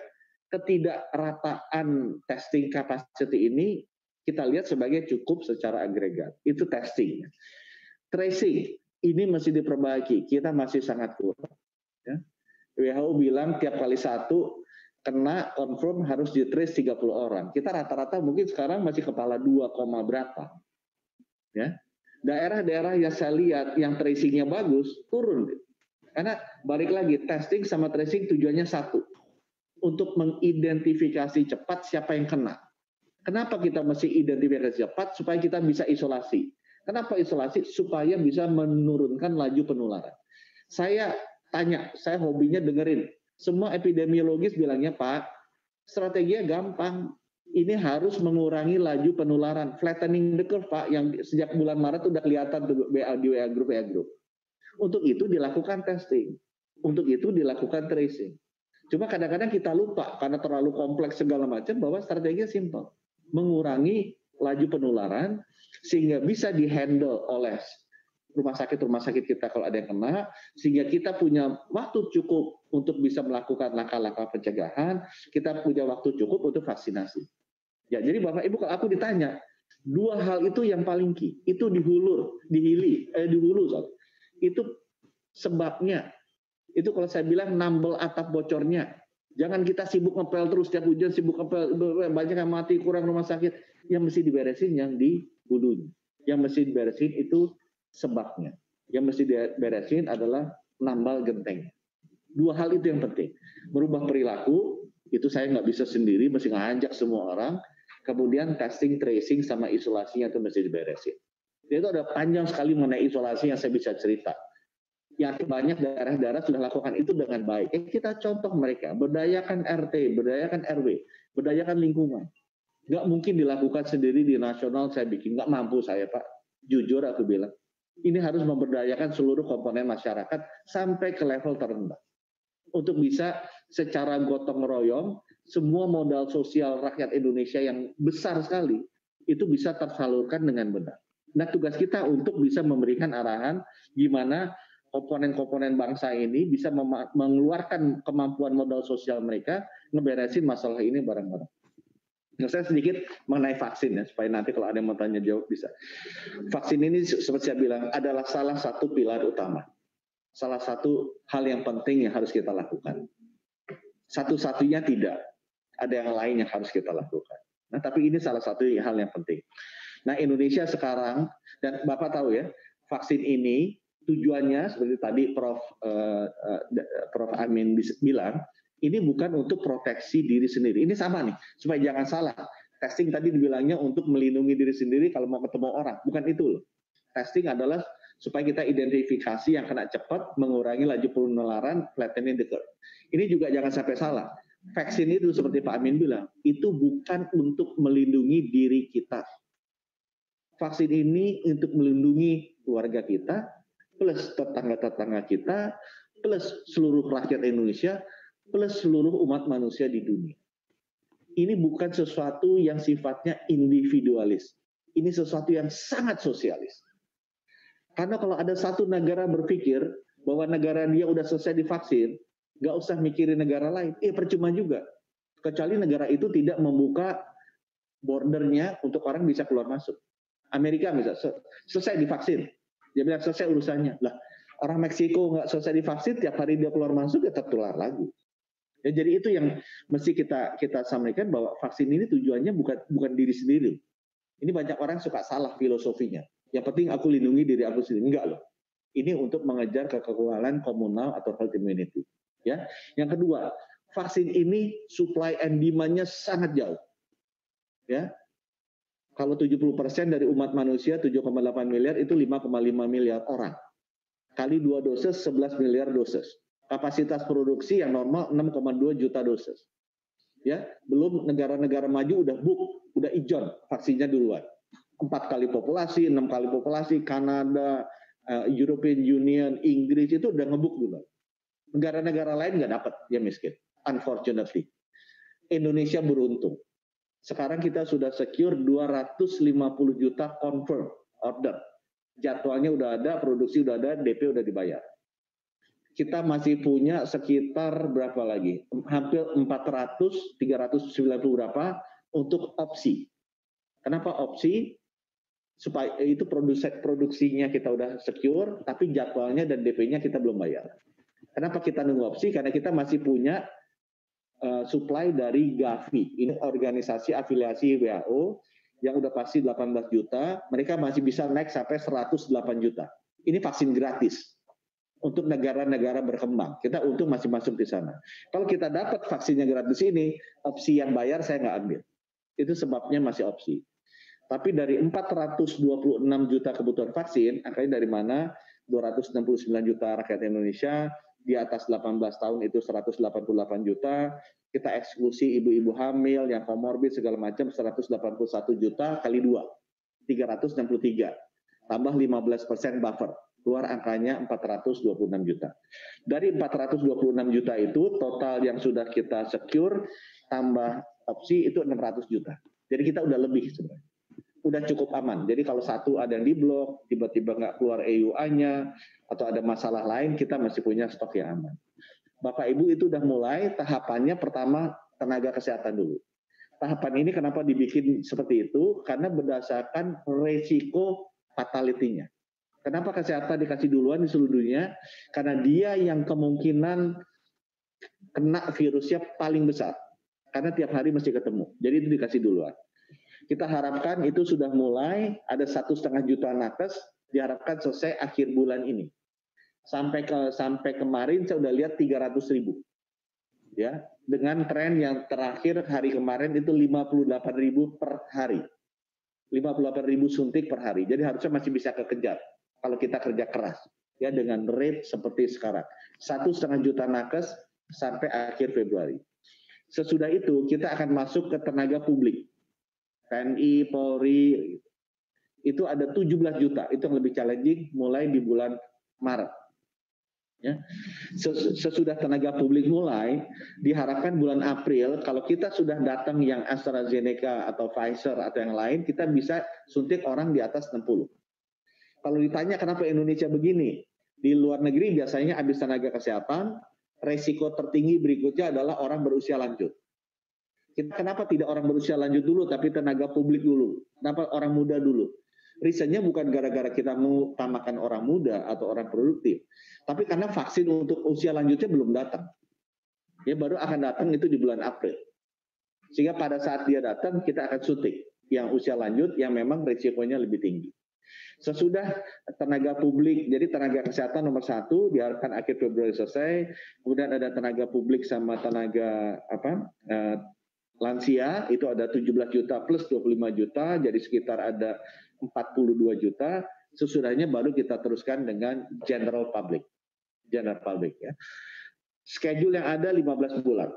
[SPEAKER 10] ketidakrataan testing capacity ini kita lihat sebagai cukup secara agregat. Itu testing. Tracing, ini masih diperbaiki. Kita masih sangat kurang. Ya. W H O bilang tiap kali satu kena confirm harus di trace tiga puluh orang. Kita rata-rata mungkin sekarang masih kepala dua, berapa. Ya. Daerah-daerah yang saya lihat yang tracingnya bagus, turun. Karena balik lagi, testing sama tracing tujuannya satu. Untuk mengidentifikasi cepat siapa yang kena. Kenapa kita mesti identifikasi cepat? Supaya kita bisa isolasi. Kenapa isolasi? Supaya bisa menurunkan laju penularan. Saya tanya, saya hobinya dengerin. Semua epidemiologis bilangnya, Pak, strateginya gampang. Ini harus mengurangi laju penularan. Flattening the curve, Pak, yang sejak bulan Maret sudah kelihatan di W A group, W A group. Untuk itu dilakukan testing. Untuk itu dilakukan tracing. Cuma kadang-kadang kita lupa, karena terlalu kompleks segala macam, bahwa strateginya simpel. Mengurangi laju penularan, sehingga bisa dihandle oleh rumah sakit-rumah sakit kita kalau ada yang kena, sehingga kita punya waktu cukup untuk bisa melakukan langkah-langkah pencegahan, kita punya waktu cukup untuk vaksinasi. Ya, jadi Bapak Ibu kalau aku ditanya, Dua hal itu yang paling key. Itu di hulu, di hili, eh, di hulu, sorry. Itu sebabnya. Itu kalau saya bilang nambel atap bocornya. Jangan kita sibuk ngepel terus setiap hujan, sibuk ngepel, banyak yang mati, kurang rumah sakit. Yang mesti diberesin yang di hulunya. Yang mesti diberesin itu sebabnya. Yang mesti diberesin adalah nambal genteng. Dua hal itu yang penting. Merubah perilaku, itu saya nggak bisa sendiri, mesti ngajak semua orang. Kemudian testing, tracing, sama isolasinya itu mesti diberesin. Itu ada panjang sekali mengenai isolasi yang saya bisa cerita. Yang banyak daerah-daerah sudah lakukan itu dengan baik. Eh, kita contoh mereka, berdayakan R T, berdayakan R W, berdayakan lingkungan. Nggak mungkin dilakukan sendiri di nasional, saya bikin. Nggak mampu saya, Pak. Jujur aku bilang. Ini harus memberdayakan seluruh komponen masyarakat sampai ke level terendah. Untuk bisa secara gotong royong, semua modal sosial rakyat Indonesia yang besar sekali, itu bisa tersalurkan dengan benar. Nah, tugas kita untuk bisa memberikan arahan gimana komponen-komponen bangsa ini bisa mengeluarkan kemampuan modal sosial mereka, ngeberesin masalah ini bareng-bareng. Nah, saya sedikit mengenai vaksin ya, supaya nanti kalau ada yang mau tanya jawab bisa. Vaksin ini seperti saya bilang adalah salah satu pilar utama. Salah satu hal yang penting yang harus kita lakukan. Satu-satunya tidak. Ada yang lain yang harus kita lakukan. Nah, tapi ini salah satu hal yang penting. Nah, Indonesia sekarang, dan Bapak tahu ya, vaksin ini tujuannya seperti tadi Prof Uh, uh, Prof Amin bilang, ini bukan untuk proteksi diri sendiri. Ini sama nih, supaya jangan salah. Testing tadi dibilangnya untuk melindungi diri sendiri kalau mau ketemu orang. Bukan itu loh. Testing adalah supaya kita identifikasi yang kena cepat, mengurangi laju penularan, flattening the curve. Ini juga jangan sampai salah. Vaksin itu seperti Pak Amin bilang, itu bukan untuk melindungi diri kita. Vaksin ini untuk melindungi keluarga kita, plus tetangga-tetangga kita, plus seluruh rakyat Indonesia, plus seluruh umat manusia di dunia. Ini bukan sesuatu yang sifatnya individualis. Ini sesuatu yang sangat sosialis. Karena kalau ada satu negara berpikir bahwa negara dia udah selesai divaksin, nggak usah mikirin negara lain, eh percuma juga. Kecuali negara itu tidak membuka bordernya untuk orang bisa keluar masuk. Amerika bisa selesai divaksin, dia bilang selesai urusannya. Lah, orang Meksiko nggak selesai divaksin, tiap hari dia keluar masuk, ya tertular lagi. Ya, jadi itu yang mesti kita kita sampaikan bahwa vaksin ini tujuannya bukan bukan diri sendiri. Ini banyak orang suka salah filosofinya. Yang penting aku lindungi diri aku sendiri. Enggak loh. Ini untuk mengejar kekebalan komunal atau herd immunity. Ya. Yang kedua, vaksin ini supply and demand-nya sangat jauh. Ya. Kalau tujuh puluh persen dari umat manusia tujuh koma delapan miliar itu lima koma lima miliar orang. Kali dua dosis sebelas miliar dosis. Kapasitas produksi yang normal enam koma dua juta dosis. Ya, belum negara-negara maju udah book, udah ijon vaksinnya duluan. Empat kali populasi, enam kali populasi, Kanada, uh, European Union, Inggris itu udah ngebuk dulu. Negara-negara lain nggak dapat, dia miskin. Unfortunately, Indonesia beruntung. Sekarang kita sudah secure dua ratus lima puluh juta confirm order. Jadwalnya udah ada, produksi udah ada, D P udah dibayar. Kita masih punya sekitar berapa lagi? Hampir empat ratus, tiga ratus sembilan puluh berapa untuk opsi. Kenapa opsi? Supaya itu produksi produksinya kita udah secure, tapi jadwalnya dan D P-nya kita belum bayar. Kenapa kita nunggu opsi? Karena kita masih punya uh, supply dari Gavi. Ini organisasi afiliasi W H O yang udah pasti delapan belas juta. Mereka masih bisa naik sampai seratus delapan juta. Ini vaksin gratis untuk negara-negara berkembang. Kita untung masih masuk di sana. Kalau kita dapat vaksinnya gratis ini, opsi yang bayar saya nggak ambil. Itu sebabnya masih opsi. Tapi dari empat ratus dua puluh enam juta kebutuhan vaksin, angkanya dari mana? dua ratus enam puluh sembilan juta rakyat Indonesia, di atas delapan belas tahun itu seratus delapan puluh delapan juta, kita eksklusi ibu-ibu hamil, yang komorbid segala macam seratus delapan puluh satu juta kali dua, tiga ratus enam puluh tiga, tambah lima belas persen buffer, keluar angkanya empat ratus dua puluh enam juta. Dari empat ratus dua puluh enam juta itu, total yang sudah kita secure, tambah opsi itu enam ratus juta. Jadi kita udah lebih sebenarnya. Udah cukup aman. Jadi kalau satu ada yang diblok, tiba-tiba nggak keluar E U A-nya, atau ada masalah lain, kita masih punya stok yang aman. Bapak Ibu itu udah mulai tahapannya pertama tenaga kesehatan dulu. Tahapan ini kenapa dibikin seperti itu? Karena berdasarkan resiko fatality-nya. Kenapa kesehatan dikasih duluan di seluruh dunia? Karena dia yang kemungkinan kena virusnya paling besar. Karena tiap hari mesti ketemu. Jadi itu dikasih duluan. Kita harapkan itu sudah mulai, ada satu setengah juta nakes, diharapkan selesai akhir bulan ini. Sampai ke sampai kemarin saya udah lihat tiga ratus ribu. Ya, dengan tren yang terakhir hari kemarin itu lima puluh delapan ribu per hari. lima puluh delapan ribu suntik per hari. Jadi harusnya masih bisa kekejar kalau kita kerja keras. Ya, dengan rate seperti sekarang. Satu setengah juta nakes sampai akhir Februari. Sesudah itu kita akan masuk ke tenaga publik. T N I, Polri, itu ada tujuh belas juta. Itu yang lebih challenging mulai di bulan Maret. Ya. Sesudah tenaga publik mulai, diharapkan bulan April, kalau kita sudah datang yang AstraZeneca atau Pfizer atau yang lain, kita bisa suntik orang di atas enam puluh. Kalau ditanya kenapa Indonesia begini, di luar negeri biasanya habis tenaga kesehatan, resiko tertinggi berikutnya adalah orang berusia lanjut. Kita kenapa tidak orang berusia lanjut dulu, tapi tenaga publik dulu? Kenapa orang muda dulu? Reasonnya bukan gara-gara kita mau utamakan orang muda atau orang produktif, tapi karena vaksin untuk usia lanjutnya belum datang. Ya baru akan datang itu di bulan April. Sehingga pada saat dia datang kita akan suntik yang usia lanjut yang memang risikonya lebih tinggi. Sesudah tenaga publik, jadi tenaga kesehatan nomor satu diharapkan akhir Februari selesai. Kemudian ada tenaga publik sama tenaga apa eh, lansia itu ada tujuh belas juta plus dua puluh lima juta, jadi sekitar ada empat puluh dua juta. Sesudahnya baru kita teruskan dengan general public. General public ya. Schedule yang ada lima belas bulan.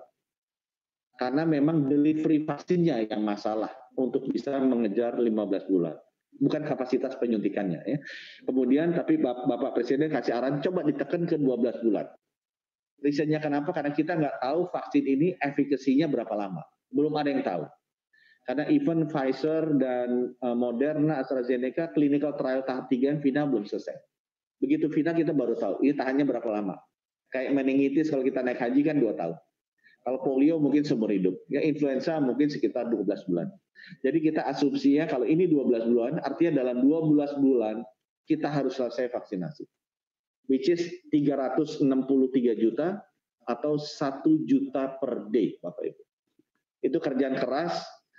[SPEAKER 10] Karena memang delivery vaksinnya yang masalah untuk bisa mengejar lima belas bulan. Bukan kapasitas penyuntikannya ya. Kemudian tapi Bapak Presiden kasih arahan coba ditekan ke dua belas bulan. Reasonnya kenapa? Karena kita nggak tahu vaksin ini efikasinya berapa lama. Belum ada yang tahu. Karena even Pfizer dan uh, Moderna, AstraZeneca, clinical trial tahap tiga yang final belum selesai. Begitu final kita baru tahu, ini tahannya berapa lama. Kayak meningitis kalau kita naik haji kan dua tahun. Kalau polio mungkin seumur hidup. Ya influenza mungkin sekitar dua belas bulan. Jadi kita asumsinya kalau ini dua belas bulan, artinya dalam dua belas bulan kita harus selesai vaksinasi. Which is tiga ratus enam puluh tiga juta atau satu juta per day, Bapak Ibu. Itu kerjaan keras.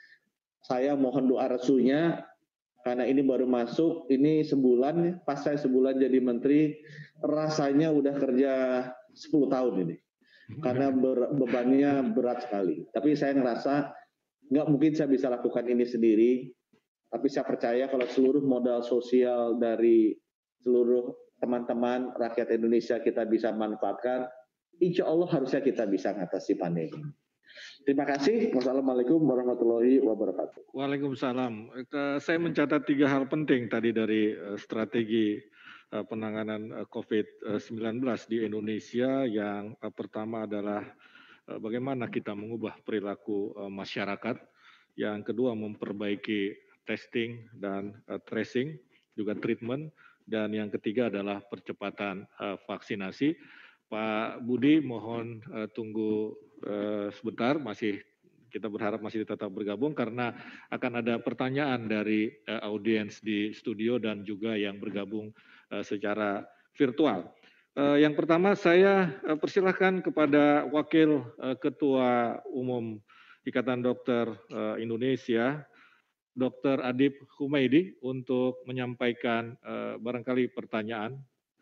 [SPEAKER 10] Saya mohon doa restunya karena ini baru masuk, ini sebulan, pas saya sebulan jadi menteri, rasanya udah kerja sepuluh tahun ini. Karena ber, bebannya berat sekali. Tapi saya ngerasa nggak mungkin saya bisa lakukan ini sendiri, tapi saya percaya kalau seluruh modal sosial dari seluruh teman-teman rakyat Indonesia kita bisa manfaatkan, insya Allah harusnya kita bisa mengatasi pandemi. Terima kasih. Wassalamualaikum warahmatullahi wabarakatuh.
[SPEAKER 2] Waalaikumsalam. Saya mencatat tiga hal penting tadi dari strategi penanganan COVID sembilan belas di Indonesia. Yang pertama adalah bagaimana kita mengubah perilaku masyarakat. Yang kedua memperbaiki testing dan tracing, juga treatment. Dan yang ketiga adalah percepatan vaksinasi. Pak Budi mohon uh, tunggu uh, sebentar, masih kita berharap masih tetap bergabung karena akan ada pertanyaan dari uh, audiens di studio dan juga yang bergabung uh, secara virtual. Uh, yang pertama saya uh, persilahkan kepada Wakil uh, Ketua Umum Ikatan Dokter uh, Indonesia, Dokter Adib Humaydi untuk menyampaikan uh, barangkali pertanyaan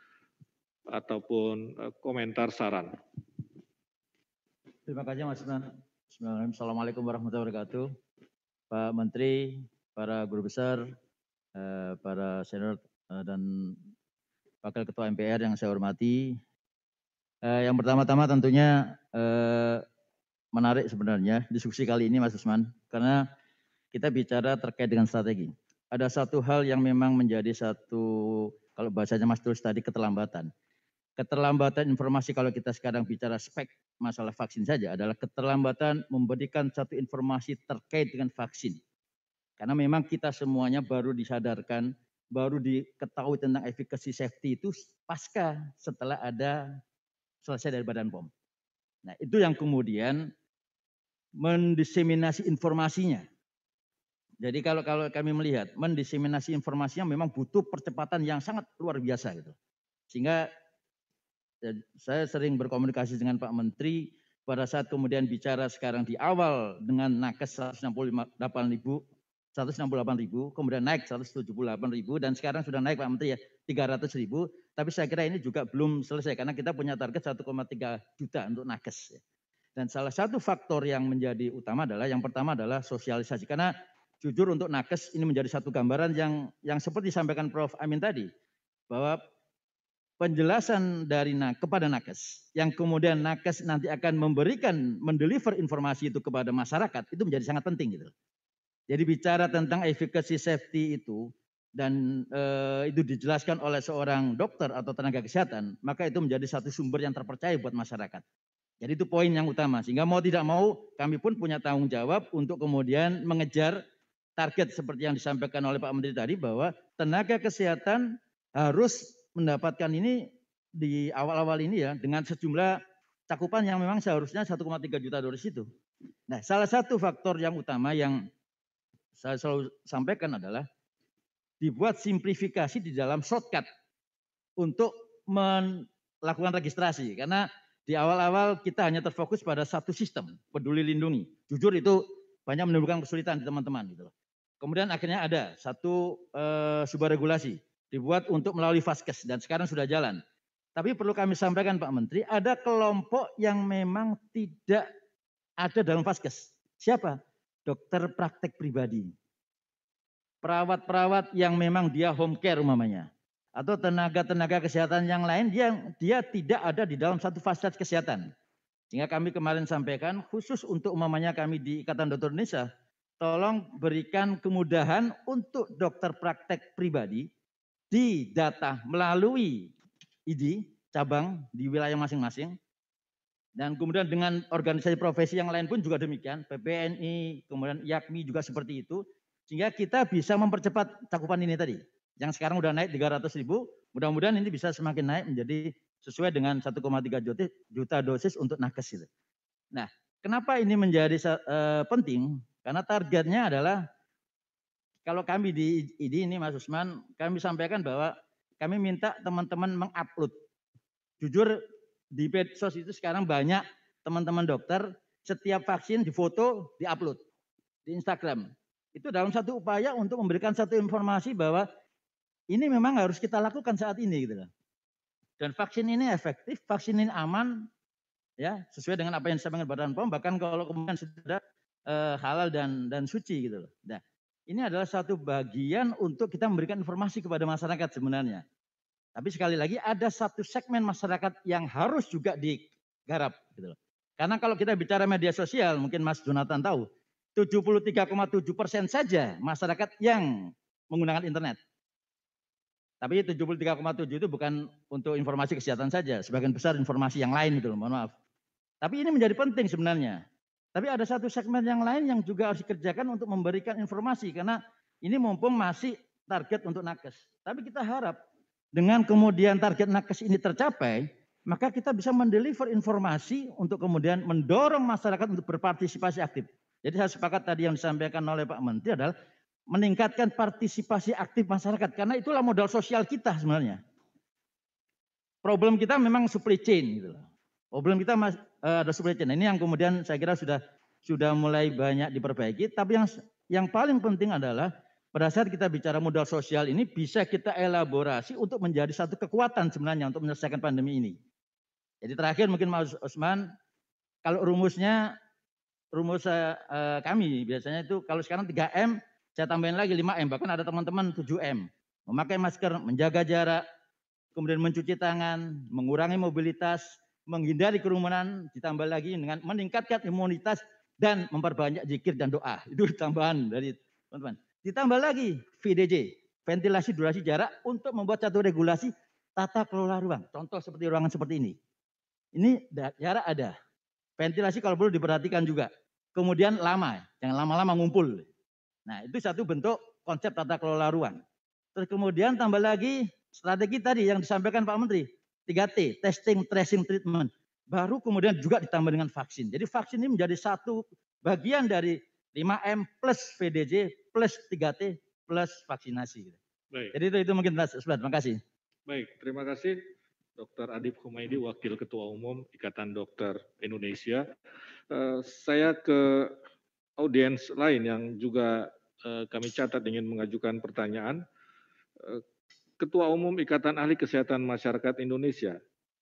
[SPEAKER 2] ataupun komentar saran.
[SPEAKER 11] Terima kasih Mas Usman. Assalamualaikum warahmatullahi wabarakatuh. Pak Menteri, para guru besar, para senior dan Wakil Ketua M P R yang saya hormati. Yang pertama-tama tentunya menarik sebenarnya diskusi kali ini Mas Usman, karena kita bicara terkait dengan strategi. Ada satu hal yang memang menjadi satu, kalau bahasanya Mas Tulus tadi, keterlambatan. Keterlambatan informasi kalau kita sekarang bicara spek masalah vaksin saja adalah keterlambatan memberikan satu informasi terkait dengan vaksin. Karena memang kita semuanya baru disadarkan, baru diketahui tentang efficacy safety itu pasca setelah ada selesai dari Badan P O M. Nah itu yang kemudian mendiseminasi informasinya. Jadi kalau kalau kami melihat mendiseminasi informasinya memang butuh percepatan yang sangat luar biasa gitu. Sehingga ya, saya sering berkomunikasi dengan Pak Menteri pada saat kemudian bicara sekarang di awal dengan nakes seratus enam puluh delapan ribu, seratus enam puluh delapan ribu, kemudian naik seratus tujuh puluh delapan ribu dan sekarang sudah naik Pak Menteri ya tiga ratus ribu. Tapi saya kira ini juga belum selesai karena kita punya target satu koma tiga juta untuk nakes. Dan salah satu faktor yang menjadi utama adalah yang pertama adalah sosialisasi karena jujur untuk nakes ini menjadi satu gambaran yang yang seperti disampaikan Profesor Amin tadi bahwa penjelasan dari kepada nakes yang kemudian nakes nanti akan memberikan mendeliver informasi itu kepada masyarakat itu menjadi sangat penting gitu. Jadi bicara tentang efficacy safety itu dan eh, itu dijelaskan oleh seorang dokter atau tenaga kesehatan maka itu menjadi satu sumber yang terpercaya buat masyarakat. Jadi itu poin yang utama sehingga mau tidak mau kami pun punya tanggung jawab untuk kemudian mengejar target seperti yang disampaikan oleh Pak Menteri tadi bahwa tenaga kesehatan harus mendapatkan ini di awal-awal ini ya dengan sejumlah cakupan yang memang seharusnya satu koma tiga juta dosis itu. Nah, salah satu faktor yang utama yang saya selalu sampaikan adalah dibuat simplifikasi di dalam shortcut untuk melakukan registrasi karena di awal-awal kita hanya terfokus pada satu sistem peduli lindungi. Jujur itu banyak menimbulkan kesulitan di teman-teman gitu. Kemudian akhirnya ada satu eh, sebuah regulasi dibuat untuk melalui Vaskes dan sekarang sudah jalan. Tapi perlu kami sampaikan Pak Menteri, ada kelompok yang memang tidak ada dalam Vaskes. Siapa? Dokter praktek pribadi. Perawat-perawat yang memang dia home care umpamanya. Atau tenaga-tenaga kesehatan yang lain dia, dia tidak ada di dalam satu fasilitas kesehatan. Sehingga kami kemarin sampaikan khusus untuk umpamanya kami di Ikatan Dokter Indonesia, tolong berikan kemudahan untuk dokter praktek pribadi di data melalui I D cabang di wilayah masing-masing dan kemudian dengan organisasi profesi yang lain pun juga demikian, P P N I, kemudian I A K M I juga seperti itu, sehingga kita bisa mempercepat cakupan ini tadi, yang sekarang udah naik tiga ratus ribu, mudah-mudahan ini bisa semakin naik menjadi sesuai dengan satu koma tiga juta dosis untuk nakes itu. Nah, kenapa ini menjadi uh, penting? Karena targetnya adalah kalau kami di I D ini Mas Usman, kami sampaikan bahwa kami minta teman-teman mengupload. Jujur di medsos itu sekarang banyak teman-teman dokter setiap vaksin difoto, diupload di Instagram. Itu dalam satu upaya untuk memberikan satu informasi bahwa ini memang harus kita lakukan saat ini gitu loh. Dan vaksin ini efektif, vaksin ini aman, ya sesuai dengan apa yang disampaikan Badan P O M. Bahkan kalau kemudian sudah Uh, halal dan dan suci gitu loh. Nah, ini adalah satu bagian untuk kita memberikan informasi kepada masyarakat sebenarnya. Tapi sekali lagi ada satu segmen masyarakat yang harus juga digarap gitu loh. Karena kalau kita bicara media sosial, mungkin Mas Jonathan tahu, tujuh puluh tiga koma tujuh persen saja masyarakat yang menggunakan internet. Tapi tujuh puluh tiga koma tujuh itu bukan untuk informasi kesehatan saja, sebagian besar informasi yang lain gitu loh, mohon maaf. Tapi ini menjadi penting sebenarnya. Tapi ada satu segmen yang lain yang juga harus dikerjakan untuk memberikan informasi karena ini mumpung masih target untuk nakes. Tapi kita harap dengan kemudian target nakes ini tercapai, maka kita bisa mendeliver informasi untuk kemudian mendorong masyarakat untuk berpartisipasi aktif. Jadi saya sepakat tadi yang disampaikan oleh Pak Menteri adalah meningkatkan partisipasi aktif masyarakat karena itulah modal sosial kita sebenarnya. Problem kita memang supply chain gitu loh. Problem kita mas, uh, ada supply chain. Ini yang kemudian saya kira sudah sudah mulai banyak diperbaiki. Tapi yang yang paling penting adalah pada saat kita bicara modal sosial ini bisa kita elaborasi untuk menjadi satu kekuatan sebenarnya untuk menyelesaikan pandemi ini. Jadi terakhir mungkin Mas Usman, kalau rumusnya rumus uh, kami biasanya itu kalau sekarang tiga M, saya tambahin lagi lima M. Bahkan ada teman-teman tujuh M. Memakai masker, menjaga jarak, kemudian mencuci tangan, mengurangi mobilitas, menghindari kerumunan, ditambah lagi dengan meningkatkan imunitas dan memperbanyak zikir dan doa. Itu tambahan dari teman-teman. Ditambah lagi V D J, ventilasi durasi jarak untuk membuat satu regulasi tata kelola ruang. Contoh seperti ruangan seperti ini. Ini jarak ada. Ventilasi kalau perlu diperhatikan juga. Kemudian lama, jangan lama-lama ngumpul. Nah itu satu bentuk konsep tata kelola ruang. Terus kemudian tambah lagi strategi tadi yang disampaikan Pak Menteri. tiga T, testing, tracing, treatment. Baru kemudian juga ditambah dengan vaksin. Jadi vaksin ini menjadi satu bagian dari lima M plus P D J plus tiga T plus vaksinasi.
[SPEAKER 2] Baik.
[SPEAKER 11] Jadi itu, itu mungkin Mas Usman. Terima kasih.
[SPEAKER 2] Baik, terima kasih Dokter Adib Humaydi, Wakil Ketua Umum Ikatan Dokter Indonesia. Uh, saya ke audiens lain yang juga uh, kami catat ingin mengajukan pertanyaan. Uh, Ketua Umum Ikatan Ahli Kesehatan Masyarakat Indonesia,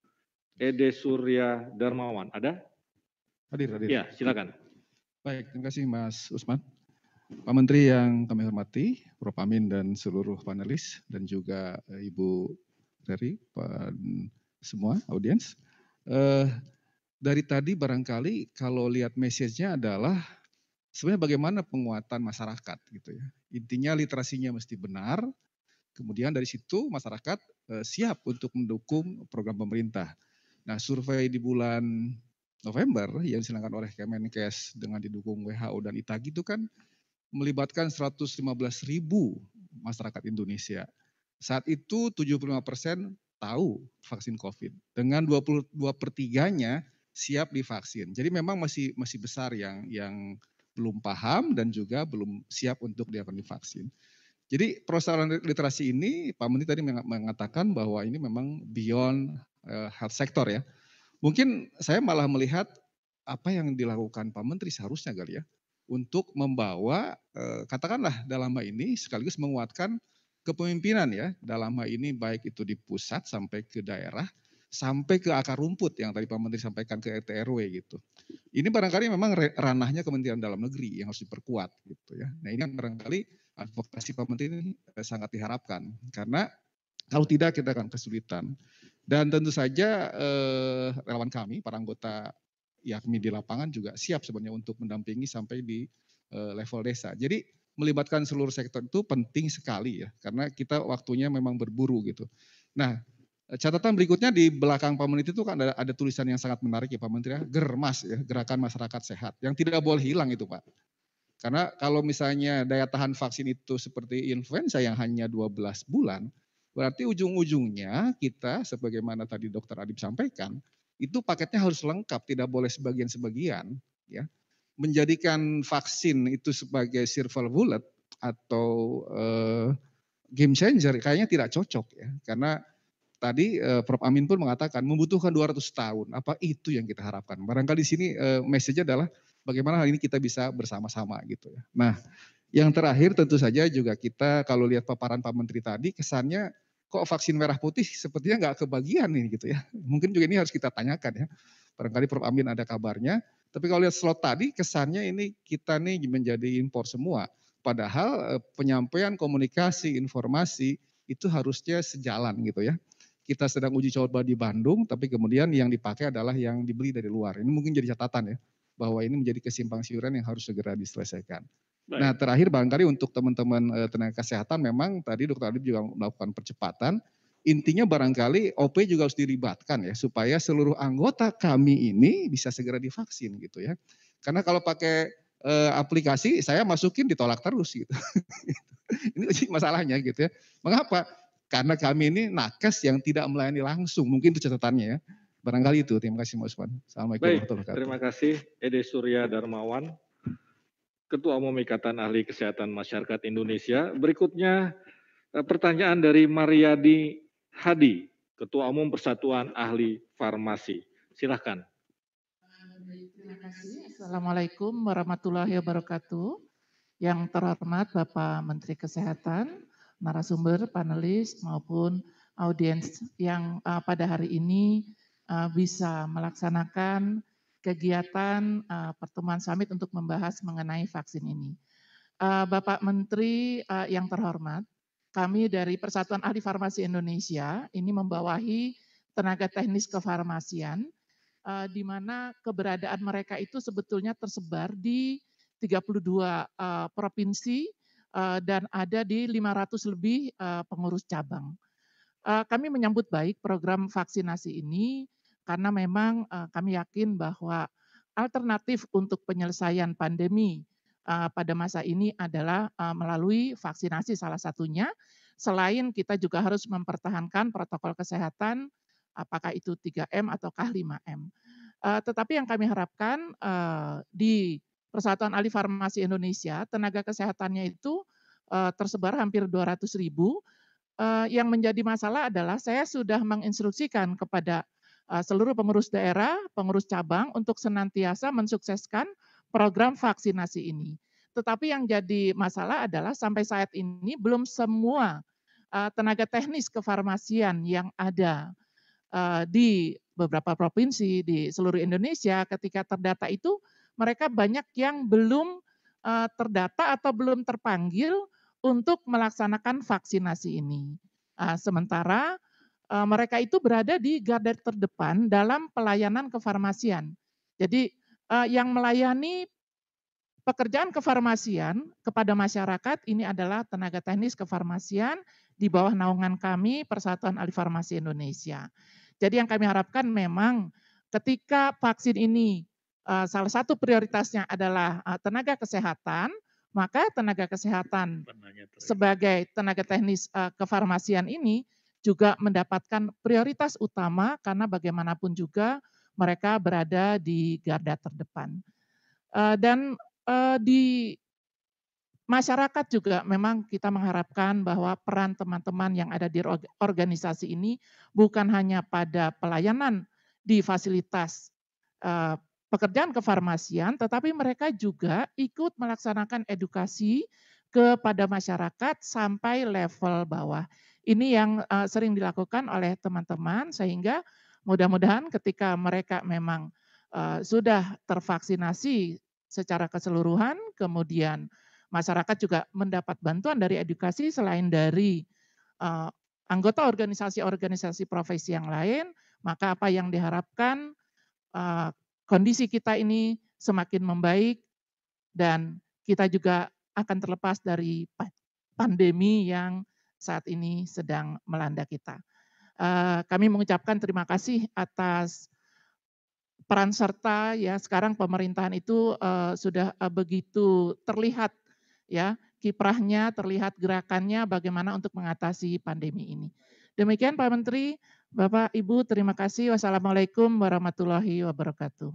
[SPEAKER 2] Ede Surya Darmawan, ada?
[SPEAKER 12] Hadir, hadir.
[SPEAKER 2] Ya, silakan.
[SPEAKER 12] Baik, terima kasih Mas Usman. Pak Menteri yang kami hormati, Prof Amin dan seluruh panelis, dan juga Ibu Reri, Pak, semua audiens. Uh, dari tadi barangkali kalau lihat message-nya adalah sebenarnya bagaimana penguatan masyarakat gitu ya. Intinya literasinya mesti benar, kemudian dari situ masyarakat uh, siap untuk mendukung program pemerintah. Nah, survei di bulan November yang diselenggarakan oleh Kemenkes dengan didukung W H O dan I T A G itu kan melibatkan seratus lima belas ribu masyarakat Indonesia. Saat itu tujuh puluh lima persen tahu vaksin COVID, dengan dua puluh dua per tiga-nya siap divaksin. Jadi memang masih masih besar yang yang belum paham dan juga belum siap untuk dilakukan divaksin. Jadi persoalan literasi ini Pak Menteri tadi mengatakan bahwa ini memang beyond uh, health sector ya. Mungkin saya malah melihat apa yang dilakukan Pak Menteri seharusnya kali ya, untuk membawa eh, katakanlah dalam hal ini sekaligus menguatkan kepemimpinan ya, dalam hal ini baik itu di pusat sampai ke daerah, sampai ke akar rumput yang tadi Pak Menteri sampaikan ke R T R W gitu. Ini barangkali memang ranahnya Kementerian Dalam Negeri yang harus diperkuat gitu ya. Nah ini barangkali advokasi Pak Menteri ini sangat diharapkan, karena kalau tidak kita akan kesulitan. Dan tentu saja eh, relawan kami, para anggota yakni di lapangan juga siap sebenarnya untuk mendampingi sampai di uh, level desa. Jadi melibatkan seluruh sektor itu penting sekali ya, karena kita waktunya memang berburu gitu. Nah, catatan berikutnya di belakang Pak Menteri itu kan ada, ada tulisan yang sangat menarik ya Pak Menteri ya, Germas ya, Gerakan Masyarakat Sehat, yang tidak boleh hilang itu Pak. Karena kalau misalnya daya tahan vaksin itu seperti influenza yang hanya dua belas bulan, berarti ujung-ujungnya kita sebagaimana tadi Dokter Adib sampaikan, itu paketnya harus lengkap, tidak boleh sebagian-sebagian, ya. Menjadikan vaksin itu sebagai silver bullet atau uh, game changer kayaknya tidak cocok ya, karena tadi uh, Prof Amin pun mengatakan membutuhkan dua ratus tahun. Apa itu yang kita harapkan? Barangkali di sini uh, message-nya adalah bagaimana hal ini kita bisa bersama-sama gitu ya. Nah, yang terakhir tentu saja juga kita kalau lihat paparan Pak Menteri tadi kesannya kok vaksin merah putih sepertinya nggak kebagian nih gitu ya. Mungkin juga ini harus kita tanyakan ya. Barangkali Prof Amin ada kabarnya. Tapi kalau lihat slot tadi kesannya ini kita nih menjadi impor semua. Padahal penyampaian komunikasi, informasi itu harusnya sejalan gitu ya. Kita sedang uji coba di Bandung, tapi kemudian yang dipakai adalah yang dibeli dari luar. Ini mungkin jadi catatan ya, bahwa ini menjadi kesimpang siuran yang harus segera diselesaikan. Baik. Nah terakhir barangkali untuk teman-teman eh, tenaga kesehatan memang tadi Dokter Adib juga melakukan percepatan. Intinya barangkali O P juga harus dilibatkan ya supaya seluruh anggota kami ini bisa segera divaksin gitu ya. Karena kalau pakai eh, aplikasi saya masukin ditolak terus gitu. Ini masalahnya gitu ya. Mengapa? Karena kami ini nakes yang tidak melayani langsung. Mungkin itu catatannya ya. Barangkali itu. Terima kasih Mas Usman. Assalamualaikum warahmatullahi wabarakatuh.
[SPEAKER 2] Terima kasih Ede Surya Darmawan, Ketua Umum Ikatan Ahli Kesehatan Masyarakat Indonesia. Berikutnya pertanyaan dari Mariadi Hadi, Ketua Umum Persatuan Ahli Farmasi. Silahkan.
[SPEAKER 13] Terima kasih. Assalamualaikum warahmatullahi wabarakatuh. Yang terhormat Bapak Menteri Kesehatan, narasumber, panelis maupun audiens yang uh, pada hari ini uh, bisa melaksanakan kegiatan uh, pertemuan summit untuk membahas mengenai vaksin ini. Uh, Bapak Menteri uh, yang terhormat, kami dari Persatuan Ahli Farmasi Indonesia ini membawahi tenaga teknis kefarmasian, uh, di mana keberadaan mereka itu sebetulnya tersebar di tiga puluh dua uh, provinsi uh, dan ada di lima ratus lebih uh, pengurus cabang. Uh, kami menyambut baik program vaksinasi ini karena memang uh, kami yakin bahwa alternatif untuk penyelesaian pandemi uh, pada masa ini adalah uh, melalui vaksinasi salah satunya. Selain kita juga harus mempertahankan protokol kesehatan, apakah itu tiga M ataukah lima M. Uh, tetapi yang kami harapkan uh, di Persatuan Ahli Farmasi Indonesia, tenaga kesehatannya itu uh, tersebar hampir dua ratus ribu. Uh, yang menjadi masalah adalah saya sudah menginstruksikan kepada uh, seluruh pengurus daerah, pengurus cabang untuk senantiasa mensukseskan program vaksinasi ini. Tetapi yang jadi masalah adalah sampai saat ini belum semua uh, tenaga teknis kefarmasian yang ada uh, di beberapa provinsi di seluruh Indonesia ketika terdata itu mereka banyak yang belum uh, terdata atau belum terpanggil untuk melaksanakan vaksinasi ini. Uh, sementara uh, mereka itu berada di garda terdepan dalam pelayanan kefarmasian. Jadi uh, yang melayani pekerjaan kefarmasian kepada masyarakat ini adalah tenaga teknis kefarmasian di bawah naungan kami Persatuan Ahli Farmasi Indonesia. Jadi yang kami harapkan memang ketika vaksin ini uh, salah satu prioritasnya adalah uh, tenaga kesehatan, maka tenaga kesehatan sebagai tenaga teknis uh, kefarmasian ini juga mendapatkan prioritas utama karena bagaimanapun juga mereka berada di garda terdepan. Uh, dan uh, di masyarakat juga memang kita mengharapkan bahwa peran teman-teman yang ada di organisasi ini bukan hanya pada pelayanan di fasilitas uh, pekerjaan kefarmasian, tetapi mereka juga ikut melaksanakan edukasi kepada masyarakat sampai level bawah. Ini yang uh, sering dilakukan oleh teman-teman sehingga mudah-mudahan ketika mereka memang uh, sudah tervaksinasi secara keseluruhan, kemudian masyarakat juga mendapat bantuan dari edukasi selain dari uh, anggota organisasi-organisasi profesi yang lain, maka apa yang diharapkan uh, kondisi kita ini semakin membaik dan kita juga akan terlepas dari pandemi yang saat ini sedang melanda kita. Uh, kami mengucapkan terima kasih atas peran serta ya sekarang pemerintahan itu uh, sudah uh, begitu terlihat ya kiprahnya, terlihat gerakannya bagaimana untuk mengatasi pandemi ini. Demikian Pak Menteri, Bapak Ibu terima kasih. Wassalamualaikum warahmatullahi wabarakatuh.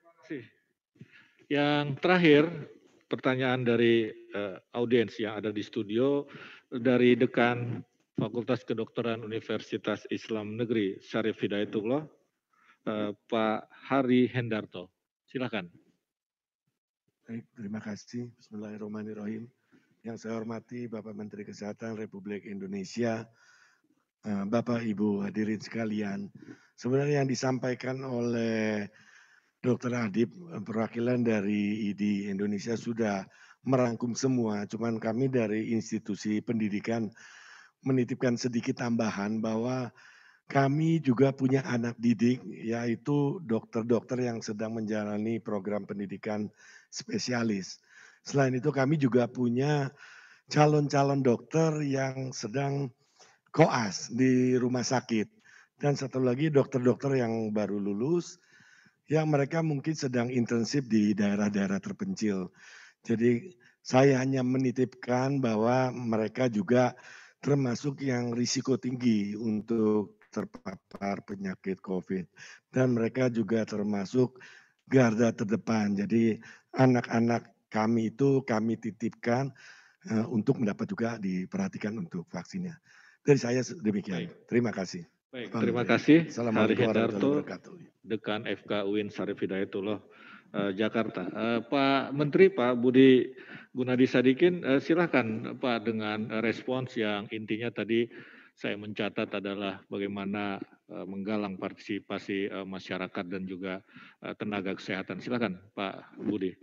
[SPEAKER 2] Yang terakhir pertanyaan dari uh, audiens yang ada di studio dari Dekan Fakultas Kedokteran Universitas Islam Negeri Syarif Hidayatullah, uh, Pak Hari Hendarto. Silakan.
[SPEAKER 14] Baik, terima kasih. Bismillahirrahmanirrahim. Yang saya hormati Bapak Menteri Kesehatan Republik Indonesia, Bapak Ibu hadirin sekalian. Sebenarnya yang disampaikan oleh Dokter Adib, perwakilan dari I D I Indonesia sudah merangkum semua. Cuman kami dari institusi pendidikan menitipkan sedikit tambahan bahwa kami juga punya anak didik, yaitu dokter-dokter yang sedang menjalani program pendidikan spesialis. Selain itu kami juga punya calon-calon dokter yang sedang koas di rumah sakit. Dan satu lagi dokter-dokter yang baru lulus, yang mereka mungkin sedang intensif di daerah-daerah terpencil. Jadi saya hanya menitipkan bahwa mereka juga termasuk yang risiko tinggi untuk terpapar penyakit COVID. Dan mereka juga termasuk garda terdepan. Jadi anak-anak kami itu kami titipkan uh, untuk mendapat juga diperhatikan untuk vaksinnya. Dari saya demikian. Baik. Terima kasih.
[SPEAKER 2] Baik, terima kasih. Assalamualaikum warahmatullahi wabarakatuh. Dekan F K U I N Syarif Hidayatullah, uh, Jakarta. Uh, Pak Menteri, Pak Budi Gunadi Sadikin, uh, silakan Pak dengan respons yang intinya tadi saya mencatat adalah bagaimana uh, menggalang partisipasi uh, masyarakat dan juga uh, tenaga kesehatan. Silakan Pak Budi.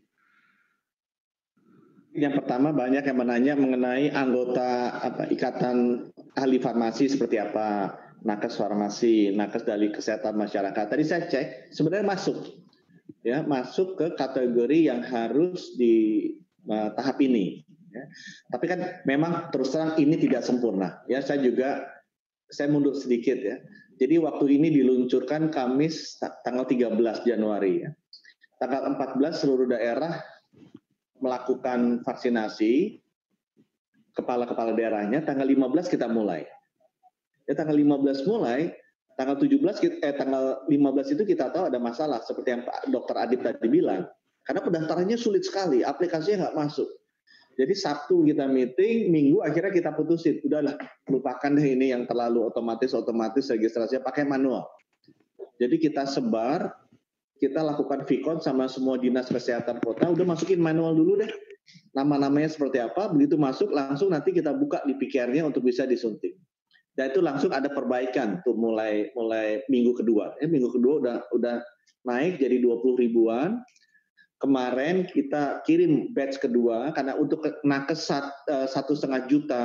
[SPEAKER 10] Yang pertama banyak yang menanya mengenai anggota apa, ikatan ahli farmasi seperti apa, nakes farmasi, nakes dari kesehatan masyarakat. Tadi saya cek sebenarnya masuk, ya masuk ke kategori yang harus di uh, tahap ini. Ya. Tapi kan memang terus terang ini tidak sempurna. Ya saya juga saya mundur sedikit ya. Jadi waktu ini diluncurkan Kamis tanggal tiga belas Januari. Ya. Tanggal empat belas seluruh daerah melakukan vaksinasi kepala-kepala daerahnya, tanggal lima belas kita mulai. Ya, tanggal lima belas mulai, tanggal tujuh belas eh tanggal lima belas itu kita tahu ada masalah seperti yang Pak Dokter Adib tadi bilang. Karena pendaftarannya sulit sekali, aplikasinya nggak masuk. Jadi Sabtu kita meeting, Minggu akhirnya kita putusin, udahlah lupakan deh ini yang terlalu otomatis otomatis registrasinya pakai manual. Jadi kita sebar, kita lakukan V-Con sama semua dinas kesehatan kota, udah masukin manual dulu deh. Nama-namanya seperti apa, begitu masuk langsung nanti kita buka di P K R-nya untuk bisa disuntik. Dan itu langsung ada perbaikan tuh mulai mulai minggu kedua. Ya, minggu kedua udah udah naik jadi dua puluh ribuan. Kemarin kita kirim batch kedua karena untuk nakes satu setengah juta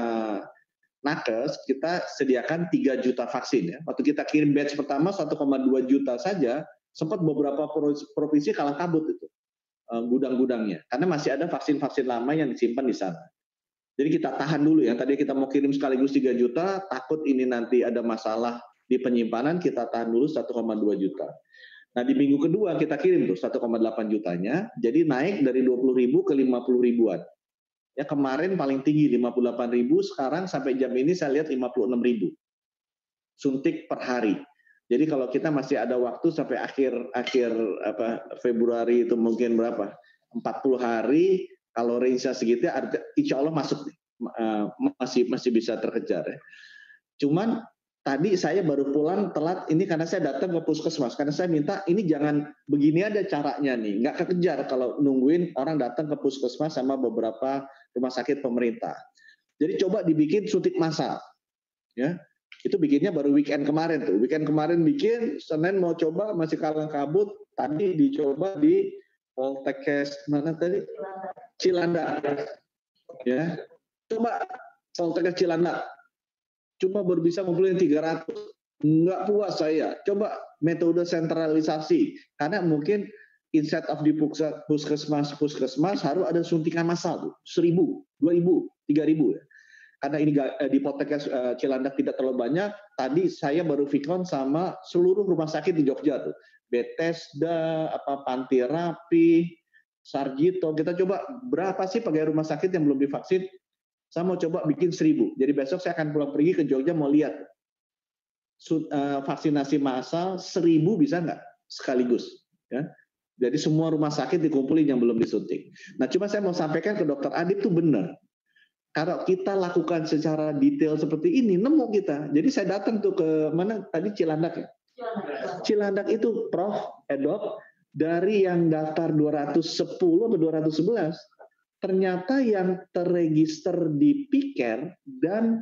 [SPEAKER 10] nakes kita sediakan tiga juta vaksin ya. Waktu kita kirim batch pertama satu koma dua juta saja, sempat beberapa provinsi kalah kabut itu gudang-gudangnya karena masih ada vaksin-vaksin lama yang disimpan di sana. Jadi kita tahan dulu ya. Tadi kita mau kirim sekaligus tiga juta, takut ini nanti ada masalah di penyimpanan, kita tahan dulu satu koma dua juta. Nah di minggu kedua kita kirim tuh satu koma delapan jutanya, jadi naik dari dua puluh ribu ke lima puluh ribuan. Ya kemarin paling tinggi lima puluh delapan ribu, sekarang sampai jam ini saya lihat lima puluh enam ribu suntik per hari. Jadi kalau kita masih ada waktu sampai akhir akhir apa Februari itu mungkin berapa? empat puluh hari, kalau range-nya segitu insya Allah masuk uh, masih masih bisa terkejar ya. Cuman tadi saya baru pulang telat ini karena saya datang ke puskesmas karena saya minta ini jangan begini ada caranya nih, nggak kekejar kalau nungguin orang datang ke puskesmas sama beberapa rumah sakit pemerintah. Jadi coba dibikin suntik massal, ya itu bikinnya baru weekend kemarin tuh, weekend kemarin bikin, Senin mau coba masih kalah kabut, tadi dicoba di Poltekkes mana tadi Cilandak, ya coba Poltekkes Cilandak. Cuma baru bisa ngumpulin tiga ratus. Nggak puas saya. Coba metode sentralisasi. Karena mungkin instead of di puskesmas, puskesmas harus ada suntikan massal. Seribu, dua ribu, tiga ribu. Karena ini di Poltekkes Cilandak tidak terlalu banyak. Tadi saya baru V-Con sama seluruh rumah sakit di Jogja tuh. Bethesda, apa Panti Rapih, Sarjito. Kita coba berapa sih pegawai rumah sakit yang belum divaksin? Saya mau coba bikin seribu. Jadi besok saya akan pulang pergi ke Jogja mau lihat vaksinasi massal seribu bisa nggak sekaligus. Ya. Jadi semua rumah sakit dikumpulin yang belum disuntik. Nah cuma saya mau sampaikan ke Dokter Adib itu benar. Kalau kita lakukan secara detail seperti ini, nemu kita. Jadi saya datang tuh ke mana tadi Cilandak ya. Cilandak itu Prof Edok dari yang daftar dua ratus sepuluh atau dua ratus sebelas. Ternyata yang terregister di P K R dan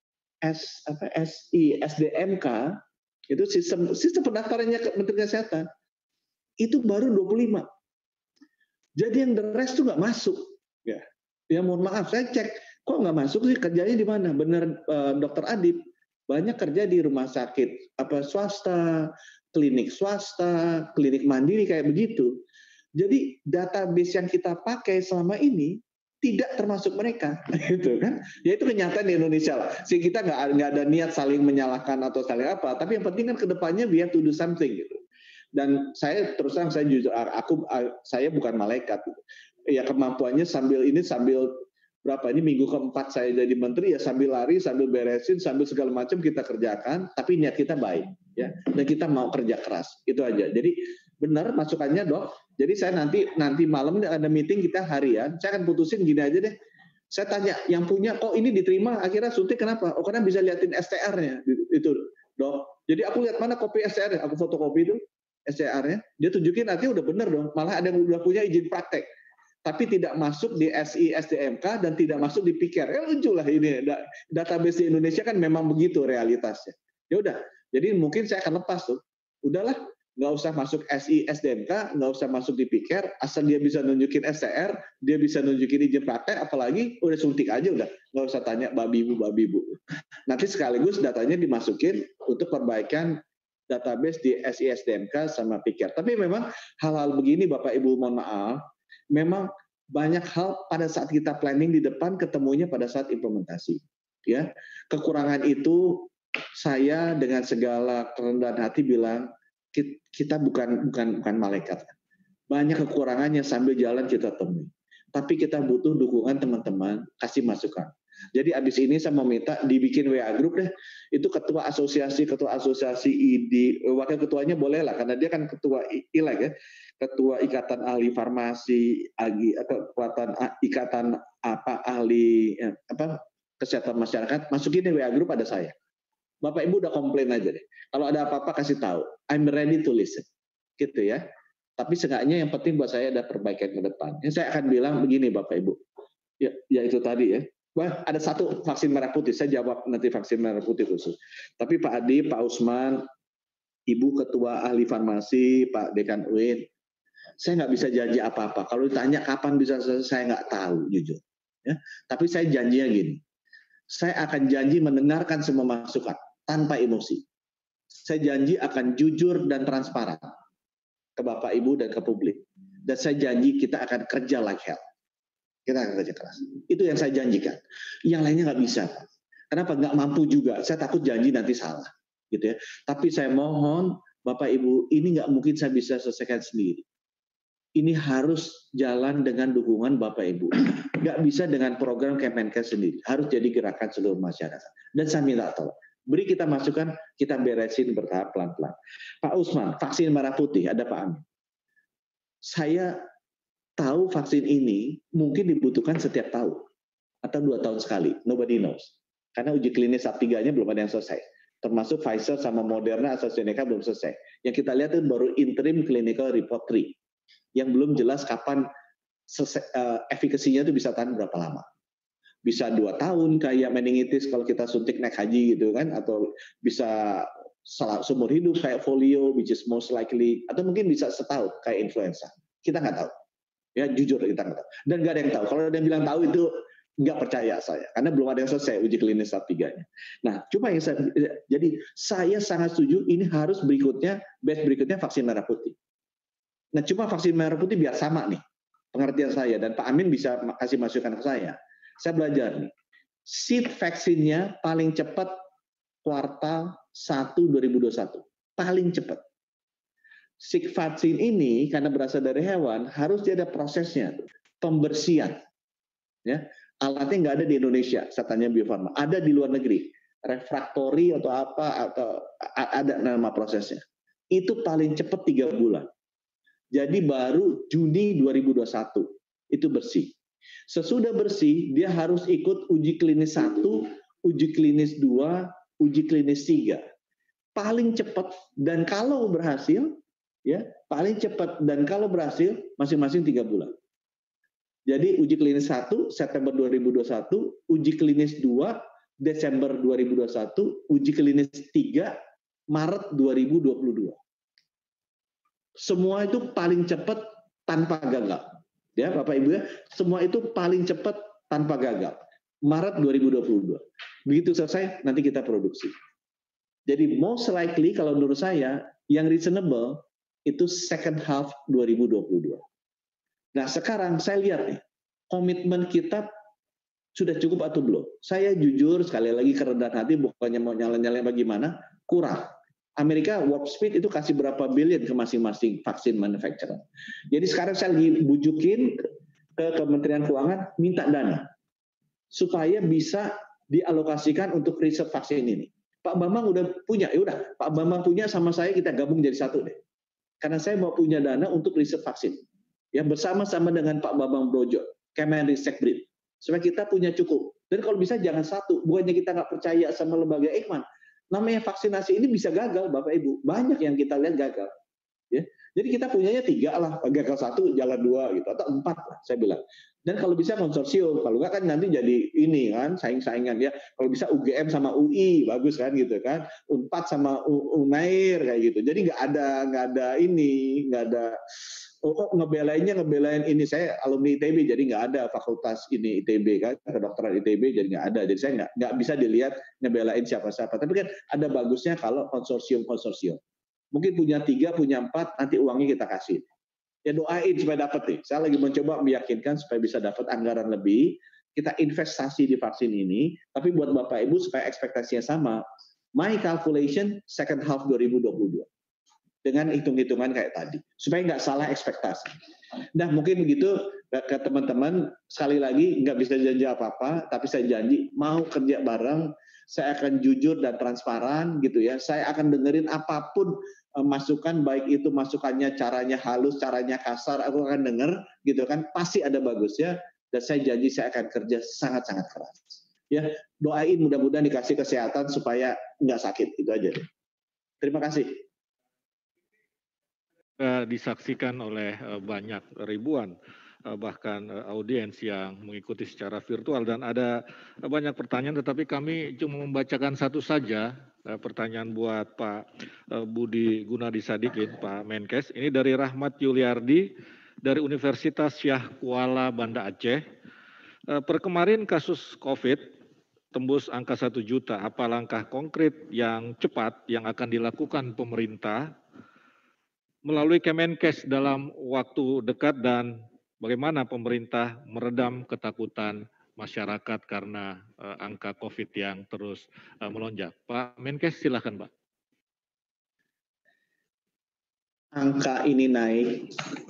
[SPEAKER 10] S, apa, S I, S D M K itu sistem sistem pendaftarannya Menteri Kesehatan itu baru dua puluh lima. Jadi yang the rest tuh nggak masuk. Ya, ya mohon maaf saya cek kok nggak masuk sih, kerjanya di mana? Bener uh, Dokter Adib banyak kerja di rumah sakit apa swasta, klinik swasta, klinik mandiri kayak begitu. Jadi database yang kita pakai selama ini tidak termasuk mereka, gitu kan? Ya itu kenyataan di Indonesia lah. Sih kita nggak nggak ada niat saling menyalahkan atau saling apa, tapi yang penting kan kedepannya we have to do something gitu. Dan saya terus terang saya jujur, aku saya bukan malaikat. Gitu. Ya kemampuannya sambil ini sambil berapa ini minggu keempat saya jadi menteri ya sambil lari, sambil beresin, sambil segala macam kita kerjakan, tapi niat kita baik, ya. Dan kita mau kerja keras, itu aja. Jadi benar masukannya dok. Jadi saya nanti nanti malam ada meeting kita harian. Saya akan putusin gini aja deh. Saya tanya yang punya kok ini diterima akhirnya suntik kenapa? Oh karena bisa liatin S T R-nya itu dok. Jadi aku lihat mana kopi S T R-nya. Aku fotokopi itu S T R-nya. Dia tunjukin artinya udah benar dong. Malah ada yang udah punya izin praktek. Tapi tidak masuk di S I S D M K dan tidak masuk di P K R. Ya lucu lah ini. Database di Indonesia kan memang begitu realitasnya. Ya udah. Jadi mungkin saya akan lepas tuh. Udahlah. Nggak usah masuk S I S D M K, nggak usah masuk di P K R, asal dia bisa nunjukin S T R, dia bisa nunjukin izin praktek, apalagi udah suntik aja udah, nggak usah tanya babi ibu babi ibu. Nanti sekaligus datanya dimasukin untuk perbaikan database di S I S D M K sama P K R. Tapi memang hal-hal begini Bapak Ibu mohon maaf, memang banyak hal pada saat kita planning di depan ketemunya pada saat implementasi. Ya, kekurangan itu saya dengan segala kerendahan hati bilang kita bukan bukan bukan malaikat. Banyak kekurangannya sambil jalan kita temui. Tapi kita butuh dukungan teman-teman, kasih masukan. Jadi abis ini saya mau minta dibikin W A group deh. Itu ketua asosiasi, ketua asosiasi I D, wakil ketuanya boleh lah, karena dia kan ketua I L A G ya. ketua ikatan ahli farmasi, agi, kekuatan ikatan apa ahli apa kesehatan masyarakat, masukin W A group ada saya. Bapak Ibu udah komplain aja deh. Kalau ada apa-apa kasih tahu. I'm ready to listen. Gitu ya. Tapi seenggaknya yang penting buat saya ada perbaikan ke depan. Yang saya akan bilang begini Bapak Ibu. Ya, ya itu tadi ya. Wah, ada satu vaksin merah putih. Saya jawab nanti vaksin merah putih khusus. Tapi Pak Adi, Pak Usman, Ibu Ketua Ahli Farmasi, Pak Dekan U I N, saya nggak bisa janji apa-apa. Kalau ditanya kapan bisa selesai, saya nggak tahu jujur. Ya. Tapi saya janjinya gini. Saya akan janji mendengarkan semua masukan tanpa emosi. Saya janji akan jujur dan transparan ke Bapak Ibu dan ke publik. Dan saya janji kita akan kerja like hell. Kita akan kerja keras. Itu yang saya janjikan. Yang lainnya nggak bisa. Kenapa? Nggak mampu juga. Saya takut janji nanti salah. Gitu ya. Tapi saya mohon Bapak Ibu, ini nggak mungkin saya bisa selesaikan sendiri. Ini harus jalan dengan dukungan Bapak Ibu. Nggak bisa dengan program Kemenkes sendiri. Harus jadi gerakan seluruh masyarakat. Dan saya minta tolong. Beri kita masukan, kita beresin bertahap pelan-pelan. Pak Usman, vaksin merah putih, ada Pak Amin. Saya tahu vaksin ini mungkin dibutuhkan setiap tahun. Atau dua tahun sekali. Nobody knows. Karena uji klinis tahap tiga-nya belum ada yang selesai. Termasuk Pfizer sama Moderna, AstraZeneca belum selesai. Yang kita lihat itu baru interim clinical report tiga. Yang belum jelas kapan uh, efikasinya itu bisa tahan berapa lama. Bisa dua tahun kayak meningitis kalau kita suntik naik haji gitu kan, atau bisa seumur hidup kayak polio, which is most likely, atau mungkin bisa setahun kayak influenza. Kita nggak tahu. Ya jujur kita nggak tahu. Dan nggak ada yang tahu. Kalau ada yang bilang tahu itu nggak percaya saya, karena belum ada yang selesai uji klinis tahap tiganya. Nah, cuma yang saya, jadi saya sangat setuju ini harus berikutnya, batch berikutnya vaksin merah putih. Nah, cuma vaksin merah putih biar sama nih pengertian saya, dan Pak Amin bisa kasih masukan ke saya. Saya belajar nih, seed vaksinnya paling cepat kuartal satu dua ribu dua puluh satu, paling cepat. Seed vaksin ini karena berasal dari hewan harus ada prosesnya, pembersihan. Ya, alatnya nggak ada di Indonesia, saya tanya Bio Farma, ada di luar negeri, refraktori atau apa, atau ada nama prosesnya. Itu paling cepat tiga bulan. Jadi baru Juni dua ribu dua puluh satu itu bersih. Sesudah bersih, dia harus ikut uji klinis satu, uji klinis dua, uji klinis tiga. Paling cepat, dan kalau berhasil, ya paling cepat, dan kalau berhasil, masing-masing tiga bulan. Jadi uji klinis satu, September dua ribu dua puluh satu, uji klinis dua, Desember dua ribu dua puluh satu, uji klinis tiga, Maret dua ribu dua puluh dua. Semua itu paling cepat tanpa gagal. Ya, Bapak Ibu ya, semua itu paling cepat tanpa gagal. Maret dua ribu dua puluh dua. Begitu selesai, nanti kita produksi. Jadi most likely kalau menurut saya, yang reasonable itu second half dua ribu dua puluh dua. Nah sekarang saya lihat nih, komitmen kita sudah cukup atau belum? Saya jujur, sekali lagi kerendahan hati, bukannya mau nyala-nyalain bagaimana, kurang. Amerika Warp Speed itu kasih berapa billion ke masing-masing vaksin manufacturer. Jadi sekarang saya lagi bujukin ke Kementerian Keuangan minta dana supaya bisa dialokasikan untuk riset vaksin ini. Pak Bambang udah punya, ya udah Pak Bambang punya sama saya kita gabung jadi satu deh. Karena saya mau punya dana untuk riset vaksin. Ya bersama-sama dengan Pak Bambang Brojo, Kemenristekbrid, supaya kita punya cukup. Dan kalau bisa jangan satu, bukannya kita nggak percaya sama lembaga Eijkman. Namanya vaksinasi ini bisa gagal, Bapak Ibu. Banyak yang kita lihat gagal. Ya. Jadi kita punyanya tiga lah, gagal satu, jalan dua, gitu, atau empat lah, saya bilang. Dan kalau bisa konsorsium, kalau nggak kan nanti jadi ini kan, saing-saingan ya. Kalau bisa U G M sama U I, bagus kan gitu kan. Unpad sama Unair kayak gitu. Jadi nggak ada nggak ada ini, nggak ada. Oh, kok ngebelainnya ngebelain ini, saya alumni I T B jadi nggak ada fakultas ini I T B kan, kedokteran I T B jadi nggak ada, jadi saya nggak nggak bisa dilihat ngebelain siapa-siapa, tapi kan ada bagusnya kalau konsorsium-konsorsium, mungkin punya tiga, punya empat, nanti uangnya kita kasih, ya doain supaya dapat nih, saya lagi mencoba meyakinkan supaya bisa dapat anggaran lebih, kita investasi di vaksin ini, tapi buat Bapak Ibu supaya ekspektasinya sama, my calculation second half dua ribu dua puluh dua. Dengan hitung-hitungan kayak tadi, supaya nggak salah ekspektasi. Nah mungkin begitu ke teman-teman, sekali lagi nggak bisa janji apa-apa, tapi saya janji mau kerja bareng saya akan jujur dan transparan gitu ya. Saya akan dengerin apapun uh, masukan, baik itu masukannya caranya halus, caranya kasar, aku akan denger gitu kan. Pasti ada bagusnya dan saya janji saya akan kerja sangat-sangat keras. Ya, doain mudah-mudahan dikasih kesehatan supaya nggak sakit, itu aja. Terima kasih.
[SPEAKER 2] Disaksikan oleh banyak ribuan bahkan audiens yang mengikuti secara virtual dan ada banyak pertanyaan, tetapi kami cuma membacakan satu saja pertanyaan buat Pak Budi Gunadi Sadikin, Pak Menkes. Ini dari Rahmat Yuliardi dari Universitas Syah Kuala Banda Aceh. Per kemarin kasus COVID tembus angka satu juta. Apa langkah konkret yang cepat yang akan dilakukan pemerintah melalui Kemenkes dalam waktu dekat dan bagaimana pemerintah meredam ketakutan masyarakat karena uh, angka COVID yang terus uh, melonjak? Pak Menkes, silakan Pak.
[SPEAKER 10] Angka ini naik.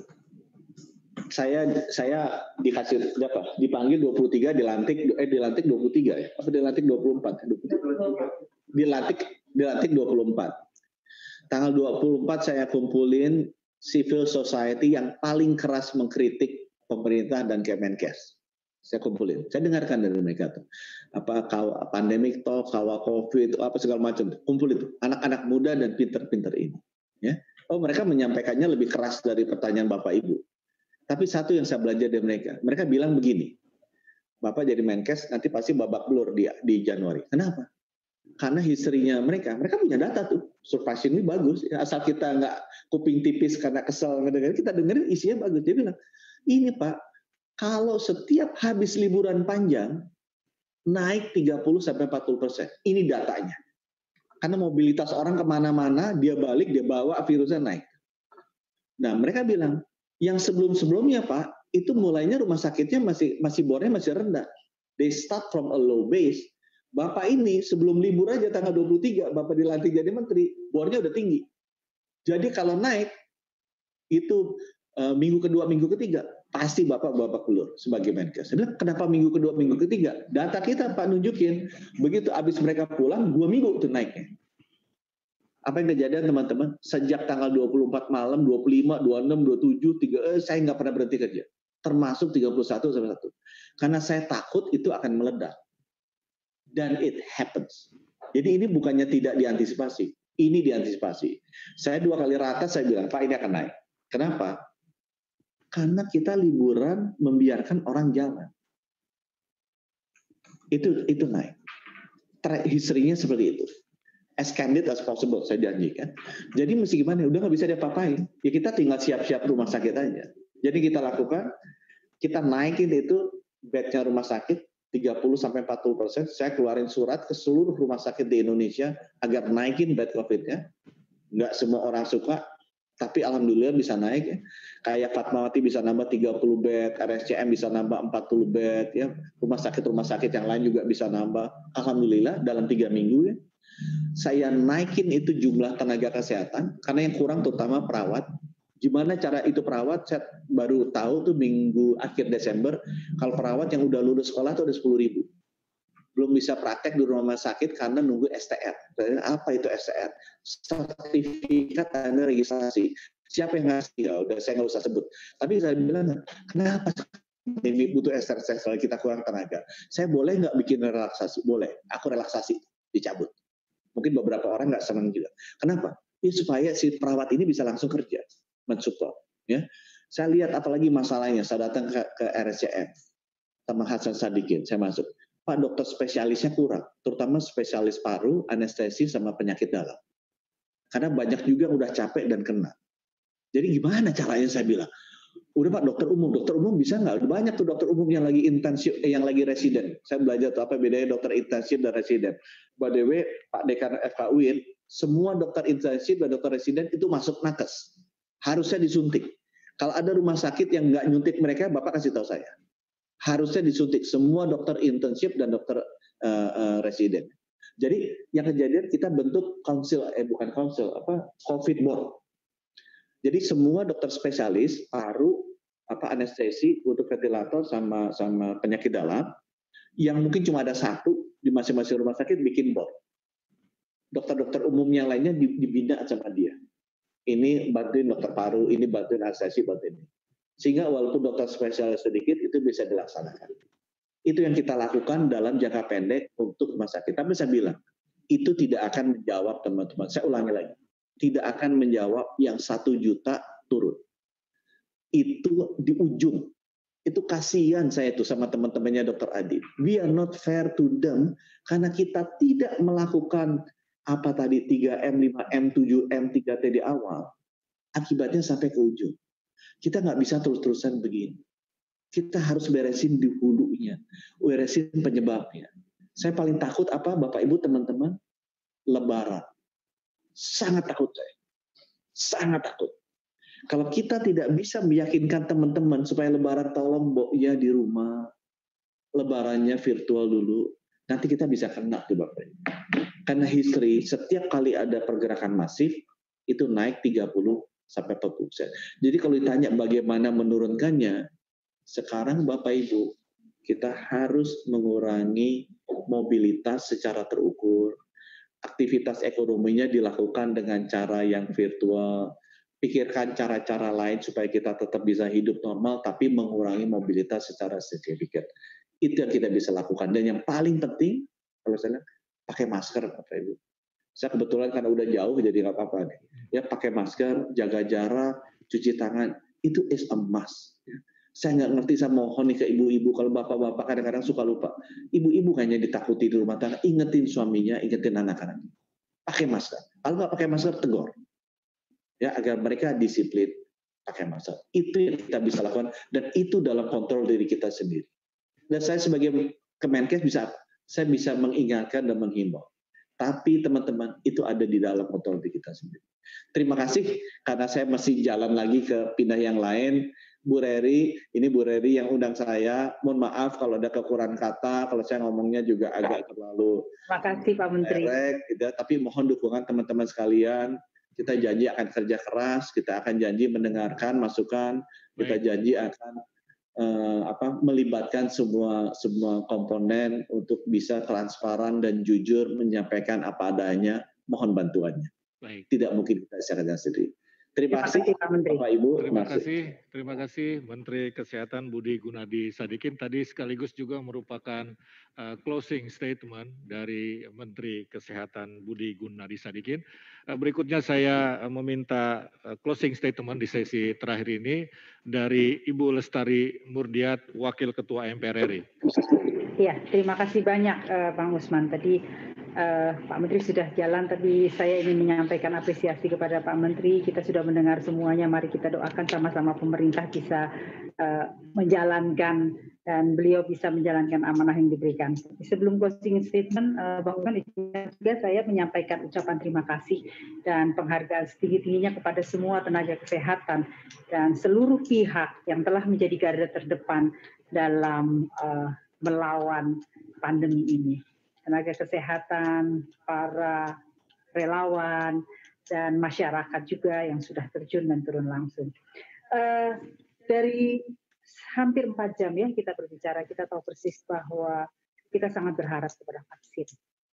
[SPEAKER 10] Saya saya dikasih apa? Dipanggil dua puluh tiga, dilantik eh dilantik dua puluh tiga ya. Apa dilantik dua puluh empat? Dilantik dilantik dua puluh empat. Tanggal dua puluh empat saya kumpulin civil society yang paling keras mengkritik pemerintah dan Kemenkes. Saya kumpulin, saya dengarkan dari mereka tuh. Apa kawal pandemik toh, kawal COVID, apa segala macam. Kumpul itu anak-anak muda dan pinter-pinter ini. Ya. Oh mereka menyampaikannya lebih keras dari pertanyaan Bapak Ibu. Tapi satu yang saya belajar dari mereka, mereka bilang begini, Bapak jadi Menkes nanti pasti babak belur di, di Januari. Kenapa? Karena historinya mereka, mereka punya data tuh, surprise ini bagus, asal kita nggak kuping tipis karena kesel ngedengerin, kita dengerin isinya bagus. Dia bilang, ini Pak, kalau setiap habis liburan panjang, naik tiga puluh sampai empat puluh persen, ini datanya. Karena mobilitas orang kemana-mana, dia balik, dia bawa virusnya naik. Nah mereka bilang, yang sebelum-sebelumnya Pak, itu mulainya rumah sakitnya masih masih bornya masih rendah. They start from a low base. Bapak ini sebelum libur aja tanggal dua puluh tiga, Bapak dilantik jadi menteri, bornya udah tinggi. Jadi kalau naik, itu uh, minggu kedua, minggu ketiga, pasti Bapak babak belur sebagai Menkes. Saya bilang, kenapa minggu kedua, minggu ketiga? Data kita Pak nunjukin, begitu habis mereka pulang, dua minggu itu naiknya. Apa yang kejadian teman-teman? Sejak tanggal dua puluh empat malam, dua puluh lima, dua puluh enam, dua puluh tujuh, tiga, eh, saya nggak pernah berhenti kerja. Termasuk tiga puluh satu sampai satu. Karena saya takut itu akan meledak. Dan it happens. Jadi ini bukannya tidak diantisipasi, ini diantisipasi. Saya dua kali rata saya bilang, Pak ini akan naik. Kenapa? Karena kita liburan membiarkan orang jalan. Itu itu naik. Historinya seperti itu. As candid as possible, saya janjikan. Jadi mesti gimana? Udah nggak bisa diapa-apain. Ya kita tinggal siap-siap rumah sakit aja. Jadi kita lakukan, kita naikin itu bednya rumah sakit, tiga puluh sampai empat puluh persen, saya keluarin surat ke seluruh rumah sakit di Indonesia agar naikin bed COVID-nya. Nggak semua orang suka, tapi alhamdulillah bisa naik. Ya. Kayak Fatmawati bisa nambah tiga puluh bed, R S C M bisa nambah empat puluh bed, ya. Rumah sakit-rumah sakit yang lain juga bisa nambah. Alhamdulillah dalam tiga minggu ya. Saya naikin itu jumlah tenaga kesehatan, karena yang kurang terutama perawat. Gimana cara itu perawat, saya baru tahu tuh minggu akhir Desember, kalau perawat yang udah lulus sekolah tuh ada sepuluh ribu. Belum bisa praktek di rumah sakit karena nunggu S T R. Apa itu S T R? Sertifikat tanda registrasi. Siapa yang ngasih? Ya udah saya nggak usah sebut. Tapi saya bilang, kenapa ini butuh S T R kalau kita kurang tenaga? Saya boleh nggak bikin relaksasi? Boleh. Aku relaksasi, dicabut. Mungkin beberapa orang nggak senang juga. Kenapa? Ya, supaya si perawat ini bisa langsung kerja, mensupport. Ya, saya lihat apalagi masalahnya. Saya datang ke, ke R S C M sama Hasan Sadikin, saya masuk. Pak dokter spesialisnya kurang, terutama spesialis paru, anestesi sama penyakit dalam. Karena banyak juga yang udah capek dan kena. Jadi gimana caranya saya bilang? Udah Pak dokter umum, dokter umum bisa nggak? Banyak tuh dokter umum yang lagi intensif, eh, yang lagi residen. Saya belajar tuh apa bedanya dokter intensif dan residen. By the way, Pak Dekan F K U I N, semua dokter intensif dan dokter residen itu masuk nakes. Harusnya disuntik. Kalau ada rumah sakit yang nggak nyuntik mereka, Bapak kasih tahu saya. Harusnya disuntik semua dokter intensif dan dokter uh, uh, residen. Jadi yang kejadian kita bentuk konsil, eh bukan konsil, apa COVID board. Jadi semua dokter spesialis paru, apa anestesi untuk ventilator sama sama penyakit dalam, yang mungkin cuma ada satu di masing-masing rumah sakit bikin board. Dokter-dokter umum yang lainnya dibina sama dia. Ini bantuin dokter paru, ini bantuin anestesi, bantuin ini. Sehingga walaupun dokter spesialis sedikit, itu bisa dilaksanakan. Itu yang kita lakukan dalam jangka pendek untuk rumah sakit. Tapi saya bilang, itu tidak akan menjawab teman-teman. Saya ulangi lagi. Tidak akan menjawab yang satu juta turun. Itu di ujung. Itu kasihan saya tuh sama teman-temannya dokter Adi. We are not fair to them karena kita tidak melakukan apa tadi tiga M, lima M, tujuh M, tiga T di awal. Akibatnya sampai ke ujung. Kita nggak bisa terus-terusan begini. Kita harus beresin di hulunya, beresin penyebabnya. Saya paling takut apa, Bapak Ibu teman-teman? Lebaran. Sangat takut saya. Sangat takut. Kalau kita tidak bisa meyakinkan teman-teman supaya Lebaran tolong ya di rumah, Lebarannya virtual dulu, nanti kita bisa kena tuh Bapak Ibu. Karena history, setiap kali ada pergerakan masif, itu naik tiga puluh sampai empat puluh persen. Jadi kalau ditanya bagaimana menurunkannya, sekarang Bapak Ibu, kita harus mengurangi mobilitas secara terukur. Aktivitas ekonominya dilakukan dengan cara yang virtual. Pikirkan cara-cara lain supaya kita tetap bisa hidup normal, tapi mengurangi mobilitas secara signifikan. Itu yang kita bisa lakukan. Dan yang paling penting, kalau saya bilang, pakai masker, Bapak Ibu. Saya kebetulan karena udah jauh, jadi nggak apa-apa nih. Ya pakai masker, jaga jarak, cuci tangan, itu is a must. Saya nggak ngerti, saya mohon nih ke ibu-ibu, kalau bapak-bapak kadang-kadang suka lupa. Ibu-ibu kayaknya ditakuti di rumah tangga, ingetin suaminya, ingetin anak-anak. Pakai masker. Kalau nggak pakai masker, tegur. Ya, agar mereka disiplin pakai masker. Itu yang kita bisa lakukan, dan itu dalam kontrol diri kita sendiri. Dan saya sebagai Kemenkes bisa, saya bisa mengingatkan dan menghimbau. Tapi teman-teman, itu ada di dalam kontrol diri kita sendiri. Terima kasih, karena saya masih jalan lagi ke pindah yang lain. Bu Reri, ini Bu Reri yang undang saya. Mohon maaf kalau ada kekurangan kata, kalau saya ngomongnya juga agak terlalu
[SPEAKER 3] Terima kasih Pak Menteri.
[SPEAKER 10] direct, gitu. Tapi mohon dukungan teman-teman sekalian. Kita janji akan kerja keras, kita akan janji mendengarkan masukan, kita janji akan eh, apa, melibatkan semua semua komponen untuk bisa transparan dan jujur menyampaikan apa adanya. Mohon bantuannya.
[SPEAKER 2] Baik.
[SPEAKER 10] Tidak mungkin kita secara sendiri. Terima,
[SPEAKER 3] Terima
[SPEAKER 10] kasih,
[SPEAKER 3] kasih Pak Menteri.
[SPEAKER 10] Bapak Ibu.
[SPEAKER 2] Terima kasih, terima kasih Menteri Kesehatan Budi Gunadi Sadikin. Tadi sekaligus juga merupakan uh, closing statement dari Menteri Kesehatan Budi Gunadi Sadikin. Uh, berikutnya saya uh, meminta uh, closing statement di sesi terakhir ini dari Ibu Lestari Murdiat, Wakil Ketua M P R R I.
[SPEAKER 3] Ya, terima kasih banyak uh, Bang Usman. Tadi Uh, Pak Menteri sudah jalan, tapi saya ingin menyampaikan apresiasi kepada Pak Menteri. Kita sudah mendengar semuanya, mari kita doakan sama-sama pemerintah bisa uh, menjalankan dan beliau bisa menjalankan amanah yang diberikan. Sebelum closing statement, uh, Bang Usman, juga saya menyampaikan ucapan terima kasih dan penghargaan setinggi-tingginya kepada semua tenaga kesehatan dan seluruh pihak yang telah menjadi garda terdepan dalam uh, melawan pandemi ini. Tenaga kesehatan, para relawan, dan masyarakat juga yang sudah terjun dan turun langsung. Uh, dari hampir empat jam ya kita berbicara, kita tahu persis bahwa kita sangat berharap kepada vaksin.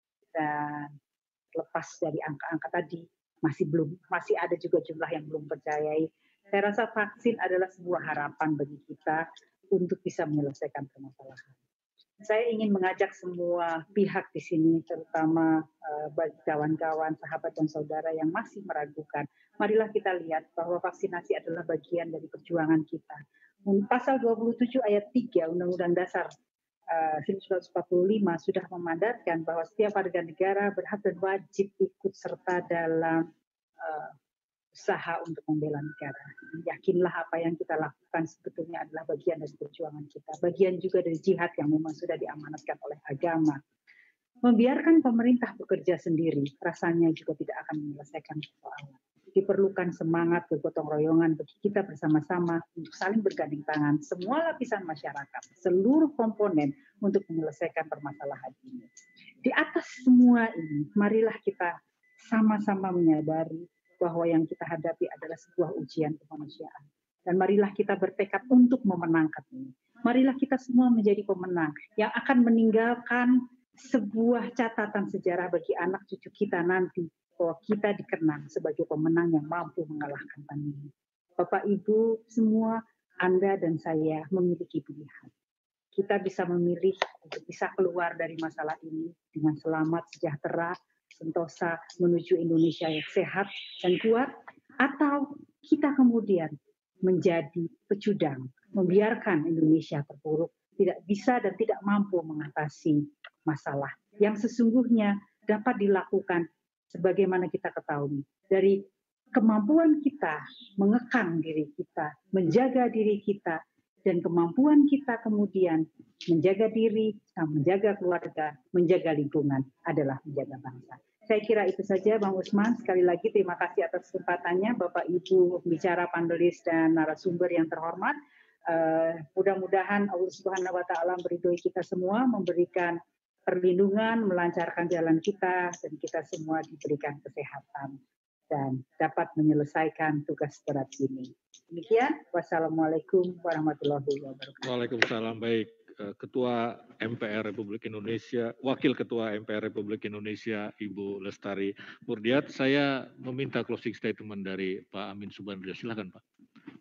[SPEAKER 3] Dan lepas dari angka-angka tadi, masih belum, masih ada juga jumlah yang belum percayai. Saya rasa vaksin adalah sebuah harapan bagi kita untuk bisa menyelesaikan permasalahan. Saya ingin mengajak semua pihak di sini, terutama uh, bagi kawan-kawan, sahabat dan saudara yang masih meragukan. Marilah kita lihat bahwa vaksinasi adalah bagian dari perjuangan kita. Pasal dua puluh tujuh ayat tiga Undang-Undang Dasar uh, seribu sembilan ratus empat puluh lima sudah memandatkan bahwa setiap warga negara berhak dan wajib ikut serta dalam uh, usaha untuk membela negara. Yakinlah apa yang kita lakukan sebetulnya adalah bagian dari perjuangan kita. Bagian juga dari jihad yang memang sudah diamanatkan oleh agama. Membiarkan pemerintah bekerja sendiri rasanya juga tidak akan menyelesaikan persoalan. Diperlukan semangat bergotong royongan bagi kita bersama-sama untuk saling bergandeng tangan semua lapisan masyarakat, seluruh komponen untuk menyelesaikan permasalahan ini. Di atas semua ini, marilah kita sama-sama menyadari bahwa yang kita hadapi adalah sebuah ujian kemanusiaan. Dan marilah kita bertekad untuk memenangkan ini. Marilah kita semua menjadi pemenang yang akan meninggalkan sebuah catatan sejarah bagi anak cucu kita nanti bahwa kita dikenang sebagai pemenang yang mampu mengalahkan pandemi. Bapak Ibu semua, Anda dan saya memiliki pilihan. Kita bisa memilih untuk bisa keluar dari masalah ini dengan selamat, sejahtera, sentosa menuju Indonesia yang sehat dan kuat, atau kita kemudian menjadi pecundang, membiarkan Indonesia terpuruk, tidak bisa dan tidak mampu mengatasi masalah yang sesungguhnya dapat dilakukan sebagaimana kita ketahui dari kemampuan kita mengekang diri kita, menjaga diri kita, dan kemampuan kita kemudian menjaga diri, menjaga keluarga, menjaga lingkungan adalah menjaga bangsa. Saya kira itu saja Bang Usman. Sekali lagi terima kasih atas kesempatannya Bapak Ibu bicara panelis dan narasumber yang terhormat. Uh, mudah-mudahan Allah Subhanahu wa taala meridhoi kita semua, memberikan perlindungan, melancarkan jalan kita, dan kita semua diberikan kesehatan dan dapat menyelesaikan tugas berat ini. Demikian, wassalamualaikum warahmatullahi wabarakatuh.
[SPEAKER 2] Waalaikumsalam. Baik, Ketua M P R Republik Indonesia, Wakil Ketua M P R Republik Indonesia, Ibu Lestari Murdiat, saya meminta closing statement dari Pak Amin Subandrio. Silakan, Pak.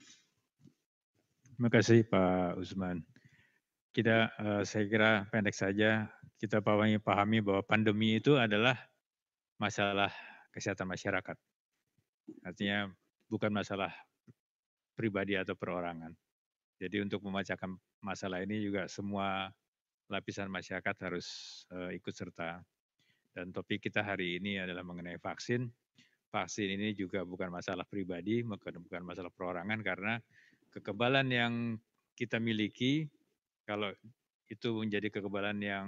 [SPEAKER 1] Terima kasih Pak Usman. Kita, uh, saya kira pendek saja, kita pahami, pahami bahwa pandemi itu adalah masalah kesehatan masyarakat. Artinya bukan masalah pribadi atau perorangan. Jadi untuk memecahkan masalah ini juga semua lapisan masyarakat harus uh, ikut serta. Dan topik kita hari ini adalah mengenai vaksin. Vaksin ini juga bukan masalah pribadi, bukan, bukan masalah perorangan, karena kekebalan yang kita miliki, kalau itu menjadi kekebalan yang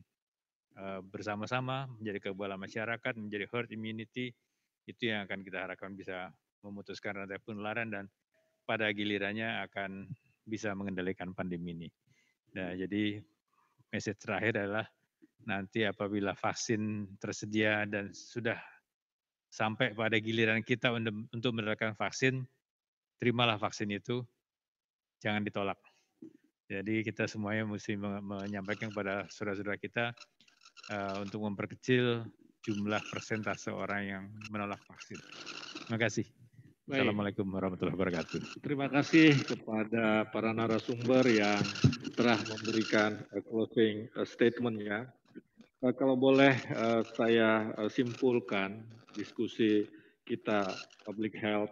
[SPEAKER 1] uh, bersama-sama, menjadi kekebalan masyarakat, menjadi herd immunity, itu yang akan kita harapkan bisa memutuskan rantai penularan dan pada gilirannya akan bisa mengendalikan pandemi ini. Nah, jadi message terakhir adalah nanti apabila vaksin tersedia dan sudah sampai pada giliran kita untuk mendapatkan vaksin, terimalah vaksin itu, jangan ditolak. Jadi kita semuanya mesti menyampaikan kepada saudara-saudara kita uh, untuk memperkecil jumlah persentase orang yang menolak vaksin. Terima kasih.
[SPEAKER 2] Baik.
[SPEAKER 1] Assalamualaikum warahmatullahi wabarakatuh.
[SPEAKER 2] Terima kasih kepada para narasumber yang telah memberikan closing statement-nya. Kalau boleh saya simpulkan diskusi kita public health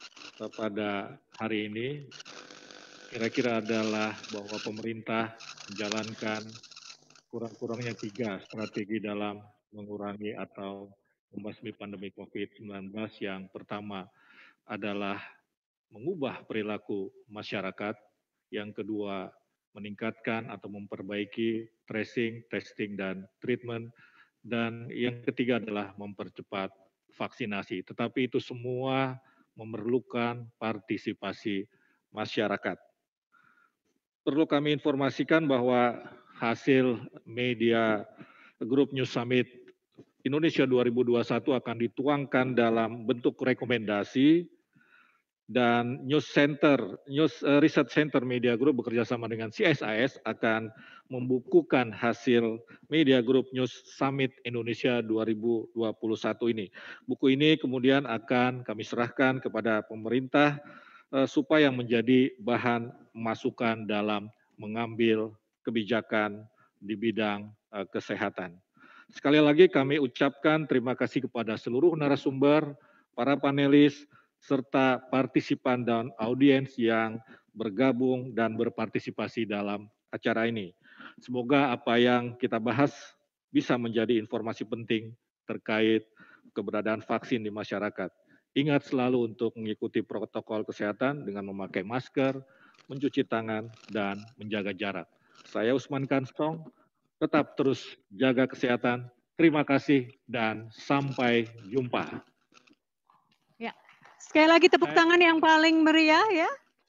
[SPEAKER 2] pada hari ini, kira-kira adalah bahwa pemerintah menjalankan kurang-kurangnya tiga strategi dalam mengurangi atau membasmi pandemi covid sembilan belas. Yang pertama adalah mengubah perilaku masyarakat. Yang kedua, meningkatkan atau memperbaiki tracing, testing, dan treatment. Dan yang ketiga adalah mempercepat vaksinasi. Tetapi itu semua memerlukan partisipasi masyarakat. Perlu kami informasikan bahwa hasil media Group News Summit Indonesia dua ribu dua puluh satu akan dituangkan dalam bentuk rekomendasi, dan News Center, News Research Center Media Group bekerjasama dengan C S I S akan membukukan hasil Media Group News Summit Indonesia dua ribu dua puluh satu ini. Buku ini kemudian akan kami serahkan kepada pemerintah uh, supaya menjadi bahan masukan dalam mengambil kebijakan di bidang uh, kesehatan. Sekali lagi kami ucapkan terima kasih kepada seluruh narasumber, para panelis, serta partisipan dan audiens yang bergabung dan berpartisipasi dalam acara ini. Semoga apa yang kita bahas bisa menjadi informasi penting terkait keberadaan vaksin di masyarakat. Ingat selalu untuk mengikuti protokol kesehatan dengan memakai masker, mencuci tangan, dan menjaga jarak. Saya Usman Kanstong, tetap terus jaga kesehatan. Terima kasih dan sampai jumpa.
[SPEAKER 15] Ya, sekali lagi tepuk tangan yang paling meriah ya.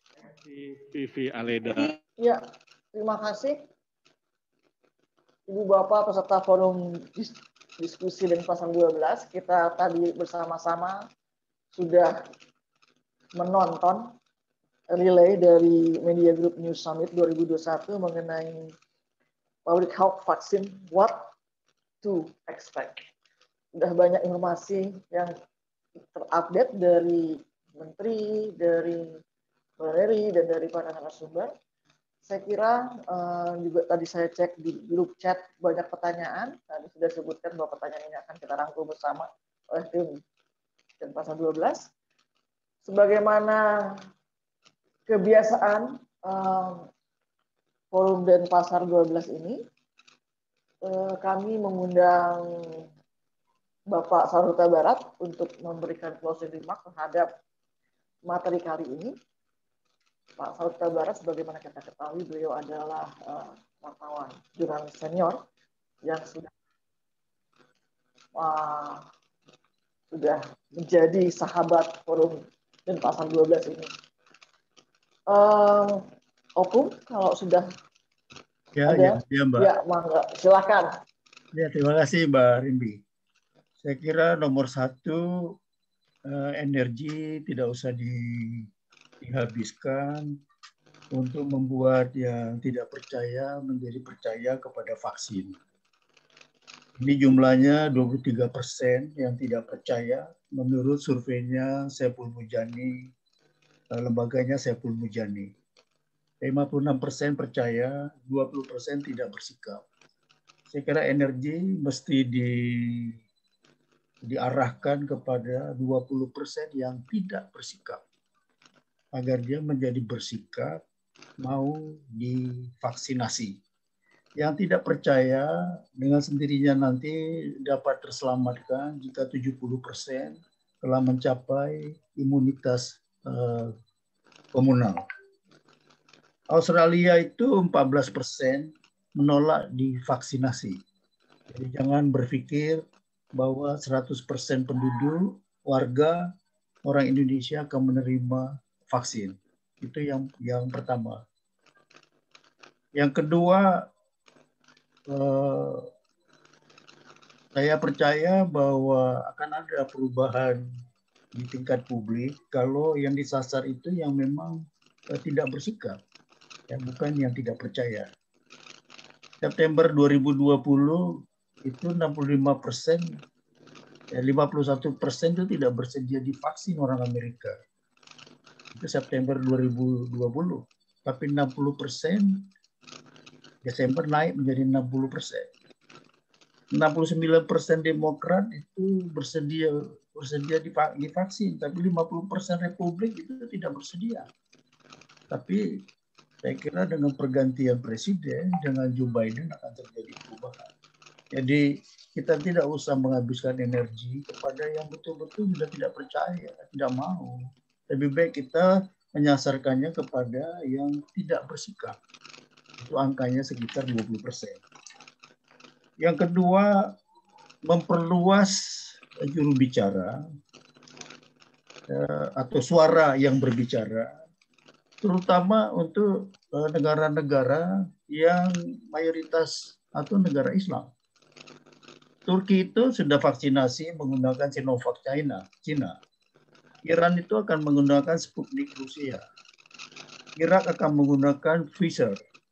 [SPEAKER 2] P V Aleda.
[SPEAKER 16] Ya, terima kasih Ibu Bapak peserta forum diskusi dan pasal dua belas. Kita tadi bersama-sama sudah menonton relay dari Media Group News Summit dua ribu dua puluh satu mengenai public health vaksin, what to expect. Sudah banyak informasi yang terupdate dari Menteri, dari Mbak Reri, dan dari para narasumber. Saya kira uh, juga tadi saya cek di grup chat banyak pertanyaan. Tadi sudah disebutkan bahwa pertanyaan ini akan kita rangkum bersama oleh tim dan pasal dua belas. Sebagaimana kebiasaan um, forum dan pasar dua belas ini, uh, kami mengundang Bapak Sahuta Barat untuk memberikan closing remark terhadap materi kali ini. Pak Sahuta Barat, sebagaimana kita ketahui, beliau adalah uh, wartawan jurnalis senior yang sudah uh, sudah menjadi sahabat forum dan pasal dua belas ini. Uh, Opung, kalau sudah
[SPEAKER 17] ya,
[SPEAKER 16] ada,
[SPEAKER 17] ya, ya Mbak.
[SPEAKER 16] Ya, mangga, silakan.
[SPEAKER 17] Ya, terima kasih Mbak Rimbi. Saya kira nomor satu, uh, energi tidak usah di dihabiskan untuk membuat yang tidak percaya menjadi percaya kepada vaksin. Ini jumlahnya dua puluh tiga persen yang tidak percaya menurut surveinya Saiful Mujani, lembaganya Saiful Mujani. lima puluh enam persen percaya, dua puluh persen tidak bersikap. Saya kira energi mesti di, diarahkan kepada dua puluh persen yang tidak bersikap, agar dia menjadi bersikap mau divaksinasi. Yang tidak percaya dengan sendirinya nanti dapat terselamatkan jika tujuh puluh persen telah mencapai imunitas uh, komunal. Australia itu empat belas persen menolak divaksinasi. Jadi jangan berpikir bahwa seratus persen penduduk, warga, orang Indonesia akan menerima vaksin. Itu yang yang pertama. Yang kedua, eh, saya percaya bahwa akan ada perubahan di tingkat publik kalau yang disasar itu yang memang eh, tidak bersikap, ya, bukan yang tidak percaya. September dua ribu dua puluh itu enam puluh lima persen, ya, lima puluh satu persen itu tidak bersedia divaksin orang Amerika. Itu September dua ribu dua puluh. Tapi enam puluh persen Desember naik menjadi enam puluh persen. enam puluh sembilan persen Demokrat itu bersedia bersedia divaksin, tapi lima puluh persen Republik itu tidak bersedia. Tapi saya kira dengan pergantian presiden, dengan Joe Biden akan terjadi perubahan. Jadi kita tidak usah menghabiskan energi kepada yang betul-betul sudah tidak percaya, tidak mau. Lebih baik kita menyasarkannya kepada yang tidak bersikap. Itu angkanya sekitar dua puluh persen. Yang kedua, memperluas juru bicara atau suara yang berbicara, terutama untuk negara-negara yang mayoritas atau negara Islam. Turki itu sudah vaksinasi menggunakan Sinovac China, Cina. Iran itu akan menggunakan Sputnik Rusia. Irak akan menggunakan Pfizer.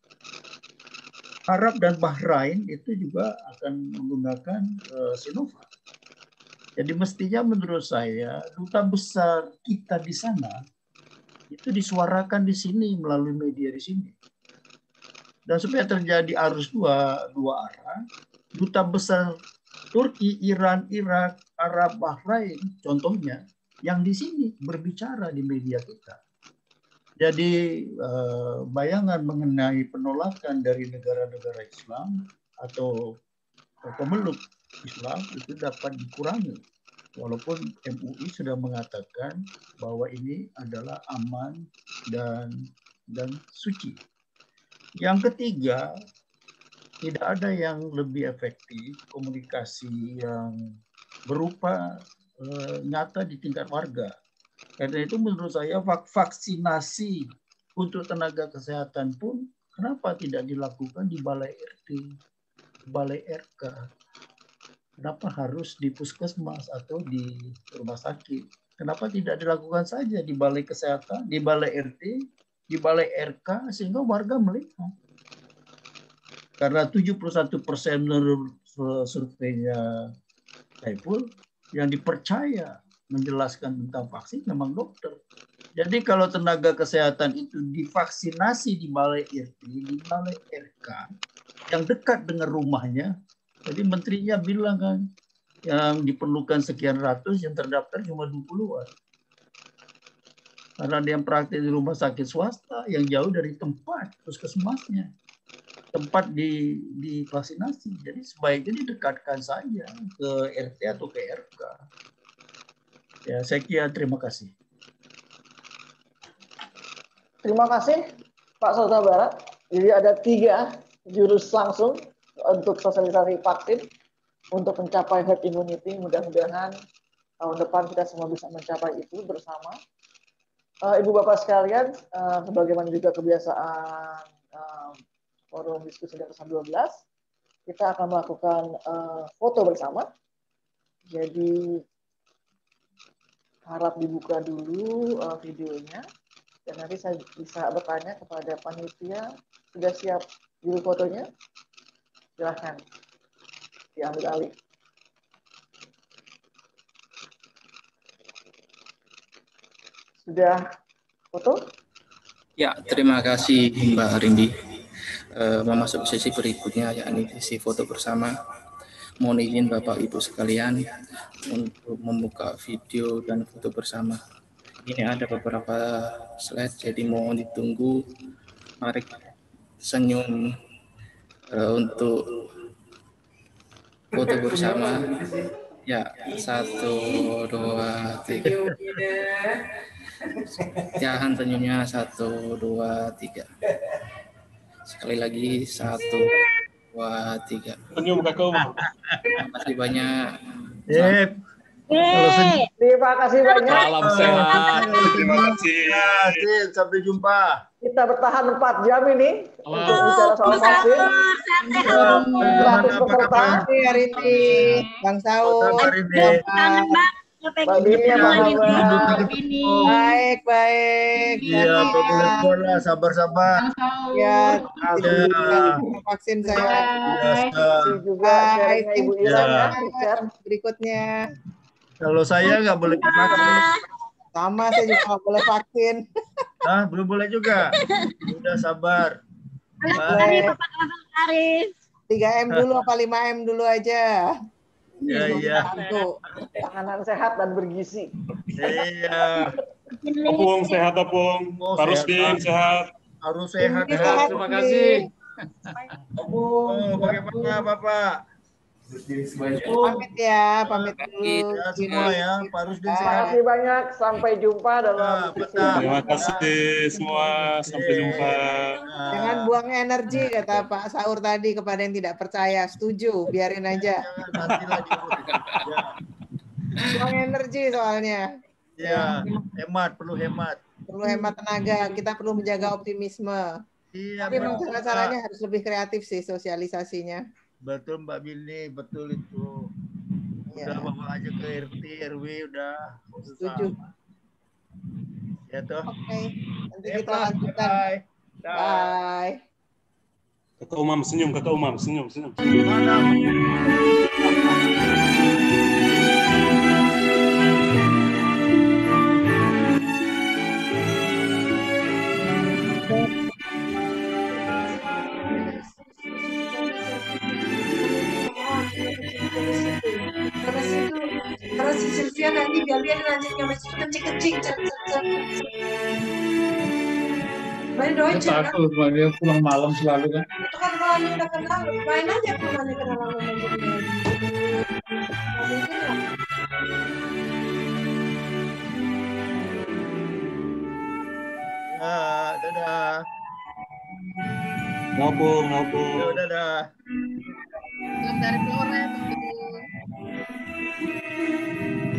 [SPEAKER 17] Arab dan Bahrain itu juga akan menggunakan uh, Sinovac. Jadi mestinya menurut saya duta besar kita di sana itu disuarakan di sini melalui media di sini. Dan supaya terjadi arus dua, dua arah, duta besar Turki, Iran, Irak, Arab, Bahrain, contohnya, yang di sini berbicara di media kita. Jadi bayangan mengenai penolakan dari negara-negara Islam atau pemeluk Islam itu dapat dikurangi. Walaupun M U I sudah mengatakan bahwa ini adalah aman dan dan suci. Yang ketiga, tidak ada yang lebih efektif komunikasi yang berupa eh, nyata di tingkat warga. Karena itu menurut saya vaksinasi untuk tenaga kesehatan pun kenapa tidak dilakukan di balai R T, balai R K? Kenapa harus di puskesmas atau di rumah sakit? Kenapa tidak dilakukan saja di balai kesehatan, di balai R T, di balai R K, sehingga warga melihat? Karena tujuh puluh satu persen menurut surveinya Saiful, yang dipercaya menjelaskan tentang vaksin memang dokter. Jadi kalau tenaga kesehatan itu divaksinasi di balai R T, di balai R K, yang dekat dengan rumahnya, jadi menterinya bilang kan, yang diperlukan sekian ratus, yang terdaftar cuma dua puluhan. Karena dia yang praktik di rumah sakit swasta, yang jauh dari tempat puskesmasnya, tempat di, di vaksinasi. Jadi sebaiknya didekatkan saja ke R T atau ke R K. Ya, saya kira terima kasih.
[SPEAKER 16] Terima kasih Pak Sota Barat. Jadi ada tiga jurus langsung untuk sosialisasi vaksin untuk mencapai herd immunity. Mudah-mudahan tahun depan kita semua bisa mencapai itu bersama. Uh, Ibu Bapak sekalian, uh, sebagaimana juga kebiasaan uh, forum diskusi dan dua belas, kita akan melakukan uh, foto bersama. Jadi harap dibuka dulu uh, videonya, dan nanti saya bisa bertanya kepada panitia, sudah siap juru fotonya? Silahkan diambil alih. Sudah foto?
[SPEAKER 18] Ya, terima kasih Mbak Rindi. Uh, memasuki sesi berikutnya, yakni sesi foto bersama. Mohon izin Bapak Ibu sekalian untuk membuka video dan foto bersama. Ini ada beberapa slide, jadi mohon ditunggu. Mari senyum uh, untuk foto bersama. Ya, satu, dua, tiga. Jangan senyumnya, satu, dua, tiga. Sekali lagi, satu, dua, tiga.
[SPEAKER 19] Senyum kakak Umar.
[SPEAKER 18] Terima kasih banyak.
[SPEAKER 17] Yep.
[SPEAKER 16] Terima kasih banyak.
[SPEAKER 19] Salam sehat.
[SPEAKER 17] Terima kasih. Sampai jumpa.
[SPEAKER 16] Kita bertahan empat jam ini untuk bicara soal vaksin. seratus peserta.
[SPEAKER 20] Hari ini, Bang Saud.
[SPEAKER 16] Mbak Bini, apa kabar?
[SPEAKER 20] Baik, baik.
[SPEAKER 17] Iya, boleh boleh, sabar-sabar.
[SPEAKER 20] Ya,
[SPEAKER 17] Ya.
[SPEAKER 20] vaksin saya.
[SPEAKER 16] Terima juga sharingnya Ibu Ira ya.
[SPEAKER 20] Ya. Berikutnya.
[SPEAKER 17] Kalau saya nggak boleh vaksin.
[SPEAKER 20] Sama, saya juga nggak boleh vaksin.
[SPEAKER 17] Hah, belum boleh juga. Udah sabar.
[SPEAKER 20] Boleh. tiga M dulu apa lima M dulu aja.
[SPEAKER 17] Iya, iya.
[SPEAKER 16] Panganan sehat dan bergizi.
[SPEAKER 17] Iya.
[SPEAKER 19] Opung sehat Opung.
[SPEAKER 17] Oh,
[SPEAKER 19] Harus
[SPEAKER 17] sehat.
[SPEAKER 19] Din sehat.
[SPEAKER 17] Harus sehat.
[SPEAKER 19] Ya, terima kasih.
[SPEAKER 17] Oh, bagaimana Bapak?
[SPEAKER 20] Pamit ya, pamit dulu.
[SPEAKER 17] Ya, semua ya, Pak Rusdin
[SPEAKER 16] Terima
[SPEAKER 17] sehat.
[SPEAKER 16] kasih banyak. Sampai jumpa dalam diskusi.
[SPEAKER 19] Terima kasih semua. Sampai jumpa.
[SPEAKER 20] Jangan buang energi, kata Pak Saur tadi, kepada yang tidak percaya. Setuju, biarin aja. Buang energi soalnya.
[SPEAKER 17] Ya, hemat, perlu hemat.
[SPEAKER 20] Perlu hemat tenaga, kita perlu menjaga optimisme.
[SPEAKER 17] Iya,
[SPEAKER 20] Tapi memang
[SPEAKER 17] betul,
[SPEAKER 20] cara-caranya
[SPEAKER 17] Pak.
[SPEAKER 20] harus lebih kreatif sih sosialisasinya.
[SPEAKER 17] Betul Mbak Bini, betul itu. Udah
[SPEAKER 20] Ya.
[SPEAKER 17] bawa aja ke R T, R W, udah.
[SPEAKER 20] Setuju.
[SPEAKER 17] Ya toh.
[SPEAKER 20] Oke, nanti
[SPEAKER 17] Ya,
[SPEAKER 20] kita
[SPEAKER 17] Pak.
[SPEAKER 20] lanjutkan.
[SPEAKER 17] Bye.
[SPEAKER 20] Bye.
[SPEAKER 19] Kakak Umam senyum, kakak Umam senyum, senyum.
[SPEAKER 21] Terus itu, terus si Sylvia nanti biar dia nanti nyampe situ kecik-kecik, cek cek cek. Main
[SPEAKER 22] Dia
[SPEAKER 21] Deutsche kan?
[SPEAKER 22] takut Pak, dia pulang malam selalu kan.
[SPEAKER 21] Itu kan kalau anda udah kenal, main aja kalau anda kenal sama manajernya. Mungkin lah.
[SPEAKER 17] Ya, dadah.
[SPEAKER 19] Ngopung, ngopung.
[SPEAKER 17] Ya, dadah.
[SPEAKER 20] Belum dari Flores.